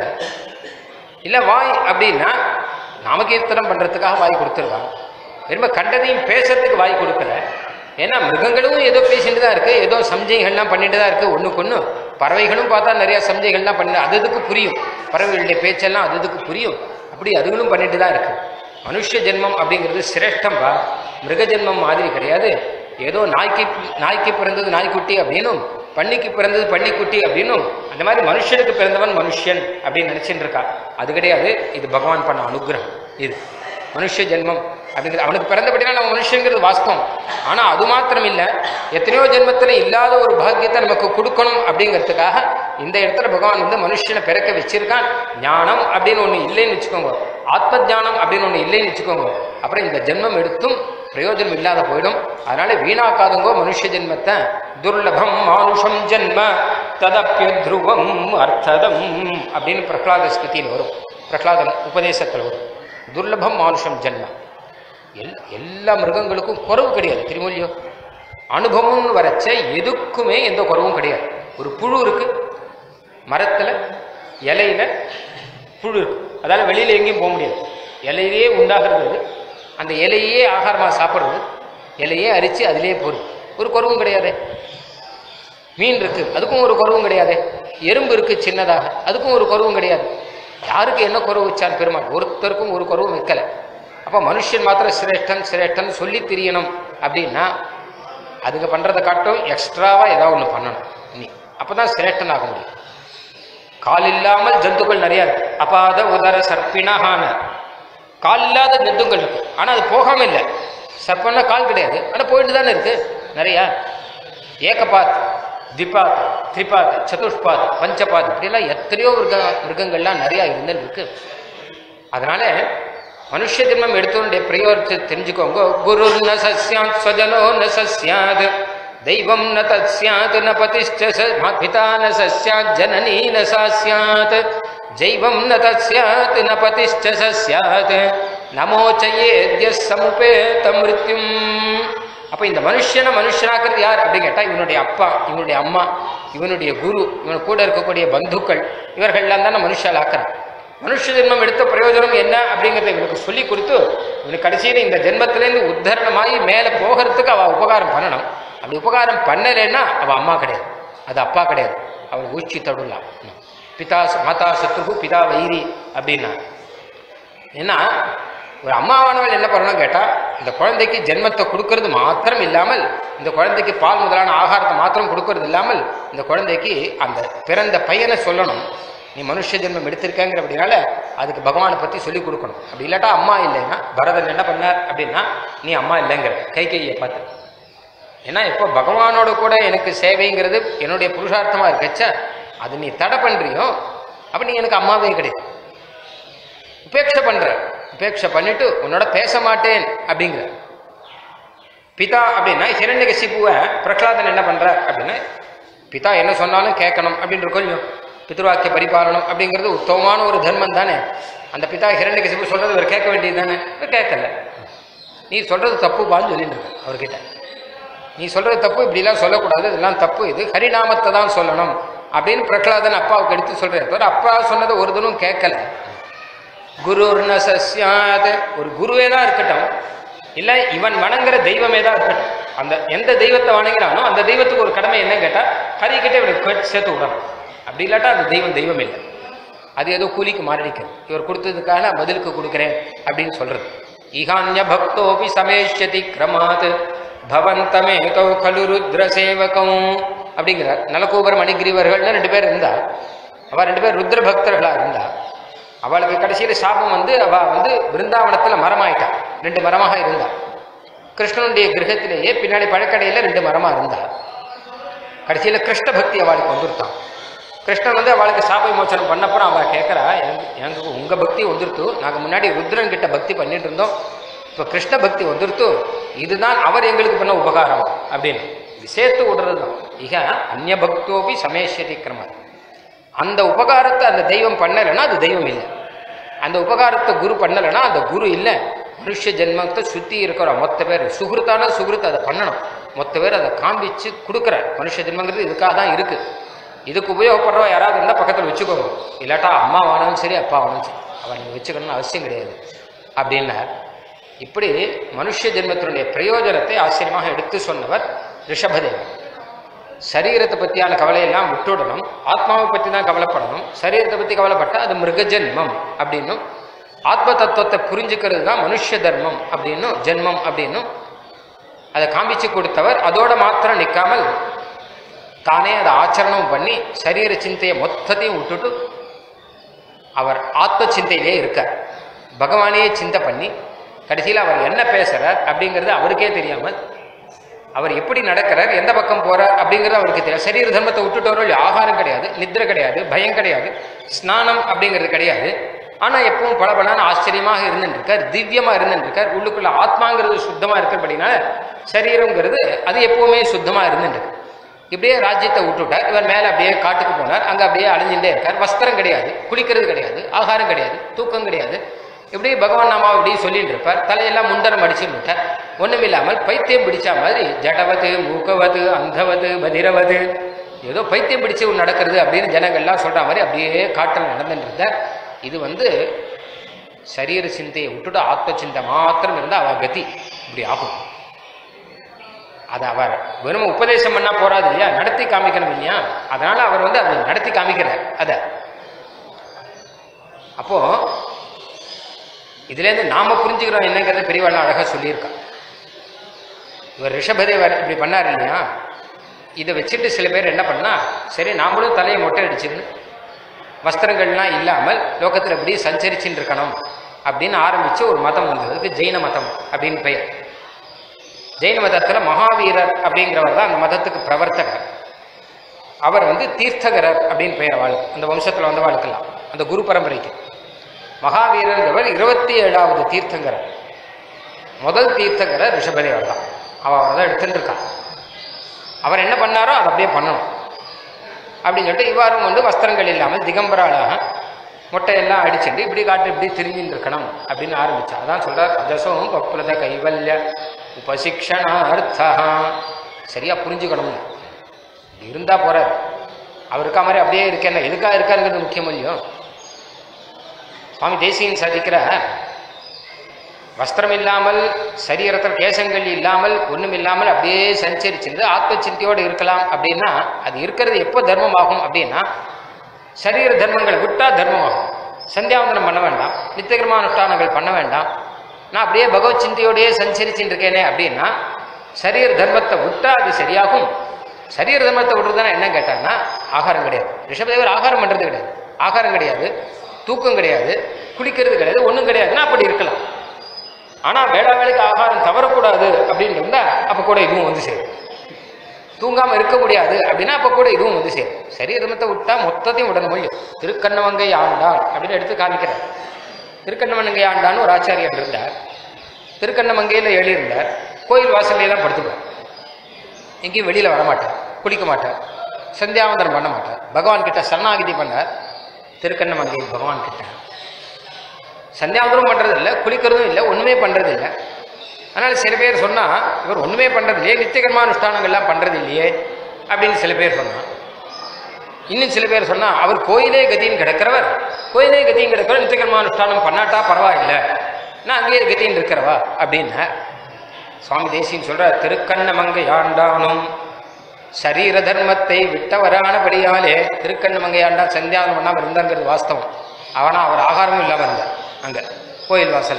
இல்லை வாய் அப்படின்னா நாமகீர்த்தனம் பண்ணுறதுக்காக வாய் கொடுத்துருக்காங்க. திரும்ப கண்டதையும் பேசுறதுக்கு வாய் கொடுக்கல. ஏன்னா மிருகங்களும் ஏதோ பேசிட்டு தான் இருக்குது, ஏதோ சம்ஜைகள்லாம் பண்ணிட்டு தான் இருக்குது. ஒன்றுக்கு ஒன்று பறவைகளும் பார்த்தா நிறையா சம்ஜைகள்லாம் பண்ணி அதுக்கு புரியும், பறவைகளுடைய பேச்செல்லாம் அதுக்கு புரியும். அப்படி அதுகளும் பண்ணிட்டு தான் இருக்குது. மனுஷ ஜென்மம் அப்படிங்கிறது சிரேஷ்டம்பா, மிருக ஜென்மம் மாதிரி கிடையாது. ஏதோ நாய்க்கு பிறந்தது நாய்க்குட்டி அப்படின்னும் பன்னிக்கு பிறந்தது பன்னிக்குட்டி அப்படின்னும் அந்த மாதிரி மனுஷனுக்கு பிறந்தவன் மனுஷன் அப்படின்னு நினைச்சுட்டு இருக்கா. அது கிடையாது. இது பகவான் பண்ண அனுகிரகம். இது மனுஷ ஜென்மம் அப்படிங்கிறது அவனுக்கு பிறந்தபடினா நம்ம மனுஷங்கிறது வாஸ்தவம். ஆனால் அது மாத்திரம் இல்லை, எத்தனையோ ஜென்மத்தில் இல்லாத ஒரு பாக்கியத்தை நமக்கு கொடுக்கணும் அப்படிங்கிறதுக்காக இந்த இடத்துல பகவான் வந்து மனுஷனை பிறக்க வச்சிருக்கான். ஞானம் அப்படின்னு ஒன்று இல்லைன்னு வச்சுக்கோங்க, ஆத்ம ஞானம் அப்படின்னு ஒன்று இல்லைன்னு வச்சுக்கோங்க, அப்புறம் இந்த ஜென்மம் எடுத்தும் பிரயோஜனம் இல்லாத போயிடும். அதனால வீணாக்காதுங்கோ மனுஷ ஜென்மத்தை. துர்லபம் மானுஷம் ஜென்ம ததப்யத்ருவம் அர்த்ததம் அப்படின்னு பிரகலாத ஸ்மிருதியில் வரும், பிரகலாதன் உபதேசத்தில் வரும். துர்லபம் மானுஷம் ஜென்ம. எல்லா மிருகங்களுக்கும் குறவு கிடையாது. திருமொழியோ அனுபவம்னு வரைச்ச எதுக்குமே எந்த குறவும் கிடையாது. ஒரு புழு இருக்கு மரத்தில், இலையில புழு இருக்கு, அதால் வெளியில் எங்கேயும் போக முடியாது. இலையிலேயே உண்டாகிறது, அந்த இலையே ஆகாரமாக சாப்பிட்றது, இலையே அரிச்சு அதிலே போகிறது, ஒரு குறவும் கிடையாது. மீன் இருக்கு, அதுக்கும் ஒரு குறவும் கிடையாது. எறும்பு இருக்கு சின்னதாக, அதுக்கும் ஒரு குறவும் கிடையாது. யாருக்கு என்ன குறவு வச்சான் பெருமாள்? ஒருத்தருக்கும் ஒரு குறவும் வைக்கலை. அப்போ மனுஷன் மாத்திரம் சிரேஷ்டன் சொல்லி தெரியணும் அப்படின்னா அதுக்கு பண்ணுறதை காட்டும் எக்ஸ்ட்ராவாக ஏதாவது ஒன்று பண்ணணும் நீ, அப்போ தான் சிரேஷ்டன் ஆக முடியும். கால் இல்லாமல் ஜந்துக்கள் நிறையா இருக்கு. அபாத உதர சர்ப்பினஹான கால் இல்லாத ஜந்துக்கள் இருக்கு, ஆனால் அது போகாமல் இல்லை. சர்ப்பம்னா கால் கிடையாது, ஆனால் போயிட்டு தானே இருக்கு நிறையா. ஏகபாத், திபாத், திரிபாத், சதுஷ்பாத், பஞ்சபாத், இப்படிலாம் எத்தனையோ மிருகங்கள்லாம் நிறையா இருந்துன்னு இருக்கு. அதனால மனுஷ ஜென்மம் எடுத்தோடைய பிரயோஜனத்தை தெரிஞ்சுக்கோங்க. குரு ந சஸ்யாத் ஸ்வஜனோ ந சஸ்யாத் தெய்வம் ந தஸ்யாத் ந பதிஷ்ட பிதா ந சஸ்யாத் ஜனனி ந சாஸ்யாத் ஜைவம் ந தஸ்யாத் ந பதிஷ்ட சஸ்யாத் நமோச்சயேத்ய சமுபேத மிருத்யும். அப்போ இந்த மனுஷனாக்குறது யார் அப்படின்னு கேட்டால் இவனுடைய அப்பா, இவனுடைய அம்மா, இவனுடைய குரு, இவன் கூட இருக்கக்கூடிய பந்துக்கள், இவர்கள்லாம் தானே மனுஷால் ஆக்குறான். மனுஷ ஜென்மம் எடுத்த பிரயோஜனம் என்ன அப்படிங்கிறத இவனுக்கு சொல்லி கொடுத்து இவனுக்கு கடைசியில் இந்த ஜென்மத்திலேருந்து உத்தரணமாகி மேலே போகிறதுக்கு அவள் உபகாரம் பண்ணணும். அப்படி உபகாரம் பண்ணலைன்னா அவள் அம்மா கிடையாது, அது அப்பா கிடையாது, அவள் ஊச்சி தடுலாம். பிதா மாதா சத்ரு பிதா வைரி அப்படின்னா. ஏன்னா ஒரு அம்மாவானவள் என்ன பண்ணணும் கேட்டால் இந்த குழந்தைக்கு ஜென்மத்தை கொடுக்கறது மாத்திரம் இல்லாமல், இந்த குழந்தைக்கு பால் முதலான ஆகாரத்தை மாத்திரம் கொடுக்கறது இல்லாமல், இந்த குழந்தைக்கு அந்த பிறந்த பையனை சொல்லணும், நீ மனுஷ ஜென்மம் எடுத்திருக்கேங்கிற. அப்படின்னால அதுக்கு பகவானை பற்றி சொல்லிக் கொடுக்கணும். அப்படி இல்லாட்டா அம்மா இல்லைன்னா பரதன் என்ன பண்ணார் அப்படின்னா நீ அம்மா இல்லைங்கிற கைகையை பார்த்து. ஏன்னா இப்போ பகவானோட கூட எனக்கு சேவைங்கிறது என்னுடைய புருஷார்த்தமாக இருக்கச்ச அது நீ தடை பண்ணுறியோ அப்போ நீ எனக்கு அம்மாவே கிடையாது. உபேட்சை பண்ணுற, உபேட்சை பண்ணிட்டு உன்னோட பேச மாட்டேன் அப்படிங்கிற. பிதா அப்படின்னா ஹிரண்யகசிபுவை பிரகலாதன் என்ன பண்ணுறார் அப்படின்னா பிதா என்ன சொன்னாலும் கேட்கணும் அப்படின்ற கொஞ்சம் பித்ருவாக்கிய பரிபாலனம் அப்படிங்கிறது உத்தமமான ஒரு தர்மம் தானே. அந்த பிதா ஹிரண்யகசிபு சொல்றது இவர் கேட்க வேண்டியது தானே, இவர் கேட்கல. நீ சொல்றது தப்பு பான்னு சொல்லிட்டு இருக்க அவர்கிட்ட. நீ சொல்றது தப்பு, இப்படிலாம் சொல்லக்கூடாது, இதெல்லாம் தப்பு, இது ஹரிநாமத்தை தான் சொல்லணும் அப்படின்னு பிரகலாதன் அப்பாவுக்கு எடுத்து சொல்றாரு. அப்பா சொன்னதை ஒரு தினம் கேட்கல. குருர்ன சஸ்யாத், ஒரு குருவே தான் இருக்கட்டும், இல்லை இவன் வணங்குற தெய்வமே தான் இருக்கட்டும், அந்த எந்த தெய்வத்தை வணங்குறானோ அந்த தெய்வத்துக்கு ஒரு கடமை என்ன கேட்டால் ஹரிக்கிட்ட இவனுக்கு சேர்த்து விடணும். அப்படி இல்லாட்டா அந்த தெய்வம் தெய்வம் இல்லை, அது ஏதோ கூலிக்கு மாரடிக்கிறது. இவர் கொடுத்ததுக்காக நான் பதிலுக்கு கொடுக்குறேன் அப்படின்னு சொல்றது. ஈகான்ய பக்தோபி சமேஷ்யதி கிரமாத் பவந்தமேகௌ கலு ருத்ர சேவகம் அப்படிங்கிறார். நலகூபர் மணிகிரிவர்கள்னு 2 பேர் இருந்தா, அவள் 2 பேர் ருத்ர பக்தர்களாக இருந்தா. அவளுக்கு கடைசியில் சாபம் வந்து அவள் பிருந்தாவனத்தில் மரமாயிட்டா. 2 மரமாக இருந்தா. கிருஷ்ணனுடைய கிரகத்திலேயே பின்னாடி பழக்கடையில் 2 மரமாக இருந்தா. கடைசியில் கிருஷ்ண பக்தி அவளுக்கு வந்துருத்தான். கிருஷ்ணன் அவளுக்கு சாப விமோச்சனம் பண்ணப்பறம் அவள் கேட்குறா, எனக்கு உங்கள் பக்தி வந்துருத்து, நாங்கள் முன்னாடி ருத்ரன் கிட்ட பக்தி பண்ணிட்டு இருந்தோம், இப்போ கிருஷ்ண பக்தி வந்துருத்து, இதுதான் அவர் எங்களுக்கு பண்ண உபகாரம் அப்படின்னு சேர்த்து விடுறது தான். இக அந்நிய பக்தோபி சமேஷதி கிரமம். அந்த உபகாரத்தை அந்த தெய்வம் பண்ணலைன்னா அது தெய்வம் இல்லை, அந்த உபகாரத்தை குரு பண்ணலைன்னா அந்த குரு இல்லை. மனுஷ ஜென்மத்தை சுற்றி இருக்கிற மொத்த பேர் சுகிருத்தான சுகிருத்து அதை பண்ணணும், மொத்த பேர் அதை காண்பிச்சு கொடுக்குற. மனுஷ ஜென்மங்கிறது இதுக்காக தான் இருக்குது. இதுக்கு உபயோகப்படுறவ யாராவது இருந்தால் பக்கத்தில் வச்சுக்கோங்க, இல்லாட்டா அம்மா வானாலும் சரி அப்பா வானாலும் சரி அவன் நீங்கள் வச்சுக்கணும்னு அவசியம் கிடையாது அப்படின்னார். இப்படி மனுஷ ஜென்மத்தினுடைய பிரயோஜனத்தை ஆச்சரியமாக எடுத்து சொன்னவர் ரிஷபதேவர். சரீரத்தை பற்றியான கவலையெல்லாம் விட்டுவிடணும், ஆத்மாவை பற்றி தான் கவலைப்படணும். சரீரத்தை பற்றி கவலைப்பட்டால் அது மிருக ஜென்மம் அப்படின்னும், ஆத்ம தத்துவத்தை புரிஞ்சுக்கிறது தான் மனுஷ தர்மம் அப்படின்னும் ஜென்மம் அப்படின்னும் அதை காமிச்சு கொடுத்தவர். அதோட மாத்திரம் நிற்காமல் தானே அதை ஆச்சரணம் பண்ணி சரீர சிந்தையை மொத்தத்தையும் விட்டுட்டு அவர் ஆத்ம சிந்தையிலே இருக்கார். பகவானையே சிந்தை பண்ணி கடைசியில் அவர் என்ன பேசுகிறார் அப்படிங்கிறது அவருக்கே தெரியாமல், அவர் எப்படி நடக்கிறார், எந்த பக்கம் போகிறார் அப்படிங்கிறது அவருக்கு தெரியாது. சரீர தர்மத்தை விட்டுட்டவர்கள் ஆகாரம் கிடையாது, நித்திரை கிடையாது, பயம் கிடையாது, ஸ்நானம் அப்படிங்கிறது கிடையாது. ஆனால் எப்பவும் பலபலான ஆச்சரியமாக இருந்துருக்கார், திவ்யமாக இருந்துருக்கார். உள்ளுக்குள்ள ஆத்மாங்கிறது சுத்தமாக இருக்கிறபடினால சரீரங்கிறது அது எப்பவுமே சுத்தமாக இருந்துருக்கு. இப்படியே ராஜ்யத்தை விட்டுவிட்டார். இவர் மேலே அப்படியே காட்டுக்கு போனார், அங்கே அப்படியே அழிஞ்சுட்டே இருக்கார். வஸ்திரம் கிடையாது, குளிக்கிறது கிடையாது, ஆகாரம் கிடையாது, தூக்கம் கிடையாது. இப்படியே பகவான் நாமாவை இப்படி சொல்லிட்டு இருப்பார். தலையெல்லாம் முண்டனம் அடிச்சுன்னு விட்டார். ஒன்றும் இல்லாமல் பைத்தியம் பிடிச்சா மாதிரி ஜடவது மூக்கவது அந்தவது பதிரவது ஏதோ பைத்தியம் பிடிச்சு நடக்கிறது அப்படின்னு ஜனங்கள்லாம் சொல்கிற மாதிரி அப்படியே காட்டில் நடந்துட்டு இருந்தார். இது சரீர சிந்தையை விட்டுட்டு ஆத்ம சிந்தை மாத்திரம் இருந்தால் அவள் கதி இப்படி ஆகும். அதை அவர் வெறும் உபதேசம் பண்ணால் போறாது இல்லையா, நடத்தி காமிக்கணும் இல்லையா. அதனால அவர் அதை நடத்தி காமிக்கிறார். அதை அப்போ இதுலேருந்து நாம புரிஞ்சுக்கிறோம் என்னங்கிறத பெரியவாள் அழகாக சொல்லியிருக்கான். இவர் ரிஷபதேவர் இப்படி பண்ணார் இல்லையா, இதை வச்சுட்டு சில பேர் என்ன பண்ணா, சரி நாமளும் தலையை மொட்டை அடிச்சுன்னு வஸ்திரங்கள்லாம் இல்லாமல் லோகத்தில் இப்படி சஞ்சரிச்சுன்னு இருக்கணும் அப்படின்னு ஆரம்பித்து ஒரு மதம் வந்ததுக்கு ஜெயின மதம் அப்படின்னு பெயர். ஜெயின மதத்தில் மகாவீரர் அப்படிங்கிறவர் தான் அந்த மதத்துக்கு பிரவர்த்தகர். அவர் தீர்த்தகரர் அப்படின்னு பெயர் வாழ்க்கை, அந்த வம்சத்தில் வந்த வாழ்க்கலாம், அந்த குரு பரம்பரைக்கு. மகாவீரர் 27வது தீர்த்தங்கரர். முதல் தீர்த்தங்கரர் ரிஷபதேவர் தான். அவர் தான் எடுத்துட்டு இருக்கான். அவர் என்ன பண்ணாரோ அதை அப்படியே பண்ணணும் அப்படின்னு சொல்லிட்டு இவ்வாறும் வஸ்திரங்கள் இல்லாமல் திகம்பராளாக மொட்டையெல்லாம் அடிச்சுட்டு இப்படி காட்டு இப்படி திரும்பின்னு இருக்கணும் அப்படின்னு ஆரம்பிச்சா. அதான் சொல்றார், அஜசோம் பப்ளத கைவல்ய உபசிக்ஷணார்த்தா. சரியா புரிஞ்சுக்கணும் இருந்தா போறாரு. அவருக்கா மாதிரி அப்படியே இருக்கேன், எதுக்காக இருக்காருங்கிறது முக்கியம் இல்லையோ. சுவாமி தேசிகன் சாதிக்கிற வஸ்திரம் இல்லாமல் சரீரத்தில் கேசங்கள் இல்லாமல் ஒன்றும் இல்லாமல் அப்படியே சஞ்சரிச்சிருந்து ஆத்ம சிந்தையோடு இருக்கலாம் அப்படின்னா அது இருக்கிறது எப்போ தர்மமாகும் அப்படின்னா சரீர தர்மங்களை விட்டால் தர்மமாகும். சந்தியாவந்தனம் பண்ண வேண்டாம், நித்தியகர்மானுஷ்டானங்கள் பண்ண வேண்டாம், நான் அப்படியே பகவத் சிந்தையோடையே சஞ்சரிச்சுட்டு இருக்கேனே அப்படின்னா சரீர தர்மத்தை விட்டால் அது சரியாகும். சரீர தர்மத்தை விட்டுறதுனா என்ன கேட்டாங்கன்னா ஆகாரம் கிடையாது. ரிஷபதேவர் ஆகாரம் பண்ணுறது கிடையாது, ஆகாரம் கிடையாது, தூக்கம் கிடையாது, குளிக்கிறது கிடையாது, ஒன்றும் கிடையாதுன்னா அப்படி இருக்கலாம். ஆனால் வேளா வேலைக்கு ஆகாரம் தவறக்கூடாது அப்படின்னு இருந்தால் அப்போ கூட இதுவும் சேரும். தூங்காமல் இருக்க முடியாது அப்படின்னா அப்போ கூட இதுவும் சேரும். சரீர தர்மத்தை விட்டால் மொத்தத்தையும் விடணும் முடியும். திருக்கண்ணமங்கை ஆண்டான் அப்படின்னு எடுத்து காமிக்கிறார். திருக்கண்ணமங்கை ஆண்டான்னு ஒரு ஆச்சாரியர் இருந்தார். திருக்கண்ணமங்கையில் எழுதியிருந்தார். கோயில் வாசல்லே தான் படுத்துப்பார், எங்கேயும் வெளியில் வரமாட்டார், குளிக்க மாட்டார், சந்தியாவந்தனம் பண்ண மாட்டார். பகவான் கிட்ட சரணாகிதி பண்ணார். திருக்கண்ணமங்கை பகவான் கிட்ட சந்தியாவந்தனம் பண்ணுறது இல்லை, குளிக்கிறதும் இல்லை, ஒன்றுமே பண்ணுறது இல்லை. அதனால் சில பேர் சொன்னால் இவர் ஒன்றுமே பண்ணுறது இல்லையே, நித்தியகர்மானுஷ்டானங்கள்லாம் பண்ணுறது இல்லையே அப்படின்னு சில பேர் சொன்னான். இன்னும் சில பேர் சொன்னால் அவர் கோயிலே கதின்னு கிடக்கிறவர், கோயிலே கதின்னு கிடக்கிறவர், நித்தியகர்மானுஷ்டானம் பண்ணாட்டா பரவாயில்லை, நான் அங்கேயே கதின்னு இருக்கிறவா அப்படின்னு சுவாமி தேசிகன் சொல்கிறார். திருக்கண்ணமங்கை ஆண்டானும் சரீர தர்மத்தை விட்டவரானபடியாலே திருக்கண்ணமங்கை ஆண்டான் சந்தியாவனம் பண்ணாமல் இருந்தாங்கிறது வாஸ்தவம். அவனா அவர் ஆகாரமும் இல்லாமல் இருந்தார். அங்கே கோயில் வாசல்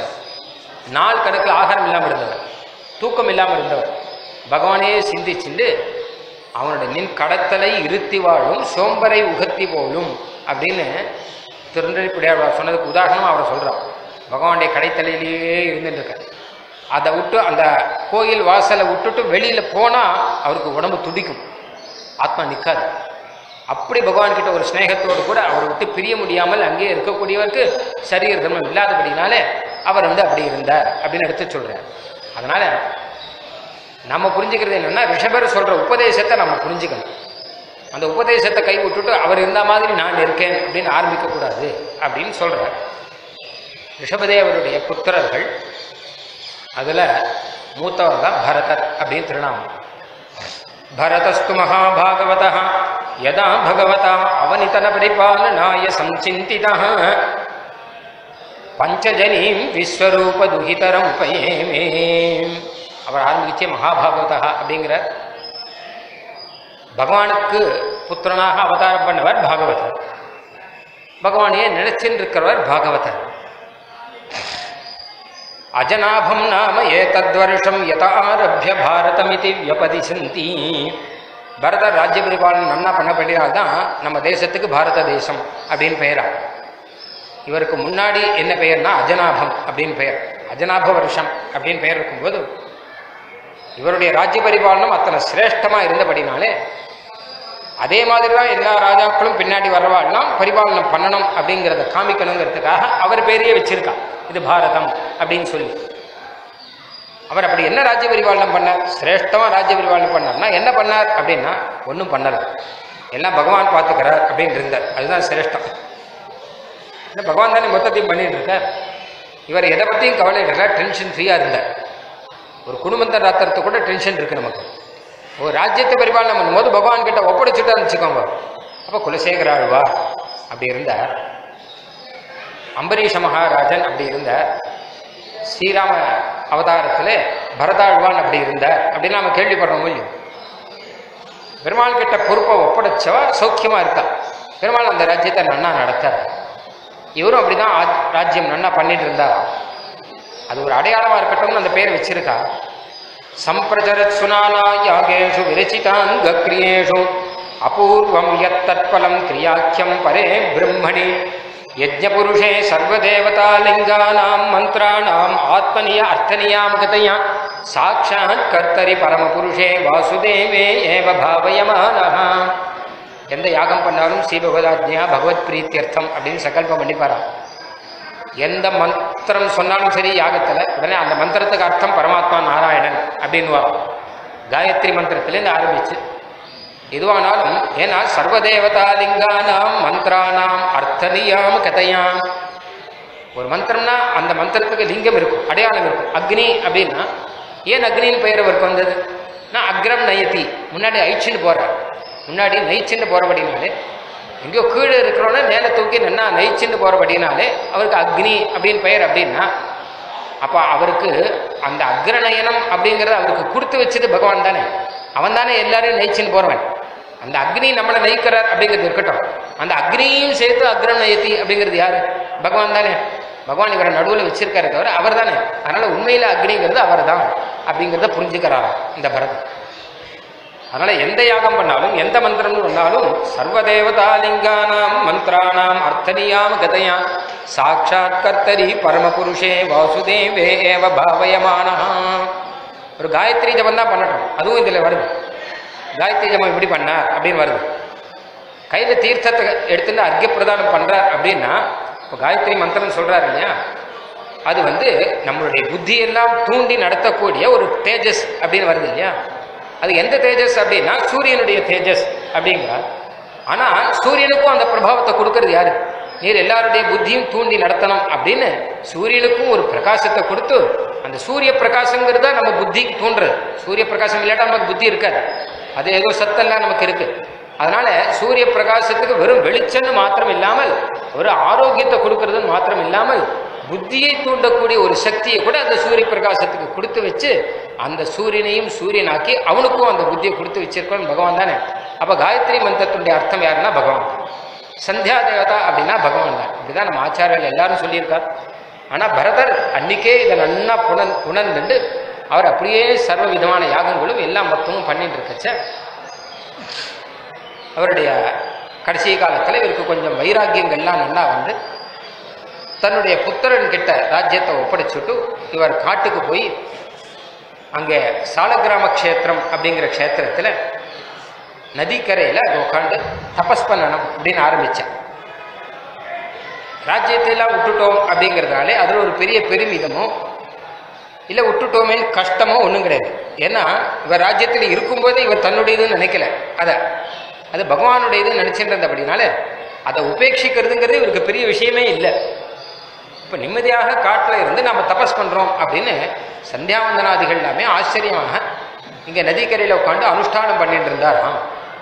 நாள் கணக்கில் ஆகாரம் இல்லாமல் இருந்தவர், தூக்கம் இல்லாமல் இருந்தவர், பகவானே சிந்திச்சுண்டு அவனுடைய நின் கடத்தலை இருத்தி வாழும் சோம்பரை உகத்தி போலும் அப்படின்னு திருநெல்வேலியார் சொன்னதுக்கு உதாரணமாக அவரை சொல்கிறார். பகவானுடைய கடைத்தலையிலேயே இருந்துட்டு இருக்கார். அதை விட்டு அந்த கோயில் வாசலை விட்டுட்டு வெளியில் போனால் அவருக்கு உடம்பு துடிக்கும், ஆத்மா நிற்காது. அப்படி பகவான்கிட்ட ஒரு ஸ்நேகத்தோடு கூட அவரை விட்டு பிரிய முடியாமல் அங்கேயே இருக்கக்கூடியவருக்கு சரீர தர்மம் இல்லாதபடினாலே அவர் அப்படி இருந்தார் அப்படின்னு எடுத்து சொல்கிறார். அதனால் நம்ம புரிஞ்சுக்கிறது என்னென்னா ரிஷபர் சொல்கிற உபதேசத்தை நம்ம புரிஞ்சுக்கணும். அந்த உபதேசத்தை கை விட்டுட்டு அவர் இருந்த மாதிரி நான் இருக்கேன் அப்படின்னு ஆரம்பிக்கக்கூடாது அப்படின்னு சொல்கிறார். ரிஷபதேவருடைய புத்திரர்கள் அதில் மூத்தவர் தான் பரதர் அப்படின்னு திருநாமம். பரதஸ்து மகாபாகவத யதா பகவதா அவனிதன பரிபாலனாய சஞ்சிந்திதः பஞ்சஜனீம் விஸ்வரூப துஹிதரம் பயேமே. அவர் ஆரம்பிச்சே மகாபாகவதா அப்படிங்கிற பகவானுக்கு புத்திரனாக அவதாரம் பண்ணவர் பாகவதர், பகவானையே நினைச்சின்னு இருக்கிறவர் பாகவதர். அஜனாபம் நாம ஏதத்வருஷம் யதா ஆரப்ய பாரதமிதி வியபதிசந்தி. பரத ராஜ்ய பரிபாலனம் நன்னா பண்ணப்படினால்தான் நம்ம தேசத்துக்கு பாரத தேசம் அப்படின்னு பெயரா. இவருக்கு முன்னாடி என்ன பெயர்னா அஜனாபம் அப்படின்னு பெயர். அஜனாப வருஷம் அப்படின்னு பெயர் இருக்கும்போது இவருடைய ராஜ்ய பரிபாலனம் அத்தனை சிரேஷ்டமாக இருந்தபடினாலே அதே மாதிரி தான் எல்லா ராஜாக்களும் பின்னாடி வரவாள்லாம் பரிபாலனம் பண்ணணும் அப்படிங்கிறத காமிக்கணுங்கிறதுக்காக அவர் பேரையே வச்சிருக்கா, இது பாரதம் அப்படின்னு சொல்லி. அவர் அப்படி என்ன ராஜ்ய பரிபாலனம் பண்ணார், சிரேஷ்டமாக ராஜ்ய பரிபாலனம் பண்ணார்னா என்ன பண்ணார் அப்படின்னா ஒன்றும் பண்ணலை, எல்லாம் பகவான் பார்த்துக்கிறார் அப்படின்னு இருந்தார். அதுதான் சிரேஷ்டம். இல்லை பகவான் தானே மொத்தத்தையும் பண்ணிட்டு இருக்கார். இவர் எதை பற்றியும் கவலை இல்லை, டென்ஷன் ஃப்ரீயாக இருந்தார். ஒரு குடும்பத்தை ராத்திரத்தை கூட டென்ஷன் இருக்குது நமக்கு. ஒரு ராஜ்யத்தை பரிபாலனம் பண்ணும்போது பகவான் கிட்ட ஒப்படைச்சுட்டா வச்சுக்கோங்க. அப்போ குலசேகர ஆழ்வார் அப்படி இருந்தார், அம்பரீஷ மகாராஜன் அப்படி இருந்தார், ஸ்ரீராம அவதாரத்தில் பரதாழ்வான் அப்படி இருந்தார் அப்படின்னு நாம கேள்விப்படுறோம் இல்லையோ. பெருமாள் கிட்ட பொறுப்பை ஒப்படைச்சவா சௌக்கியமா இருக்கா, பெருமாள் அந்த ராஜ்யத்தை நன்னா நடத்தார். இவரும் அப்படிதான் ராஜ்யம் நன்னா பண்ணிட்டு இருந்தார். அது ஒரு அடையாளமா இருக்கட்டும்னு அந்த பேர் வச்சிருக்கா. சம்பிரச்சரத் சுனானா யாகேஷு விரச்சிதாங்க கிரியேஷு அபூர்வம் யத் தத்பலம் கிரியாக்கியம் பரே பிரம்மணி யஜ்ஞபுருஷே சர்வதேவதாலிங்கானாம் மந்திராணாம் ஆத்மனிய அர்த்தநியாமகதையா சாட்சாத் கர்த்தரி பரமபுருஷே வாசுதேவே ஏவ பாவயமானஹ. எந்த யாகம் பண்ணாலும் ஸ்ரீபகவதாஜ்ஞா பகவத் பிரீத்தியர்த்தம் அப்படின்னு சங்கல்பம் பண்ணிப்பாரா. எந்த மந்திரம் சொன்னாலும் சரி யாகத்தில் உடனே அந்த மந்திரத்துக்கு அர்த்தம் பரமாத்மா நாராயணன் அப்படின்னுவா. காயத்ரி மந்திரத்திலேருந்து ஆரம்பிச்சு எதுவானாலும், ஏன்னா சர்வதேவதாலிங்கானாம் மந்திரானாம் அர்த்தனியாம் கதையாம். ஒரு மந்திரம்னா அந்த மந்திரத்துக்கு லிங்கம் இருக்கும், அடையாளம் இருக்கும். அக்னி அப்படின்னா ஏன் அக்னின்னு பெயர் அவருக்கு வந்தது? நான் அக்ரம் நயத்தி, முன்னாடி ஐச்சின்னு போறார், முன்னாடி நைச்சின்னு போறபடினாலே, எங்கேயோ கீழே இருக்கிறோன்னா மேலே தூக்கி நன்னா நைச்சின்னு போறபடினாலே அவருக்கு அக்னி அப்படின்னு பெயர். அப்படின்னா அப்போ அவருக்கு அந்த அக்ரநயனம் அப்படிங்கிறத அவருக்கு கொடுத்து வச்சது பகவான் தானே. அவன் தானே எல்லாரையும் நைச்சின்னு போறவன். அந்த அக்னி நம்மளை நயிக்கிறார் அப்படிங்கிறது இருக்கட்டும், அந்த அக்னியும் சேர்த்து அக்ரம் நயத்தி அப்படிங்கிறது யாரு? பகவான் தானே. பகவான் இவரை நடுவில் வச்சிருக்காரு தவிர அவர் தானே. அதனால உண்மையில அக்னிங்கிறது அவர் தான் அப்படிங்கிறத புரிஞ்சுக்கிறாராம் இந்த பரதன். அதனால எந்த யாகம் பண்ணாலும் எந்த மந்திரம் பண்ணாலும் சர்வதேவதாலிங்கானாம் மந்திரானாம் அர்த்தனியாம் கதையா சாட்சாத் கர்த்தரி பரமபுருஷே வாசுதேவே ஏவ பாவயமானஹ. ஒரு காயத்ரி ஜபம் தான் பண்ணட்டும், அதுவும் இதில் வருது. காயத்ரி ஜபம் இப்படி பண்ணார் அப்படின்னு வருது. கையில் தீர்த்தத்தை எடுத்துட்டு அர்க்கிய பிரதானம் பண்றார் அப்படின்னா, இப்போ காயத்ரி மந்திரம் சொல்றாரு இல்லையா, அது நம்மளுடைய புத்தியெல்லாம் தூண்டி நடத்தக்கூடிய ஒரு தேஜஸ் அப்படின்னு வருது இல்லையா. அது எந்த தேஜஸ் அப்படின்னா சூரியனுடைய தேஜஸ் அப்படிங்கிறார். ஆனால் சூரியனுக்கும் அந்த பிரபாவத்தை கொடுக்கறது யாரு? நீர் எல்லாருடைய புத்தியும் தூண்டி நடத்தணும் அப்படின்னு சூரியனுக்கும் ஒரு பிரகாசத்தை கொடுத்து, அந்த சூரிய பிரகாசங்கிறது தான் நம்ம புத்திக்கு தூண்டுறது. சூரிய பிரகாசம் இல்லாட்டா நமக்கு புத்தி இருக்காது, அது ஏதோ சத்தெல்லாம் நமக்கு இருக்கு. அதனால சூரிய பிரகாசத்துக்கு வெறும் வெளிச்சம்னு மாத்திரம் இல்லாமல், ஒரு ஆரோக்கியத்தை கொடுக்கறதுன்னு மாத்திரம் இல்லாமல், புத்தியை தூண்டக்கூடிய ஒரு சக்தியை கூட அந்த சூரிய பிரகாசத்துக்கு கொடுத்து வச்சு, அந்த சூரியனையும் சூரியனாக்கி அவனுக்கும் அந்த புத்தியை கொடுத்து வச்சிருக்கோம் பகவான் தானே. அப்ப காயத்ரி மந்திரத்தினுடைய அர்த்தம் யாருன்னா பகவான். சந்தியா தேவதா அப்படின்னா பகவான் தான். இப்படிதான் நம்ம ஆச்சாரியர்கள் எல்லாரும் சொல்லியிருக்கார். ஆனா பரதர் அன்னைக்கே இதை நன்னா உணர்ந்துட்டு அவர் அப்படியே சர்வ விதமான யாகங்களும் எல்லாம் மொத்தமும் பண்ணிட்டு இருக்கச்ச, அவருடைய கடைசி காலத்தில் இவருக்கு கொஞ்சம் வைராக்கியங்கள்லாம் நல்லா தன்னுடைய புத்திரன் கிட்ட ராஜ்யத்தை ஒப்படைச்சுட்டு இவர் காட்டுக்கு போய் அங்கே சாலக்கிராம க்ஷேத்திரம் அப்படிங்கிற க்ஷேத்திரத்தில் நதிக்கரையில் உட்காந்து தபஸ் பண்ணணும் அப்படின்னு ஆரம்பித்தேன். ராஜ்யத்தையெல்லாம் விட்டுட்டோம் அப்படிங்கிறதுனாலே அதில் ஒரு பெரிய பெருமிதமோ இல்லை விட்டுட்டோமே கஷ்டமோ ஒன்றும் கிடையாது. ஏன்னா இவர் ராஜ்யத்தில் இருக்கும்போதே இவர் தன்னுடையதுன்னு நினைக்கல, அது பகவானுடையதுன்னு நினச்சிட்டு இருந்தபடினால அதை உபேட்சிக்கிறதுங்கிறது இவருக்கு பெரிய விஷயமே இல்லை. இப்போ நிம்மதியாக காட்டில் இருந்து நம்ம தபஸ் பண்ணுறோம் அப்படின்னு சந்தியாவந்தனாதிகள் எல்லாமே ஆச்சரியமாக இங்கே நதிக்கரையில் உட்காந்து அனுஷ்டானம் பண்ணிட்டு இருந்தாராம்.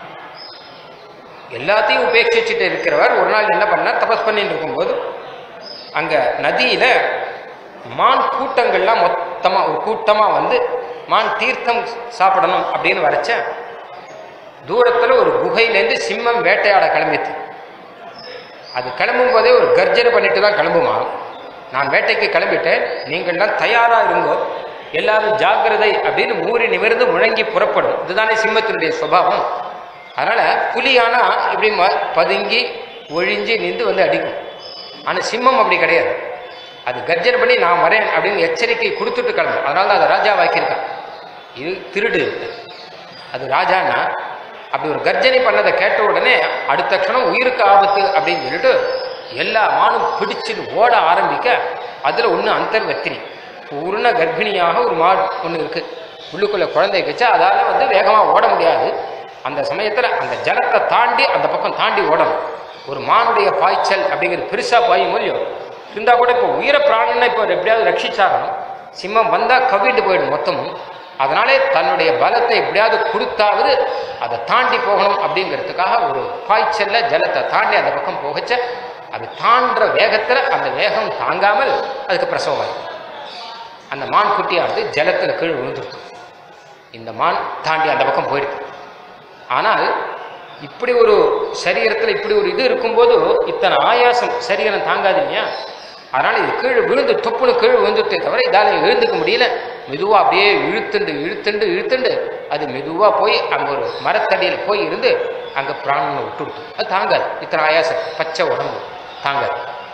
எல்லாத்தையும் உபேட்சிச்சுட்டு இருக்கிறவர் ஒரு நாள் என்ன பண்ணார், தபஸ் பண்ணிட்டு இருக்கும்போது அங்கே நதியில் மான் கூட்டங்கள்லாம் மொத்தமாக ஒரு கூட்டமாக மான் தீர்த்தம் சாப்பிடணும் அப்படின்னு வரைச்ச, தூரத்தில் ஒரு குகையிலேருந்து சிம்மம் வேட்டையாட கிளம்பித்து. அது கிளம்பும் போதே ஒரு கர்ஜனை பண்ணிட்டு தான் கிளம்புமா, நான் வேட்டைக்கு கிளம்பிட்டேன், நீங்கள்லாம் தயாராக இருங்கோ, எல்லாரும் ஜாக்கிரதை அப்படின்னு மூறி நிமிர்ந்து முழங்கி புறப்படும். இதுதானே சிம்மத்தினுடைய சுபாவம். அதனால புலியானா இப்படி பதுங்கி ஒழிஞ்சு நின்று அடிக்கும். ஆனால் சிம்மம் அப்படி கிடையாது, அது கர்ஜனை பண்ணி நான் வரேன் அப்படின்னு எச்சரிக்கை கொடுத்துட்டு கிளம்பும். அதனால தான் அதை ராஜா வாக்கியிருக்கான். இது திருடு, அது ராஜானா அப்படி ஒரு கர்ஜனை பண்ணதை கேட்ட உடனே அடுத்த க்ஷணம் உயிருக்கு ஆபத்து அப்படின்னு சொல்லிட்டு எல்லா மானும் பிடிச்சிட்டு ஓட ஆரம்பிக்க, அதில் ஒன்று அந்தர்வத்தினி பூர்ண கர்ப்பிணியாக ஒரு மாடு ஒன்று இருக்குது, உள்ளுக்குள்ளே குழந்தை வச்சா அதால் வேகமாக ஓட முடியாது. அந்த சமயத்தில் அந்த ஜலத்தை தாண்டி அந்த பக்கம் தாண்டி ஓடணும். ஒரு மானுடைய பாய்ச்சல் அப்படிங்கிறது பெருசாக பாயும் இல்லையோ, இருந்தால் கூட இப்போ உயிர பிராணனை இப்போ எப்படியாவது ரட்சிச்சாகணும். சிம்மம் வந்தால் கவிட்டு போயிடும் மொத்தமும். அதனாலே தன்னுடைய பலத்தை எப்படியாவது கொடுத்தாவது அதை தாண்டி போகணும் அப்படிங்கிறதுக்காக ஒரு பாய்ச்சல்ல ஜலத்தை தாண்டி அந்த பக்கம் போகச்ச, அது தாண்டுற வேகத்தில் அந்த வேகம் தாங்காமல் அதுக்கு பிரசவம். அந்த மான் குட்டியானது ஜலத்தில் கீழ் விழுந்துருக்கு. இந்த மான் தாண்டி அந்த பக்கம் போயிடுது. ஆனால் இப்படி ஒரு சரீரத்தில் இப்படி ஒரு இது இருக்கும்போது இத்தனை ஆயாசம் சரீரம் தாங்காது இல்லையா. அதனால் இது கீழே விழுந்து தொப்புன்னு கீழே விழுந்துட்டே தவிர இதால் எழுந்துக்க முடியல. மெதுவாக அப்படியே இழுத்துண்டு அது மெதுவாக போய் அங்கே ஒரு மரத்தடியில் போய் இருந்து அங்கே பிராணனை விட்டுடுத்து. அது தாங்காது, இத்தனை ஆயாசம் பச்சை உடம்பு தாங்காது.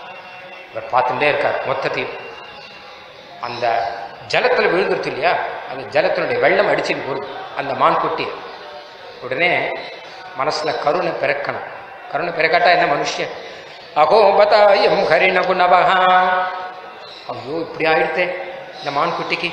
இவர் பார்த்துட்டே இருக்கார். மொத்தத்தையும் அந்த ஜலத்தில் விழுந்துருச்சு இல்லையா, அந்த ஜலத்தினுடைய வெள்ளம் அடிச்சுட்டு போகுது அந்த மான்குட்டி. உடனே மனசுல கருணை பிறக்கணும். கருணை பிறக்காட்டா என்ன மனுஷன்? அகோபதாயம் ஹரிண குணபகா. ஐயோ இப்படி ஆயிடுத்தேன் இந்த மான்குட்டிக்கு.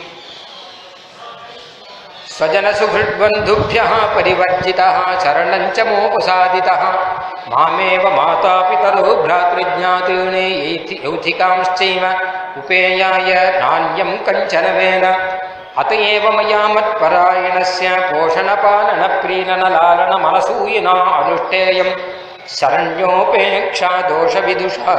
ஸ்வஜன சுஹృద్బంధుభ్యః பரிவர்ஜிதः சரணஞ்ச மோபசாதிதः மாமேவ மாதா பிதரோ भ्रातृज्ञातॄணே யௌதிகாம்ச்சைவ உபேயாய நான்யம் கஞ்சன வேன அதஏவ மயா மத்பராயணஸ்ய போஷணபாலன ப்ரீணன லாலன மனசூயினா அனுஷ்டேயம் சரண்யோபேக்ஷா தோஷ விதுஷா.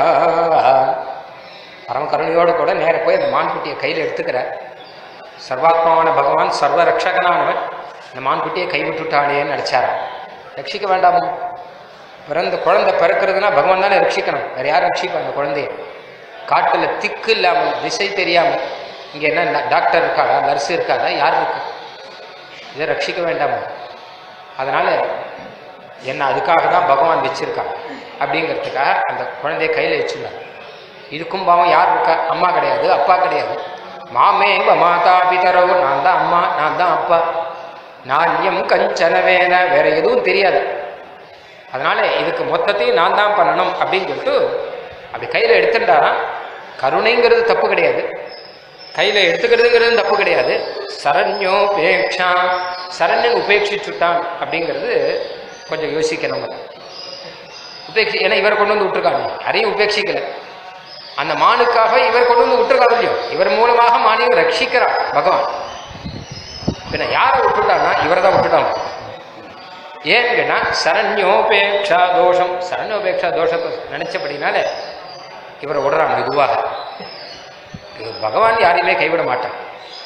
பரம கருணையோடு கூட நேர போய் அந்த மான்குட்டியை கையில் எடுத்துக்கிறார். சர்வாத்மாவான பகவான் சர்வ ரக்ஷகனானவன் இந்த மான்குட்டியை கைவிட்டுட்டானேன்னு நினைச்சாரா? ரட்சிக்க வேண்டாமோ? பிறந்த குழந்தை பிறக்கிறதுனா பகவான் தானே ரட்சிக்கணும், வேற யாரும் ரட்சிப்பா? அந்த குழந்தைய காட்டில் திக்கு இல்லாமல் திசை தெரியாமல் இங்கே என்ன டாக்டர் இருக்காடா, நர்ஸ் இருக்காதா, யார் இருக்கா? இதை ரட்சிக்க வேண்டாமோ? அதனால என்ன அதுக்காக தான் பகவான் வச்சிருக்கான் அப்படிங்கிறதுக்காக அந்த குழந்தைய கையில் வச்சுருந்தாங்க. இதுக்கும் பாவம் யார் இருக்கா? அம்மா கிடையாது, அப்பா கிடையாது. மாமேவ மாதா பிதரவு, நான் தான் அம்மா, நான் தான் அப்பா. நான்யம் கஞ்சனவேன, வேற எதுவும் தெரியாது. அதனால இதுக்கு மொத்தத்தையும் நான் தான் பண்ணணும் அப்படின்னு சொல்லிட்டு அப்படி கையில் எடுத்துட்டாராம். கருணைங்கிறது தப்பு கிடையாது, கையில் எடுத்துக்கிறதுங்கிறது தப்பு கிடையாது. சரண்யோபேக்ஷா, சரண்யன் உபேட்சிச்சுட்டான் அப்படிங்கிறது கொஞ்சம் யோசிக்கணும். ஏன்னா இவரை கொண்டு வந்து விட்டுருக்காங்க, யாரையும் உபேட்சிக்கல. அந்த மானுக்காக இவர் கொண்டு வந்து விட்டுருக்காரு இல்லையோ, இவர் மூலமாக மானையும் ரட்சிக்கிறார் பகவான். பின்ன யாரை விட்டுட்டான்னா இவரை தான் விட்டுட்டாங்க. ஏன்னு கேட்டா சரண்யோபேக்ஷா தோஷம், சரண்யோபேக்ஷா தோஷத்தை நினைச்சபடினால இவரை விடுறான் மெதுவாக. பகவான் யாரையுமே கைவிட மாட்டான்.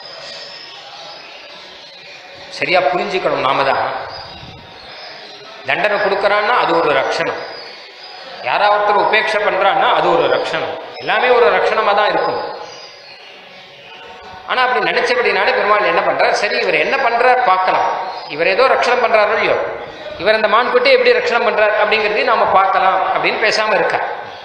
சரியா புரிஞ்சுக்கணும். நாம தான் தண்டனை கொடுக்கறான்னா அது ஒரு ரட்சணம், யாராவது ஒருத்தர் உபேட்சை பண்றான்னா அது ஒரு ரட்சணம். எல்லாமே ஒரு ரட்சணமா தான் இருக்கும். ஆனா அப்படி நினைச்சபடினாலே பெருமாள் என்ன பண்றார், சரி இவர் என்ன பண்றார் பார்க்கலாம், இவர் ஏதோ ரட்சணம் பண்றாரோ இல்லையோ, இவர் அந்த மான்குட்டியை எப்படி ரட்சணம் பண்றார் அப்படிங்கிறதையும் நாம பார்க்கலாம் அப்படின்னு பேசாம இருக்கார்.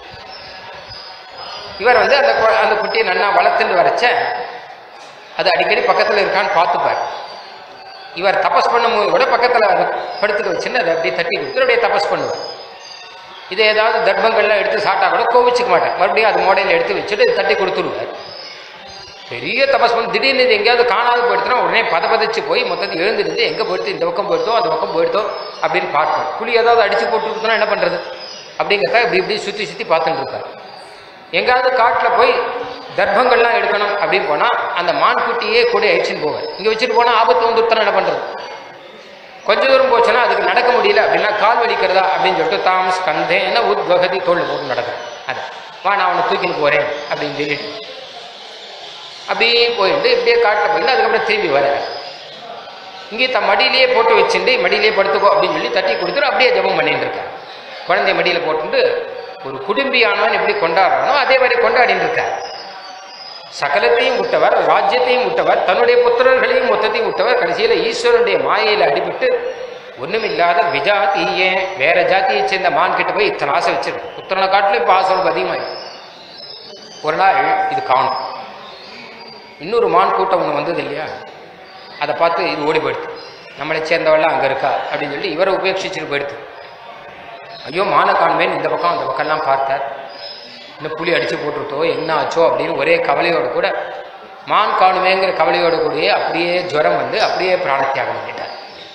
இவர் வந்து அந்த குட்டியை நன்னா வளர்த்துட்டு வரைச்ச அது அடிக்கடி பக்கத்தில் இருக்கான்னு பார்த்துப்பார். இவர் தபஸ் பண்ணும்போது கூட பக்கத்தில் அதை படுத்துக்க வச்சுன்னு அதை அப்படியே தட்டி கொடுத்து அப்படியே தபஸ் பண்ணுவார். இதை ஏதாவது தர்ப்பங்கள்லாம் எடுத்து சாப்பிட்டா கூட கோவிச்சுக்க மாட்டேன், மறுபடியும் அது மோடையில் எடுத்து வச்சுட்டு தட்டி கொடுத்துருவார். பெரிய தபஸ் பண்ணி திடீர்னு இது எங்கேயாவது காணாது போயிடுத்துனா உடனே பதப்பதிச்சு போய் மொத்தத்தை எழுந்துருந்து எங்கே போயிடுத்து, இந்த பக்கம் போயிடுத்தோ அந்த பக்கம் போயிடுத்தோ அப்படின்னு பார்ப்போம். புளி ஏதாவது அடிச்சு போட்டு கொடுத்தோன்னா என்ன பண்ணுறது அப்படிங்கிறத இப்படி இப்படி சுற்றி சுற்றி பார்த்துட்டு இருக்கார். எங்காவது காட்டில் போய் தர்ப்பங்கள்லாம் எடுக்கணும் அப்படின்னு போனால் அந்த மான்குட்டியே கூட அழிச்சுன்னு போவார். இங்கே வச்சுட்டு போனால் ஆபத்து வந்துருத்தனா என்ன பண்ணுறது? கொஞ்சம் தூரம் போச்சுன்னா அதுக்கு நடக்க முடியல அப்படின்னா கால் வலிக்கிறதா அப்படின்னு சொல்லிட்டு தாம் ஸ்கந்தேன உத்வகதி தோல் போட்டு நடக்கும். அது வா நான் அவனை தூக்கின்னு போகிறேன் அப்படின்னு சொல்லிட்டு அப்படியே போயிட்டு இப்படியே காட்டில் போயிட்டு அதுக்கப்புறம் திரும்பி வர இங்கே மடியிலேயே போட்டு வச்சுட்டு மடியிலேயே படுத்துக்கோ அப்படின்னு சொல்லி தட்டி கொடுத்துட்டு அப்படியே ஜபம் பண்ணிட்டு இருக்கார். குழந்தைய மடியில் போட்டுட்டு ஒரு குடும்பியானவன் எப்படி கொண்டாடுறானோ அதே மாதிரி கொண்டாடிட்டு இருக்கார். சகலத்தையும் விட்டவர், ராஜ்யத்தையும் விட்டவர், தன்னுடைய புத்திரர்களையும் மொத்தத்தையும் விட்டவர், கடைசியில் ஈஸ்வரனுடைய மாயையில் அடிபட்டு ஒன்றுமில்லாத விஜாத்தியே வேற ஜாத்தியை சேர்ந்த மான் கிட்ட போய் இத்தனை ஆசை வச்சிருக்கு. புத்திரனை காட்டிலும் இப்போ ஆசை அதிகமாயிடும். ஒரு நாள் இது காணும், இன்னொரு மான் கூட்டம் ஒன்று வந்தது இல்லையா, அதை பார்த்து இது ஓடி போயிடுது. நம்மளை சேர்ந்தவெல்லாம் அங்கே இருக்கா அப்படின்னு சொல்லி இவரை உபேட்சிச்சுட்டு போயிடுது. ஐயோ மானை காணுமேன்னு இந்த பக்கம் அந்த பக்கம்லாம் பார்த்தார். இன்னும் புலி அடித்து போட்டுருத்தோ என்ன ஆச்சோ அப்படின்னு ஒரே கவலையோடு கூட மான் காணுமேங்கிற கவலையோடு கூடயே அப்படியே ஜுரம் வந்து அப்படியே பிராணத்தியாகம் பண்ணிட்டார்.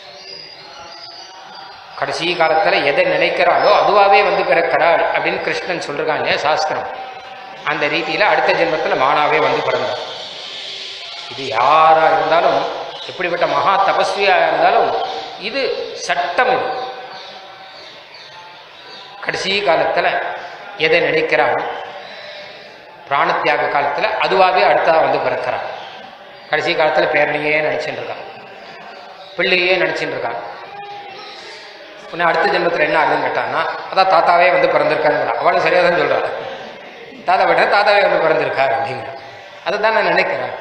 கடைசி காலத்தில் எதை நினைக்கிறாளோ அதுவாகவே வந்து பிறக்கிறாள் அப்படின்னு கிருஷ்ணன் சொல்றாங்க இல்லையா சாஸ்திரம். அந்த ரீதியில் அடுத்த ஜென்மத்தில் மானாவே வந்து பிறந்தார். இது யாரா இருந்தாலும் எப்படிப்பட்ட மகா தபஸ்வியாக இருந்தாலும் இது சட்டம். இது கடைசி காலத்தில் எதை நினைக்கிறான் பிராணத்தியாக காலத்தில் அதுவாகவே அடுத்ததாக வந்து பிறக்கிறான். கடைசி காலத்தில் பேரனையே நினச்சிட்டு இருக்கான், பிள்ளையே நினச்சிட்டு இருக்கான். உடனே அடுத்த ஜென்மத்தில் என்ன ஆகுதுன்னு கேட்டான்னா அதான் தாத்தாவே வந்து பிறந்திருக்காருங்கிறான். அவளும் சரியாக தான் சொல்கிறாள், தாத்தா விட தாத்தாவே வந்து பிறந்திருக்கார் அப்படிங்கிற. அதை தான் நான் நினைக்கிறேன்.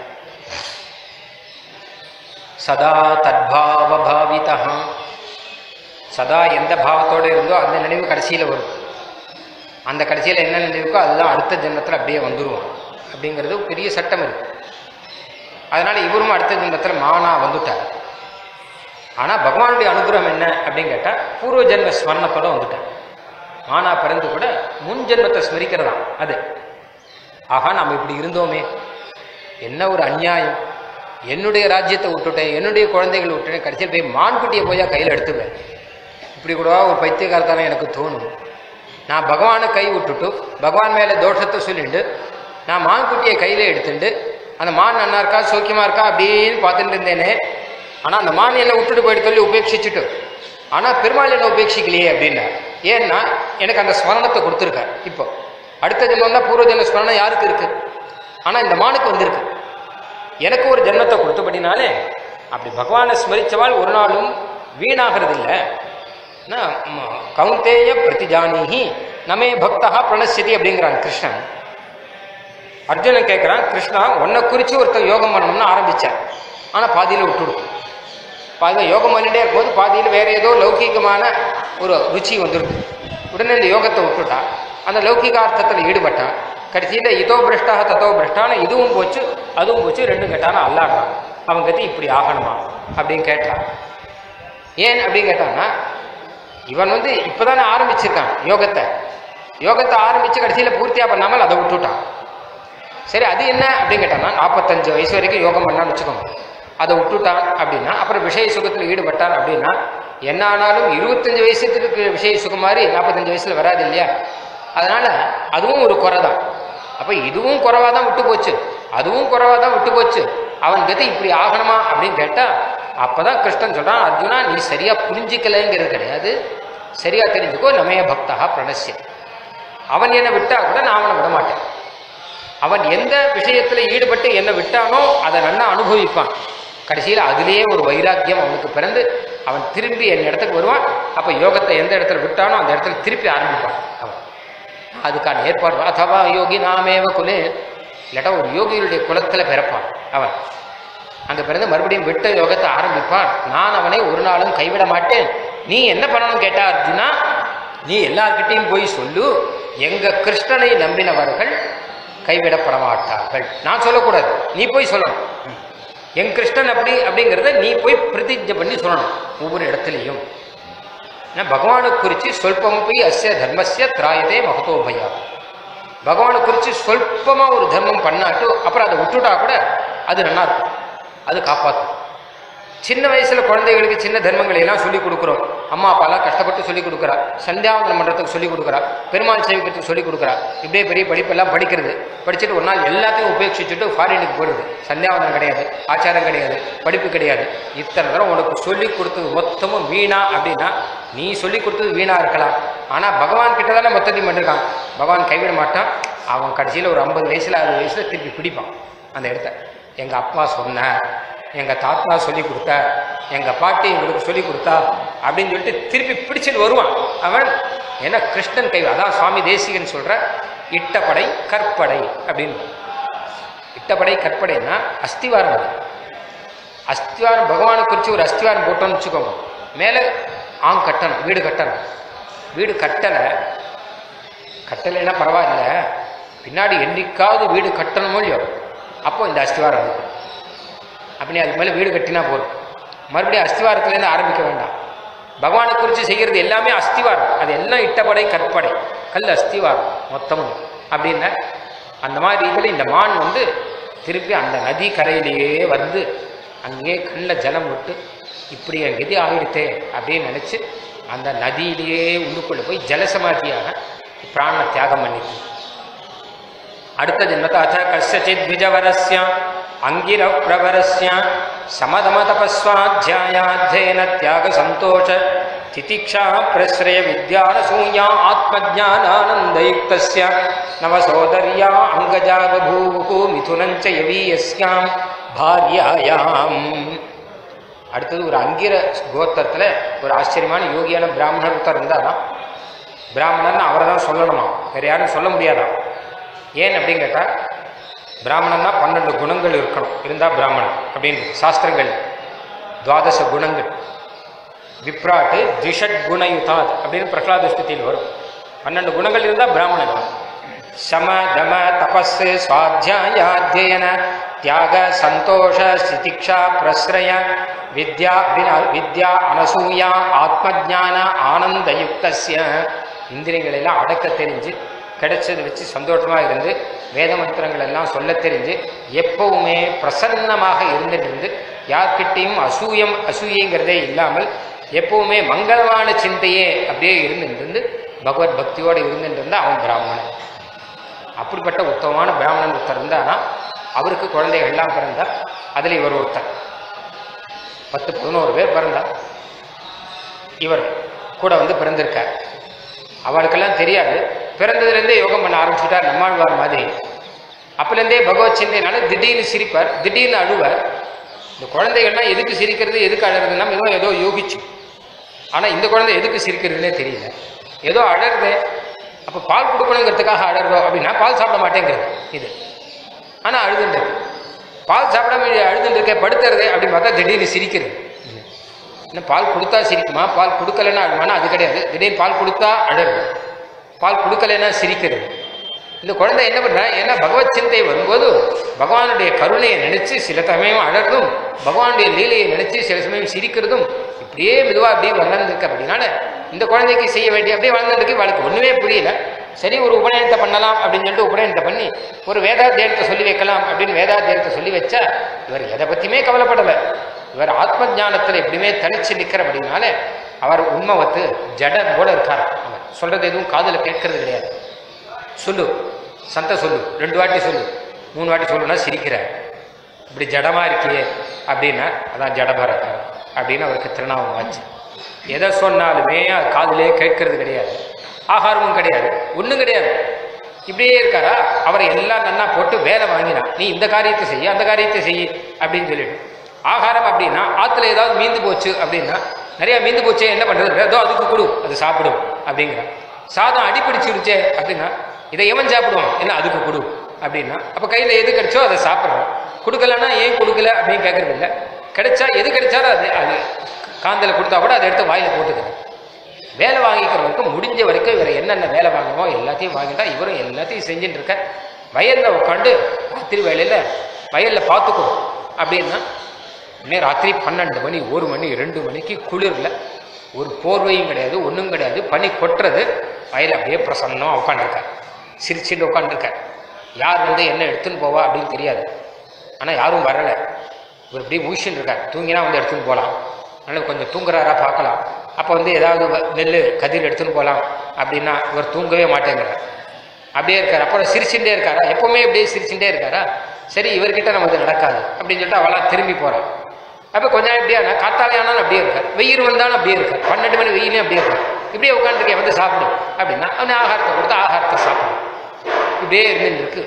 சதா தத்பாவ பாவிதா, சதா எந்த பாவத்தோடு இருந்தோ அந்த நினைவு கடைசியில் வரும். அந்த கடைசியில் என்ன இருக்கோ அதுதான் அடுத்த ஜென்மத்தில் அப்படியே வந்துடுவான் அப்படிங்கிறது பெரிய சட்டம் இருக்கு. அதனால இவரும் அடுத்த ஜென்மத்தில் மானா வந்துட்டார். ஆனால் பகவானுடைய அனுகிரகம் என்ன அப்படின்னு கேட்டால் பூர்வ ஜென்ம ஸ்மரணத்தோட வந்துட்டார். மானா பிறந்து கூட முன் ஜென்மத்தை ஸ்மரிக்கிறதாம் அது. ஆகா நம்ம இப்படி இருந்தோமே, என்ன ஒரு அநியாயம், என்னுடைய ராஜ்யத்தை விட்டுட்டேன், என்னுடைய குழந்தைகளை விட்டுட்டேன், கடைசியில் போய் மான்குட்டியை போய் கையில் எடுத்துப்பேன், இப்படி கூடவா ஒரு பைத்தியக்காரத்தானே எனக்கு தோணும். நான் பகவானை கை விட்டுட்டு பகவான் மேலே தோஷத்தை சொல்லிட்டு நான் மான்குட்டியை கையில் எடுத்துட்டு அந்த மான் நல்லா இருக்கா சௌக்கியமாக இருக்கா அப்படின்னு பார்த்துட்டு இருந்தேனே. ஆனால் அந்த மான் என்னை விட்டுட்டு போயிட்டு சொல்லி உபேட்சிச்சுட்டு, ஆனால் பெருமாள் என்ன உபேட்சிக்கலையே அப்படின்னா, ஏன்னா எனக்கு அந்த ஸ்மரணத்தை கொடுத்துருக்கார். இப்போ அடுத்த ஜென்மம் தான் பூர்வ ஜென்ம ஸ்மரணம் யாருக்கு இருக்கு, ஆனால் இந்த மானுக்கு வந்திருக்கு. எனக்கு ஒரு ஜென்மத்தை கொடுத்தபடினாலே அப்படி பகவானை ஸ்மரிச்சவாள் ஒரு நாளும் வீணாகிறது இல்லை. கௌந்தேய பிரதிஜானிஹி நமே பக்தா பிரணசியதி அப்படிங்கிறான் கிருஷ்ணன். அர்ஜுனன் கேட்குறான், கிருஷ்ணா உன்னை குறித்து ஒருத்தர் யோகம் பண்ணணும்னு ஆரம்பித்தார், ஆனால் பாதியில் விட்டுடும். பாதியில் யோகம் பண்ணிகிட்டே இருக்கும்போது பாதியில் வேறு ஏதோ லௌகீகமான ஒரு ருச்சி வந்துருக்கு. உடனே இந்த யோகத்தை விட்டுட்டான், அந்த லௌகிகார்த்தத்தில் ஈடுபட்டான். கடைசியில் இதோ பிரஷ்டாக தத்தோ பிரஷ்டான, இதுவும் போச்சு அதுவும் போச்சு, ரெண்டும் கேட்டானா அல்லாடுறான். அவன் கத்தி இப்படி ஆகணுமா அப்படின்னு கேட்டான். ஏன் அப்படின்னு கேட்டான்னா, இவன் இப்போ தானே ஆரம்பிச்சிருக்கான் யோகத்தை ஆரம்பித்து கடைசியில் பூர்த்தியாக பண்ணாமல் அதை விட்டுட்டான். சரி அது என்ன அப்படின்னு கேட்டான்னா, 45 வயசு வரைக்கும் யோகம் பண்ணான்னு வச்சுக்கோங்க, அதை விட்டுட்டான் அப்படின்னா அப்புறம் விஷய சுகத்தில் ஈடுபட்டான் அப்படின்னா என்ன ஆனாலும் 25 வயசுக்கு விஷய சுகம் மாதிரி 45 வயசில் வராது இல்லையா. அதனால் அதுவும் ஒரு குறை தான். அப்போ இதுவும் குறைவாக தான் விட்டு போச்சு, அதுவும் குறைவாக தான் விட்டு போச்சு, அவன் கதி இப்படி ஆகணுமா அப்படின்னு கேட்டால் அப்போ தான் கிருஷ்ணன் சொல்கிறான், அர்ஜுனா நீ சரியாக புரிஞ்சிக்கலைங்கிறது கிடையாது, சரியாக தெரிஞ்சுக்கோ. நமைய பக்தா பிரணசிய, அவன் என்னை விட்டால் கூட நான் அவனை விட மாட்டேன். அவன் எந்த விஷயத்தில் ஈடுபட்டு என்னை விட்டானோ அதை நல்லா அனுபவிப்பான். கடைசியில் அதிலேயே ஒரு வைராக்கியம் அவனுக்கு பிறந்து அவன் திரும்பி என் இடத்துக்கு வருவான். அப்போ யோகத்தை எந்த இடத்துல விட்டானோ அந்த இடத்துல திருப்பி ஆரம்பிப்பான் அவன். அதுக்கான ஏற்பாடு. அதவா யோகி நாமேவ குலே, இல்லாட்டா ஒரு யோகியுடைய குலத்தில் பிறப்பான் அவன். அங்கே பிறந்து மறுபடியும் விட்ட யோகத்தை ஆரம்பிப்பான். நான் அவனை ஒரு நாளும் கைவிட மாட்டேன். நீ என்ன பண்ணணும்னு கேட்டா அர்ஜுனா, நீ எல்லார்கிட்டையும் போய் சொல்லு, எங்க கிருஷ்ணனை நம்பினவர்கள் கைவிடப்பட மாட்டார்கள். நான் சொல்லக்கூடாது, நீ போய் சொல்லணும். என் கிருஷ்ணன் அப்படிங்கிறத நீ போய் பிரதிஜை பண்ணி சொல்லணும் ஒவ்வொரு இடத்துலையும். பகவானை குறித்து சொல்பமப்பி அஸ்ய தர்மஸ்ய திராயதே மகதோபயா. பகவானை குறித்து சொல்பமாக ஒரு தர்மம் பண்ணாட்டு அப்புறம் அதை விட்டுட்டா கூட அது நல்லா இருக்கும், அது காப்பாற்றும். சின்ன வயசில் குழந்தைகளுக்கு சின்ன தர்மங்களை எல்லாம் சொல்லிக் கொடுக்குறோம். அம்மா அப்பாலாம் கஷ்டப்பட்டு சொல்லிக் கொடுக்குறா, சந்தியாவந்தனம் பண்ணுறதுக்கு சொல்லிக் கொடுக்குறா, பெருமாள் சேவிக்கிறதுக்கு சொல்லிக் கொடுக்குறா. இப்படியே பெரிய படிப்பெல்லாம் படிக்கிறது, படிச்சுட்டு ஒரு நாள் எல்லாத்தையும் உபேட்சிச்சுட்டு ஃபாரினுக்கு போயிடுது. சந்தியாவந்தனம் கிடையாது, ஆச்சாரம் கிடையாது, படிப்பு கிடையாது. இத்தனை தரம் உனக்கு சொல்லிக் கொடுத்தது மொத்தமும் வீணா அப்படின்னா நீ சொல்லிக் கொடுத்தது வீணாக இருக்கலாம், ஆனால் பகவான் கிட்ட தானே மொத்தத்தையும் பண்ணியிருக்கான். பகவான் கைவிட மாட்டான். அவன் கடைசியில் ஒரு 50 வயசில் 60 வயசில் திருப்பி பிடிப்பான் அந்த இடத்த. எங்கள் அப்பா சொன்னார், எங்கள் தாத்தா சொல்லி கொடுத்தா, எங்கள் பாட்டி எங்களுக்கு சொல்லி கொடுத்தா அப்படின்னு சொல்லிட்டு திருப்பி பிடிச்சிட்டு வருவான் அவன். ஏன்னா கிருஷ்ணன் கை. அதான் சுவாமி தேசிகன் சொல்கிற இட்டப்படை கற்படை அப்படின்னு. இட்டப்படை கற்படைன்னா அஸ்திவாரம். அது அஸ்திவாரம் பகவானை குறித்து ஒரு அஸ்திவாரம் போட்டோன்னு வச்சுக்கோங்க, மேலே கட்டணும், வீடு கட்டணும். வீடு கட்டலைன்னா பரவாயில்ல, பின்னாடி என்னைக்காவது வீடு கட்டணுமோ இல்லையோ அப்போ இந்த அஸ்திவாரம் இருக்கும். அப்படி அதுக்கு மேலே வீடு கட்டினா போதும், மறுபடியும் அஸ்திவாரத்துலேருந்து ஆரம்பிக்க வேண்டாம். பகவானை குறித்து செய்கிறது எல்லாமே அஸ்திவாரம். அது எல்லாம் இட்டப்படை கற்படை, கல் அஸ்திவாரம் மொத்தமும் அப்படின்னா. அந்த மாதிரி இதில் இந்த மான் திருப்பி அந்த நதி கரையிலேயே அங்கேயே கண்ணில் ஜலம் விட்டு இப்படி என் கதி ஆகிடுத்தே அப்படின்னு நினச்சி அந்த நதியிலேயே உள்ளுக்குள்ளே போய் ஜலசமாதியாக பிராண தியாகம் பண்ணிட்டு அடுத்த ஜென்மத்தை அத கஸ்யசித் த்விஜவரஸ்ய அங்கிர பிரவரஸ்ய சமதம தபஸ்வாத்தியாயாத்யேன தியாக சந்தோஷ திதிக்ஷா பிரஸ்ரய வித்யானசூயா ஆத்மஜானானந்தயுக்தஸ்ய நவசோதர்யா அங்கஜா பபூவு மிதுனஞ்ச யவீயஸ்யாம் பாரியாயாம். அடுத்தது ஒரு அங்கிர கோத்திரத்தில் ஒரு ஆச்சரியமான யோகியான பிராமணர் ஒருத்தர் இருந்தாராம். பிராமணர்னு அவரை தான் சொல்லணுமா, வேறு யாரும் சொல்ல முடியாதான். ஏன் அப்படின்னு கேட்டால், பிராமணன்னா 12 குணங்கள் இருக்கணும், இருந்தால் பிராமணன் அப்படின்னு சாஸ்திரங்கள். 12 குணங்கள். விப்ராட்டு திஷட் குணயுதாத் அப்படின்னு பிரகலாத ஸ்துதியில் வரும். 12 குணங்கள் இருந்தால் பிராமணன். சம தம தபஸ் சுவாத்தியாயாத்தியன தியாக சந்தோஷ சிதிக்ஷா பிரஸ்ரய வித்யா வித்யா அனசூயா ஆத்மஜான ஆனந்தயுக்தஸ்ய. இந்திரியங்களெல்லாம் அடக்க தெரிஞ்சு கிடைச்சதை வச்சு சந்தோஷமாக இருந்து வேத மந்திரங்கள் எல்லாம் சொல்ல தெரிஞ்சு எப்பவுமே பிரசன்னமாக இருந்துட்டு யார்கிட்டையும் அசூயங்கிறதே இல்லாமல் எப்பவுமே மங்களமான சிந்தையே அப்படியே இருந்துட்டு பகவத் பக்தியோடு இருந்துட்டு இருந்தால் அவன் பிராமணன். அப்படிப்பட்ட உத்தமமான பிராமணன் ஒருத்தர் இருந்தானா அவருக்கு குழந்தைகள் எல்லாம் பிறந்தா. அதில் இவர் ஒருத்தர். 10-11 பேர் பிறந்தா. இவர் கூட பிறந்திருக்கார். அவளுக்கெல்லாம் தெரியாது. பிறந்ததுலேருந்தே யோகம் பண்ண ஆரம்பிச்சுட்டார் நம்மாழ்வார் மாதிரி. அப்போலேருந்தே பகவத் சிந்தையினால திடீர்னு சிரிப்பார், திடீர்னு அழுவார். இந்த குழந்தைகள்லாம் எதுக்கு சிரிக்கிறது எதுக்கு அழறதுன்னா மிகவும் ஏதோ யோகிச்சு. ஆனால் இந்த குழந்தை எதுக்கு சிரிக்கிறதுனே தெரியல. ஏதோ அழறது. அப்போ பால் கொடுக்கணுங்கிறதுக்காக அழறதோ அப்படின்னா பால் சாப்பிட மாட்டேங்கிறது இது. ஆனால் அழுதுன்றது. பால் சாப்பிடாம அழுதுன்றிருக்க படுத்துறது அப்படின்னு பார்த்தா திடீர்னு சிரிக்கிறது. இன்னும் பால் கொடுத்தா சிரிக்குமா, பால் கொடுக்கலன்னா அழுமானா? அது கிடையாது. திடீர்னு பால் கொடுத்தா அழறது, பால் கொடுக்கலைன்னா சிரிக்கிறது. இந்த குழந்தை என்ன பண்ணுறா, ஏன்னா பகவத் சிந்தை வரும்போது பகவானுடைய கருணையை நினைச்சு சில சமயம் அழறதும் பகவானுடைய லீலையை நினைச்சு சில சமயம் சிரிக்கிறதும் இப்படியே மெதுவாக அப்படியே வளர்ந்துருக்கு. அப்படின்னால இந்த குழந்தைக்கு செய்ய வேண்டிய அப்படியே வளர்ந்துருக்கு. அவளுக்கு ஒன்றுமே புரியல. சரி, ஒரு உபநயனத்தை பண்ணலாம் அப்படின்னு சொல்லிட்டு உபநயனத்தை பண்ணி ஒரு வேதாத்தியனத்தை சொல்லி வைக்கலாம் அப்படின்னு வேதாத்தியனத்தை சொல்லி வச்சா இவர் எதை பற்றியுமே கவலைப்படலை. இவர் ஆத்ம ஞானத்தில் எப்படியுமே தனிச்சு நிற்கிற அப்படின்னால அவர் உண்மை ஜடம் போல இருக்கார். அவர் சொல்றது எதுவும் காதில் கேட்கறது கிடையாது. சொல்லு சந்த சொல்லு, 2 வாட்டி சொல்லு, 3 வாட்டி சொல்லுன்னா சிரிக்கிறார். இப்படி ஜடமா இருக்கியே அப்படின்னா அதான் ஜடபரதர் அப்படின்னு அவருக்கு திருநாமம் ஆச்சு. எதை சொன்னாலுமே அது காதிலே கேட்கறது கிடையாது. ஆகாரமும் கிடையாது, ஒன்றும் கிடையாது. இப்படியே இருக்காரா. அவரை எல்லாம் நன்னா போட்டு வேலை வாங்கினான். நீ இந்த காரியத்தை செய்ய அந்த காரியத்தை செய்ய அப்படின்னு சொல்லிட்டு. ஆகாரம் அப்படின்னா ஆற்றுல ஏதாவது மீந்து போச்சு அப்படின்னா நிறைய மீந்து போச்சே என்ன பண்ணுறது, ஏதோ அதுக்கு கொடு அது சாப்பிடும் அப்படிங்கிறான். சாதம் அடிப்பிடிச்சிருச்சே அப்படின்னா இதை எவன் சாப்பிடுவான், என்ன அதுக்கு கொடு அப்படின்னா அப்போ கையில் எது கிடைச்சோ அதை சாப்பிட்றோம். கொடுக்கலன்னா ஏன் கொடுக்கல அப்படின்னு கேட்கறது இல்லை. கிடைச்சா எது கிடைச்சாலும் அது காந்தல கொடுத்தா கூட அதை எடுத்து வாயில் போட்டுக்கிறேன். வேலை வாங்கிக்கிறவனுக்கு முடிஞ்ச வரைக்கும் இவரை என்னென்ன வேலை வாங்குமோ எல்லாத்தையும் வாங்கிட்டா இவரும் எல்லாத்தையும் செஞ்சுட்டு இருக்க. வயலில் உட்காந்து ராத்திரி வேலையில் வயலில் பார்த்துக்கணும் அப்படின்னா இன்னும் ராத்திரி 12 மணி 1 மணி 2 மணிக்கு குளிரில் ஒரு போர்வையும் கிடையாது, ஒன்றும் கிடையாது, பனி கொட்டுறது. வயலில் அப்படியே பிரசன்னம் உட்காந்துருக்கார், சிரிச்சுட்டு உட்காந்துருக்கார். யார் என்ன எடுத்துன்னு போவா அப்படின்னு தெரியாது. ஆனால் யாரும் வரலை. இவர் இப்படி ஊசின்னு இருக்கார். தூங்கினா எடுத்துன்னு போகலாம், அதனால் கொஞ்சம் தூங்குறாரா பார்க்கலாம். அப்போ ஏதாவது நெல் கதிர் எடுத்துன்னு போகலாம் அப்படின்னா இவர் தூங்கவே மாட்டேங்கிறார். அப்படியே இருக்கார். அப்புறம் சிரிச்சுட்டே இருக்காரா, எப்பவுமே அப்படியே சிரிச்சுட்டே இருக்காரா. சரி இவர்கிட்ட நமக்கு நடக்காது அப்படின்னு சொல்லிட்டு அவளாம் திரும்பி போகிறான். அப்போ கொஞ்சம் நாள் இப்படியா காத்தாலே ஆனாலும் அப்படியே இருக்கார், வெயில் வந்தாலும் அப்படியே இருக்கார், 12 மணி வெயிலையும் அப்படியே இருக்கார். இப்படியே உட்காந்துருக்கேன் சாப்பிடும் அப்படின்னா அவனை ஆகாரத்தை கொடுத்து ஆகாரத்தை சாப்பிடும். இப்படியே இருந்துட்டு இருக்கு.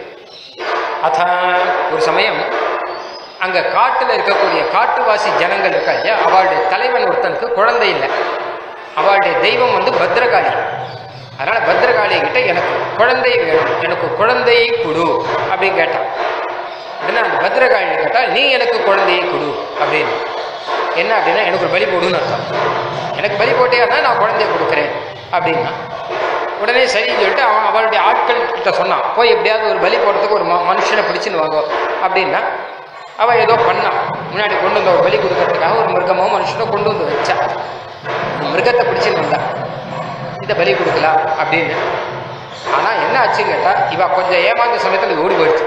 அதான் ஒரு சமயம் அங்கே காட்டில் இருக்கக்கூடிய காட்டுவாசி ஜனங்கள் இருக்கா இல்லையா, அவளுடைய தலைவன் ஒருத்தனுக்கு குழந்தை இல்லை. அவளுடைய தெய்வம் பத்ரகாளி. அதனால் பத்ரகாளி கிட்ட எனக்கு குழந்தை வேணும், எனக்கு குழந்தையை கொடு அப்படின்னு கேட்டான். அப்படின்னா அந்த பத்ரகாளி கேட்டால் நீ எனக்கு குழந்தையை கொடு அப்படின்னு. என்ன அப்படின்னா எனக்கு ஒரு பலி போடுன்னு அர்த்தம். எனக்கு பலி போட்டேன்னா நான் குழந்தைய கொடுக்குறேன் அப்படின்னா உடனே சரின்னு சொல்லிட்டு அவன் அவளுடைய ஆட்கள் கிட்ட சொன்னான், போய் எப்படியாவது ஒரு பலி போடுறதுக்கு ஒரு மனுஷனை பிடிச்சின்னு வாங்க அப்படின்னா. அவள் ஏதோ பண்ணான். முன்னாடி கொண்டு வந்த ஒரு பலி கொடுக்கறதுக்காக ஒரு மிருகமோ மனுஷனோ கொண்டு வந்து வச்சா. மிருகத்தை பிடிச்சின்னு வந்தா இதை பலி கொடுக்கலாம் அப்படின்னு. ஆனால் என்ன ஆச்சுன்னு கேட்டால் இவ கொஞ்சம் ஏமாந்த சமயத்தில் ஓடி போயிடுச்சு.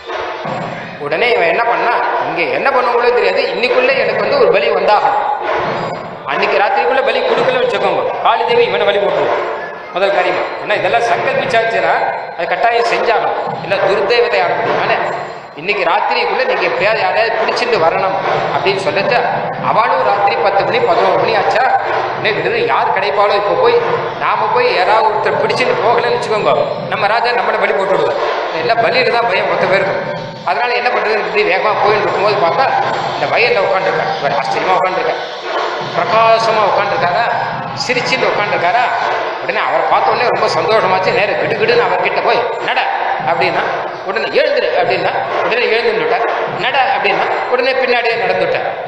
உடனே இவன் என்ன பண்ணா, இங்கே என்ன பண்ணுங்களோ தெரியாது, இன்னைக்குள்ளே எனக்கு ஒரு பலி வந்தாகணும். அன்னைக்கு ராத்திரிக்குள்ளே பலி கொடுக்கலன்னு வச்சுக்கோங்க, காளி தேவி இவனை பலி போட்டுருவோம் முதல் காரியமா. ஏன்னா இதெல்லாம் சங்கல்பிச்சாச்சுன்னா அது கட்டாயம் செஞ்சாகணும், இல்லை துர்தேவதை ஆகணும்னால இன்னைக்கு ராத்திரிக்குள்ளே நீங்கள் எப்படியாவது யாரையாவது பிடிச்சிட்டு வரணும் அப்படின்னு சொல்லிட்டு அவளும் ராத்திரி 10 மணி 11 மணி ஆச்சா. இன்னைக்கு யார் கிடைப்பாலோ இப்போ போய் நாம் போய் யாராவது ஒருத்தர் பிடிச்சிட்டு போகலன்னு வச்சுக்கோங்க, நம்ம ராஜா நம்மளை பலி போட்டு விடுவோம். எல்லாம் பலியில் தான் பயம் மொத்த பேருக்கும். அதனால் என்ன பண்ணுறது, இப்படி வேகமாக போயிட்டு இருக்கும்போது பார்த்தா இந்த வயலில் உட்காந்துருக்கார். இவர் ஆச்சரியமாக உட்காந்துருக்கார், பிரகாசமாக உட்காந்துருக்காரா, சிரிச்சுட்டு உட்காந்துருக்காரா. உடனே அவரை பார்த்தோடனே ரொம்ப சந்தோஷமாச்சு. நேரம் கிடுகிடுன்னு அவர்கிட்ட போய் நட அப்படின்னா உடனே எழுந்துரு அப்படின்னா உடனே எழுந்துட்டார். நட அப்படின்னா உடனே பின்னாடியே நடந்துட்டார்.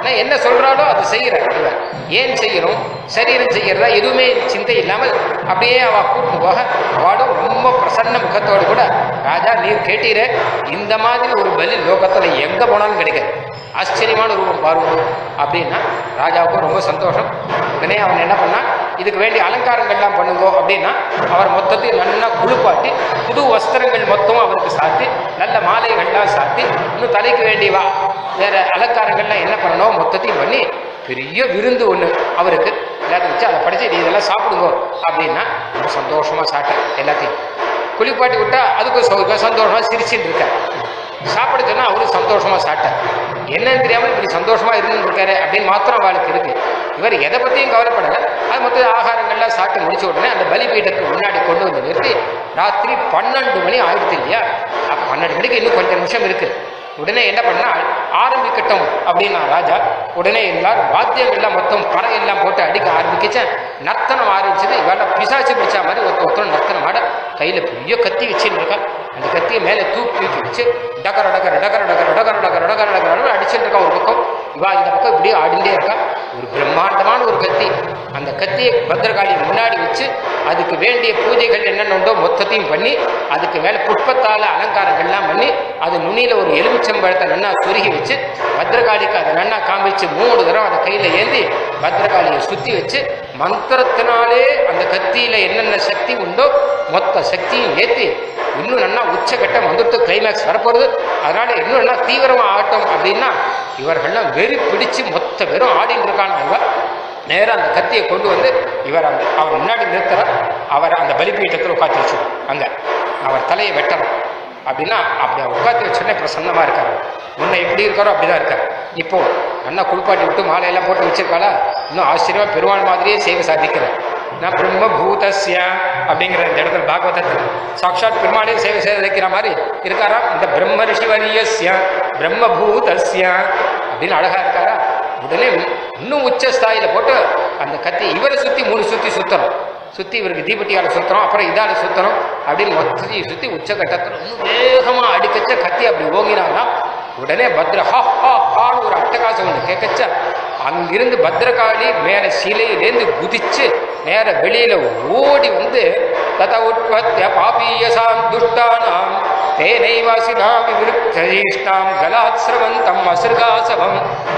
நான் என்ன சொல்றாலோ அது செய்யறார். ஏன் செய்யணும், சரீரம் செய்யறதா எதுவுமே சிந்தை இல்லாமல் அப்படியே அவ கூட்டு போக அவளும் ரொம்ப பிரசன்ன முகத்தோடு கூட, ராஜா நீர் கேட்டீரே, இந்த மாதிரி ஒரு பலி லோகத்துல எங்க போனாலும் கிடைக்காது, ஆச்சரியமான ரூபம் பாருங்க அப்படின்னா ராஜாவுக்கும் ரொம்ப சந்தோஷம். உடனே அவன் என்ன பண்ணா, இதுக்கு வேண்டிய அலங்காரங்கள்லாம் பண்ணுங்கோ அப்படின்னா அவர் மொத்தத்தையும் நல்லா குளிப்பாட்டி புது வஸ்திரங்கள் மொத்தம் அவருக்கு சாத்தி நல்ல மாலைகள்லாம் சாத்தி இன்னும் தலைக்கு வேண்டியவா வேற அலங்காரங்கள்லாம் என்ன பண்ணணும் மொத்தத்தையும் பண்ணி பெரிய விருந்து ஒன்று அவருக்கு எல்லாத்தையும் வச்சு அதை படிச்சு நீ இதெல்லாம் சாப்பிடுங்க அப்படின்னா சந்தோஷமா சாப்பிட்டேன். எல்லாத்தையும் குளிப்பாட்டி விட்டா அதுக்கும் சந்தோஷமா சிரிச்சுட்டு இருக்கார். சாப்பிட சொன்னா அவரும் சந்தோஷமா சாப்பிட்டார். என்னன்னு தெரியாமல் இப்படி சந்தோஷமா இருந்து இருக்காரு அப்படின்னு மாத்திரம் அவளுக்கு இருக்கு. இவர் எதை பத்தியும் கவலைப்படலை. அது மொத்தம் ஆகாரங்கள்லாம் சாப்பிட்டு முடிச்ச உடனே அந்த பலிபீடத்துக்கு முன்னாடி கொண்டு வந்து நிறுத்தி ராத்திரி 12 மணி ஆயிடுச்சு இல்லையா, 12 மணிக்கு இன்னும் கொஞ்சம் நிமிஷம் இருக்கு. உடனே என்ன பண்ணா ஆரம்பிக்கட்டும் அப்படின்னா ராஜா. உடனே எல்லாரும் வாத்தியங்கள்லாம் மொத்தம் பறையெல்லாம் போட்டு அடிக்க ஆரம்பிச்சேன். நர்த்தனம் ஆரம்பிச்சது. இவெல்லாம் பிசாச்சு பிடிச்சா மாதிரி ஒருத்தரும் நர்த்தனம் ஆட கையில பெரிய கத்தி வச்சுன்னு இருக்கா. அந்த கத்தியை மேலே தூக்கி வச்சு டகர டகர டகர டகர டகர டகர டகர டகர அடிச்சுட்டு இருக்கா ஒரு பக்கம். இவா இந்த பக்கம் இப்படியே ஆடிண்டே இருக்கா. ஒரு பிரம்மாண்டமான ஒரு கத்தி. அந்த கத்தியை பத்ரகாளி முன்னாடி வச்சு அதுக்கு வேண்டிய பூஜைகள் என்னென்ன உண்டோ மொத்தத்தையும் பண்ணி அதுக்கு மேலே புஷ்பத்தால அலங்காரங்கள்லாம் பண்ணி அது நுனியில ஒரு எலுமிச்சம்பழத்தை நன்னா சுருகி வச்சு பத்ரகாளிக்கு அதை நன்னா காமிச்சு 3 தடவை அதை கையில ஏந்தி பத்ரகாளியை சுத்தி வச்சு மந்திரத்தினாலே அந்த கத்தியில என்னென்ன சக்தி உண்டோ மொத்த சக்தியும் ஏற்றி இன்னும் நல்லா உச்சகட்டம் வந்துட்டு கிளைமேக்ஸ் வரப்போகுது. அதனால இன்னும் நல்லா தீவிரமா ஆட்டம் அப்படின்னா இவர்கள்லாம் வெறி பிடிச்சு மொத்த வெறும் ஆடின்னு இருக்காங்க. நேராக அந்த கத்தியை கொண்டு வந்து இவர் அவர் முன்னாடி நிறுத்துறார். அவர் அந்த பலிபீட்டத்தில் உட்காந்து வச்சு அங்க அவர் தலையை வெட்டணும் அப்படின்னா அப்படி உட்காந்து வச்சோன்னே பிரசன்னமா இருக்காரு. முன்ன எப்படி இருக்காரோ அப்படிதான் இருக்காரு. இப்போ நல்லா குளிப்பாட்டி விட்டு மாலையெல்லாம் போட்டு வச்சிருக்காளா, இன்னும் ஆச்சரியமா பெருமாள் மாதிரியே சேவை சாதிக்கிறார். நான் பிரம்மபூதஸ்ய அப்படிங்கிற இந்த இடத்துல பாகவதத்தில் சாட்சாத் பெருமாளே சேவை வைக்கிற மாதிரி இருக்காரா. இந்த பிரம்ம ரிஷிவரியஸ்ய பிரம்மபூதஸ்ய அப்படின்னு அழகா இருக்காரா. உடனே இன்னும் உச்ச ஸ்தாயில போட்டு அந்த கத்தி இவரை சுத்தி 3 சுத்தி சுத்தணும். சுத்தி இவருக்கு தீபட்டியால சுத்தணும், அப்புறம் இதால சுத்தணும் அப்படின்னு மொத்தத்தையும் சுத்தி உச்சகட்டத்தில் இன்னும் வேகமா அடிக்கச்ச கத்தி அப்படி ஓங்கினாங்கன்னா உடனே பத்ரஹான்னு ஒரு அட்டகாசம் ஒன்று கேட்கச்ச அங்கிருந்து பத்ரகாளி மேல சிலையிலேருந்து குதிச்சு நேர வெளியில ஓடி வந்து தத உற்பத்திய பாபீயசாம் துஷ்டானாம் தேனைவாசினாம் விருத்தீஷ்டாம் கலாத்ஸ்ரவந்தம் அசுர்காசவம்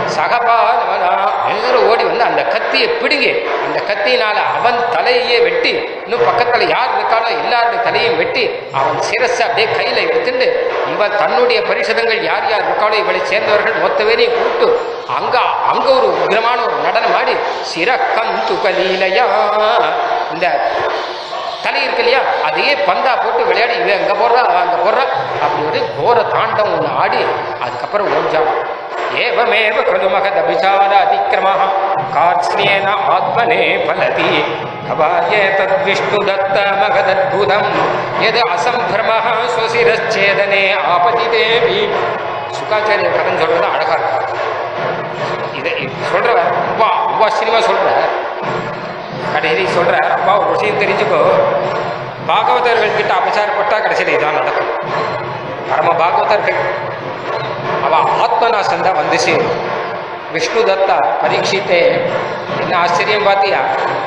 சகபாலமனா நேரம் ஓடி வந்து அந்த கத்தியை பிடுங்கி அந்த கத்தியினால அவன் தலையே வெட்டி இன்னும் பக்கத்துல யார் இருக்காளோ எல்லாருடைய தலையும் வெட்டி அவன் சிரஸை அப்படியே கையில எடுத்துட்டு இவன் தன்னுடைய பரிஷதங்கள் யார் யார் இருக்காளோ இவளை சேர்ந்தவர்கள் மொத்த பேரையும் கூப்பிட்டு அங்க ஒரு உக்ரமான ஒரு நடனம் ஆடி சிரக்கம் துகலீலையா இந்த தலை இருக்கு இல்லையா அதையே பந்தா போட்டு விளையாடி இவன் அங்க போடுறா அங்க போடுறா அப்படி ஒரு கோர தாண்டம் ஒன்று ஆடி அதுக்கப்புறம் ஓஞ்சான். ஏவமேவ கலு மகத் அபிசார அதிக்கிரம கார்ஷ்ணியேன ஆத்மனே பலதி கபாயே தத் விஷ்ணு தத்த மகதத்புதம் எது அசம்பிரமஹ ஸ்வசிரச்சேதனே ஆபதி தேவி. சுகாச்சாரிய கடன் சொல்றது அழகா இருக்கு. இதை சொல்றவர் ரொம்ப ஆச்சரியமா சொல்ற. கடைசி சொல்ற அப்பா ஒரு விஷயம் தெரிஞ்சுக்கோ, பாகவதர்கள் கிட்ட அபச்சாரப்பட்டா கடைசியில் இதான் நடக்கும். பரம பாகவதர்கள் அவ ஆத்மநாசம் தான் வந்து சேரும். விஷ்ணு தத்தா பரீட்சித்தே என்ன ஆச்சரியம் பார்த்தியா,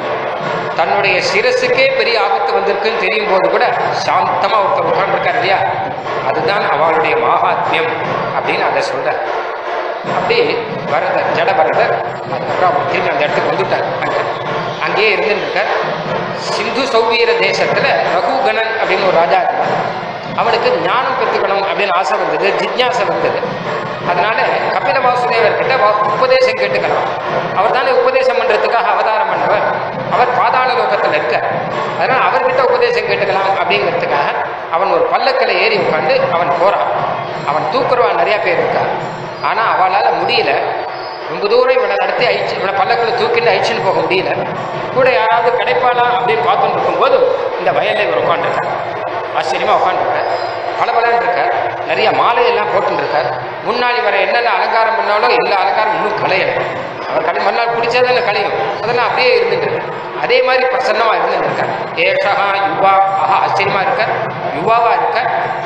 தன்னுடைய சிரசுக்கே பெரிய ஆபத்து வந்திருக்குன்னு தெரியும் போது கூட சாந்தமா ஒருத்தர் உட்கார்ந்துருக்கார் இல்லையா, அதுதான் அவளுடைய மகாத்மியம் அப்படின்னு அதை சொல்ற. அப்படி பரதர் ஜட பரதர் அதுக்கப்புறம் அவர் திரும்பி அந்த இடத்துக்கு வந்துட்டார். அங்கேயே இருந்துருக்கார். சிந்து சௌவீர தேசத்துல ரகுகணன் அப்படின்னு ஒரு ராஜா இருந்தார். அவனுக்கு ஞானம் பெற்றுக்கணும் அப்படின்னு ஆசை வந்தது, ஜிக்ஞாசை வந்தது. அதனால கபில வாசுதேவர்கிட்ட உபதேசம் கேட்டுக்கலாம். அவர் தானே உபதேசம் பண்றதுக்காக அவதாரம் பண்ணவர். அவர் பாதாள லோகத்தில் இருக்கார். அதனால அவர்கிட்ட உபதேசம் கேட்டுக்கலாம் அப்படிங்கிறதுக்காக அவன் ஒரு பல்லக்கில் ஏறி உட்காந்து அவன் போறான். அவன் தூக்குறவான் நிறைய பேர் இருக்கா. ஆனா அவளால முடியல. ரொம்ப தூரம் இவனை நடத்தி இவனை பல்லக்கில் தூக்கிட்டு அழிச்சுன்னு போக முடியல. கூட யாராவது கிடைப்பாளா அப்படின்னு பார்த்துட்டு இருக்கும்போது இந்த வயல்ல இவர் உட்காந்துருக்கார். ஆச்சரியமா உட்காந்துருக்கார். பலபலன்னு இருக்கார். நிறைய மாலையெல்லாம் போட்டுன்னு இருக்கார். முன்னாடி வர என்னென்ன அலங்காரம் பண்ணாலும் எல்லா அலங்காரம் இன்னும் கலையலை. அவர் மறுநாள் பிடிச்சாதானே கலையும். அதெல்லாம் அப்படியே இருந்துட்டு இருக்கு. அதே மாதிரி பிரசன்னமா இருந்துட்டு இருக்கார். ஏஷா யுவா ஆஹா ஆச்சரியமா இருக்கார். யுவாவா இருக்கார்.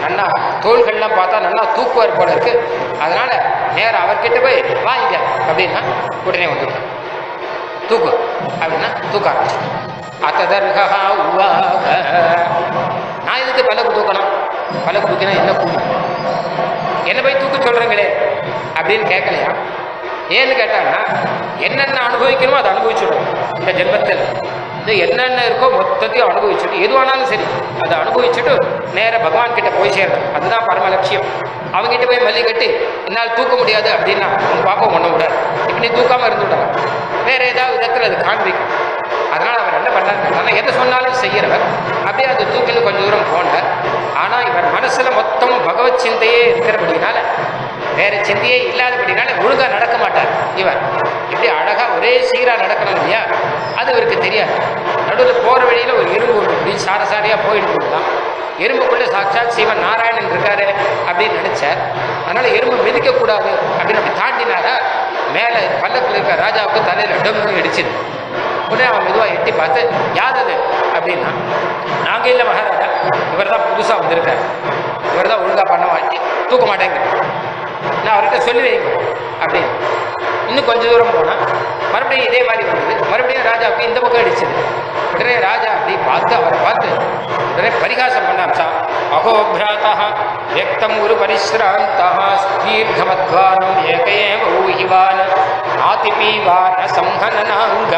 நல்லா தோள்கள்லாம் பார்த்தா நல்லா தூக்குவார் போல இருக்கு. அதனால நேரம் அவர்கிட்ட போய் வாங்க அப்படின்னா உடனே வந்துவிட்டான். தூக்கு அப்படின்னா தூக்க ஆரம்பிச்சு. அத்ததர்கா உவாக, நான் இதுக்கு பல்லக்கு தூக்கணும், பல்லக்கு தூக்கினா என்ன கூலி, என்ன போய் தூக்க சொல்றீங்களே அப்படின்னு கேட்கலையா. ஏன்னு கேட்டாங்கன்னா என்னென்ன அனுபவிக்கணுமோ அதை அனுபவிச்சுடும். இந்த ஜென்மத்தில் இது என்னென்ன இருக்கோ மொத்தத்தையும் அனுபவிச்சுட்டு எதுவானாலும் சரி அதை அனுபவிச்சுட்டு நேர பகவான் கிட்ட போய் சேரணும். அதுதான் பரம லட்சியம். அவங்ககிட்ட போய் மல்லி கட்டி என்னால் தூக்க முடியாது அப்படின்னா உங்க பாப்பம் ஒண்ண விடாது. இப்படி தூக்காம இருந்து விடலாம், வேற ஏதாவது விதத்தில் அது காண்பிக்கும். அதனால அவர் என்ன பண்ணாரு, எதை சொன்னாலும் செய்யறவர். அப்படியே அது தூக்கின்னு கொஞ்சம் தூரம் போனார். ஆனா இவர் மனசுல மொத்தம் பகவத் சிந்தையே இருக்கிறபடினால, வேற சிந்தையே இல்லாதபடினால ஒழுங்கா நடக்க மாட்டார். இவர் இப்படி அழகா ஒரே சீரா நடக்கணும் இல்லையா, அது இவருக்கு தெரியாது. நடுவில் போற வழியில ஒரு எறும்பு ஒன்று இப்படி சாரசாரியா போயிட்டு இருக்கலாம். எறும்புக்குள்ள சாட்சாத் சிவன் நாராயணன் இருக்காரு அப்படின்னு நினைச்சார். அதனால எறும்பு மிதிக்க கூடாது அப்படின்னு அப்படி தாண்டினாரா, மேல பல்லக்கில் இருக்க ராஜாவுக்கு தலையில டம்னு இடிச்சுது. உடனே அவன் மெதுவா எட்டி பார்த்து யார் அது அப்படின்னா, நாங்க இல்லை மகாராஜா, இவர் தான் புதுசா வந்திருக்காரு, இவர் தான் ஒழுங்கா பண்ண மாட்டேன் தூக்க மாட்டேங்க, நான் அவர்கிட்ட சொல்லி வைங்க அப்படின்னு. இன்னும் கொஞ்சம் தூரம் போனா மறுபடியும் இதே மாதிரி வந்தது. மறுபடியும் ராஜாவுக்கு இந்த பக்கம் அடிச்சது. உடனே ராஜா அப்படி பார்த்து அவரை பார்த்து உடனே பரிகாசம் பண்ணாச்சா. அகோ பிராத்தா வியக்தம் ஒரு பரிசிராந்தா தீர்க்கமத்வானம் ஏகேவ ஊஹிவான் ஆதிபீவான சம்ஹனனாங்க.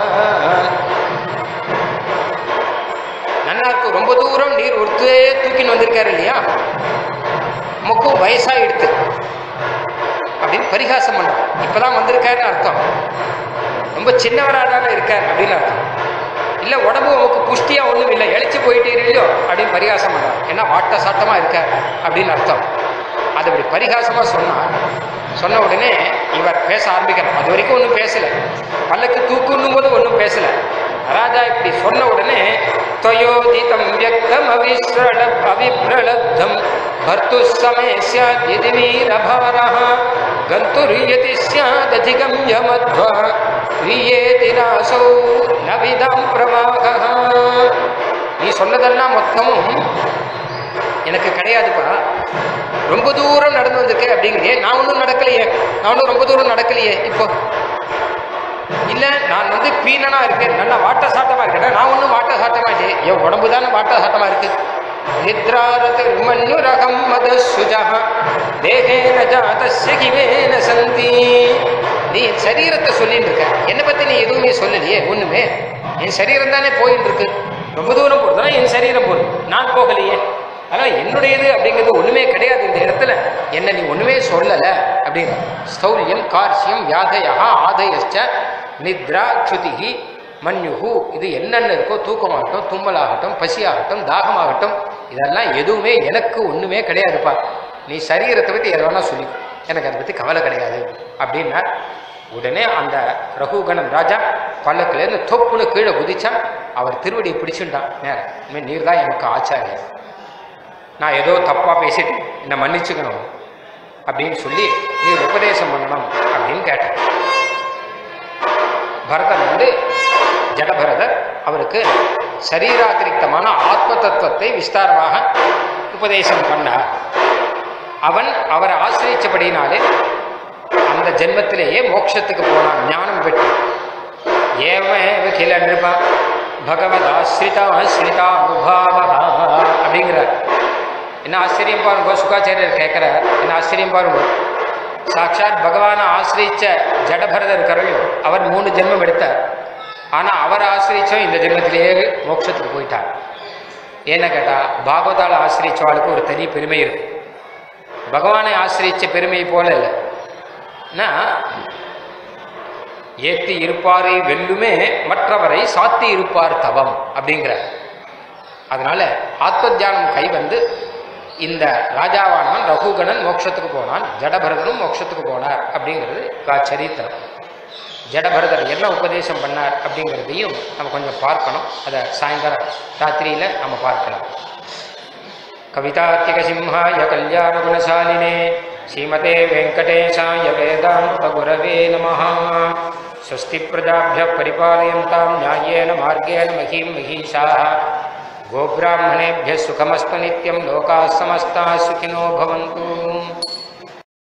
நன்னாருக்கு ரொம்ப தூரம் நீர் ஒருத்தே தூக்கின்னு வந்திருக்காரு இல்லையா, நமக்கும் வயசாயிடுத்து அப்படின்னு பரிகாசம் பண்ண. இப்பதான் வந்திருக்காருன்னு அர்த்தம், ரொம்ப சின்னவராக இருக்கார் அப்படின்னு அர்த்தம். இல்லை உடம்பு உமக்கு புஷ்டியா ஒன்றும் இல்லை, எழுச்சி போயிட்டீர்களோ அப்படின்னு பரிகாசம் பண்ணார். ஏன்னா வாட்ட சாட்டமா இருக்கார் அப்படின்னு அர்த்தம். அது அப்படி பரிகாசமா சொன்ன உடனே இவர் பேச ஆரம்பிக்கிறார். அது வரைக்கும் ஒன்றும் பேசல, பல்லக்கு தூக்குன்னும் போது ஒன்றும் பேசல. ராஜா இப்படி சொன்ன உடனே त्वयोदितं व्यक्तम् अविप्रलब्धं भर्तुः समे स्यात् यदि वीरभारः गन्तुर्यति स्यादधिगम्य मध्वा क्रियेति रासौ नविदां प्रवाहः. நீ சொன்னதெல்லாம் மொத்தமும் எனக்கு கிடையாதுப்பா, ரொம்ப தூரம் நடந்து வந்திருக்கேன் அப்படிங்கிறியே, நான் ஒன்றும் நடக்கலையே, நான் ஒன்றும் ரொம்ப தூரம் நடக்கலையே. இப்போ இல்லை நான் வந்து பீனனா இருக்கேன், நல்லா வாட்ட சாட்டமா இருக்கேன், நான் ஒன்றும் வாட்ட சாட்டமா இல்லையே, என் உடம்பு தானே வாட்ட சாட்டமா இருக்கு. நித்ராரத் மன்யுரகம் மத சுஜஹ தேகேன ஜாதஸ்ய கிவேன சந்தி. நீ என் சரீரத்தை சொல்லிட்டு இருக்க, என்னை பத்தி நீ எதுவுமே சொல்லலையே ஒண்ணுமே. என் சரீரம் தானே போயிட்டு இருக்கு, ரொம்ப தூரம் போறதுனா என் சரீரம் போகுது, நான் போகலையே. அதனால என்னுடையது அப்படிங்கிறது ஒண்ணுமே கிடையாது இந்த இடத்துல, என்ன நீ ஒண்ணுமே சொல்லல அப்படின்னு. ஸ்தௌல்யம் கார்சியம் வியாதயா ஆதயச்ச நித்ரா சுதிகி மன்யுகு, இது என்னென்ன இருக்கோ தூக்கமாகட்டும், தும்மலாகட்டும், பசியாகட்டும், தாகமாகட்டும், இதெல்லாம் எதுவுமே எனக்கு ஒண்ணுமே கிடையாதுப்பா. நீ சரீரத்தை பத்தி எதை வேணா சொல்லி, எனக்கு அதை பத்தி கவலை கிடையாது அப்படின்னா. உடனே அந்த ரகுகணன் ராஜா பல்லக்கிலேருந்து தொப்புன்னு கீழே குதிச்சா, அவர் திருவடியை பிடிச்சுட்டான். நேரம் இனிமேல் நீர் தான் எனக்கு ஆச்சாரியர், நான் ஏதோ தப்பா பேசிட்டு என்னை மன்னிச்சுக்கணும் அப்படின்னு சொல்லி நீர் உபதேசம் பண்ணணும் அப்படின்னு கேட்டார். பரதன் வந்து ஜடபரதர் அவருக்கு சரீராதிரிக்தமான ஆத்ம தத்துவத்தை விஸ்தாரமாக உபதேசம் பண்ணார். அவன் அவரை ஆசிரியச்சபடினாலே அந்த ஜென்மத்திலேயே மோட்சத்துக்கு போனான், ஞானம் பெற்று. ஏவமேவ கில நிருபா பகவத் ஆஸ்ரிதா அனுபாவா அப்படிங்கிறார். என்ன ஆச்சரியம் பாருங்க, சுகாச்சாரியர் கேட்கிறார், என்ன ஆச்சரியம் பாருங்க. சாட்சாத் பகவானை ஆசிரியிச்ச ஜடபரதர் இருக்கிறையோ அவர் 3 ஜென்மம் எடுத்தார். ஆனா அவர் ஆசிரிச்சோம் இந்த ஜென்மத்திலேயே மோட்சத்துக்கு போயிட்டார். ஏன்னு கேட்டா பாகவதால் ஆசிரிச்சவாளுக்கு ஒரு தனி பெருமை இருக்கு, பகவானை ஆசிரிச்ச பெருமை போல இல்லை. ஏத்தி இருப்பாரை வெல்லுமே மற்றவரை சாத்தி இருப்பார் தவம் அப்படிங்கிற. அதனால ஆத்ம தியானம் கை வந்து இந்த ராஜாவானவன் ரகுகணன் மோட்சத்துக்கு போனான், ஜடபரதனும் மோட்சத்துக்கு போனார் அப்படிங்கிறது சரித்திரம். ஜடபரதர் என்ன உபதேசம் பண்ணார் அப்படிங்கிறதையும் நம்ம கொஞ்சம் பார்க்கணும். அதை சாயங்காலம் ராத்திரியில நம்ம பார்க்கலாம். கவிதார்த்திக சிம்ஹாய கல்யாண குணசாலினே ஸ்ரீமதே வெங்கடேசாய வேதாந்த குரவே நமஹ. ஸ்வஸ்தி பிரஜாभ्यः परिपालयन्तां न्यायेन मार्गेण महीं महिषाः गोब्राह्मणेभ्यः सुखमस्तु नित्यं लोकाः समस्ताः सुखिनो भवन्तु।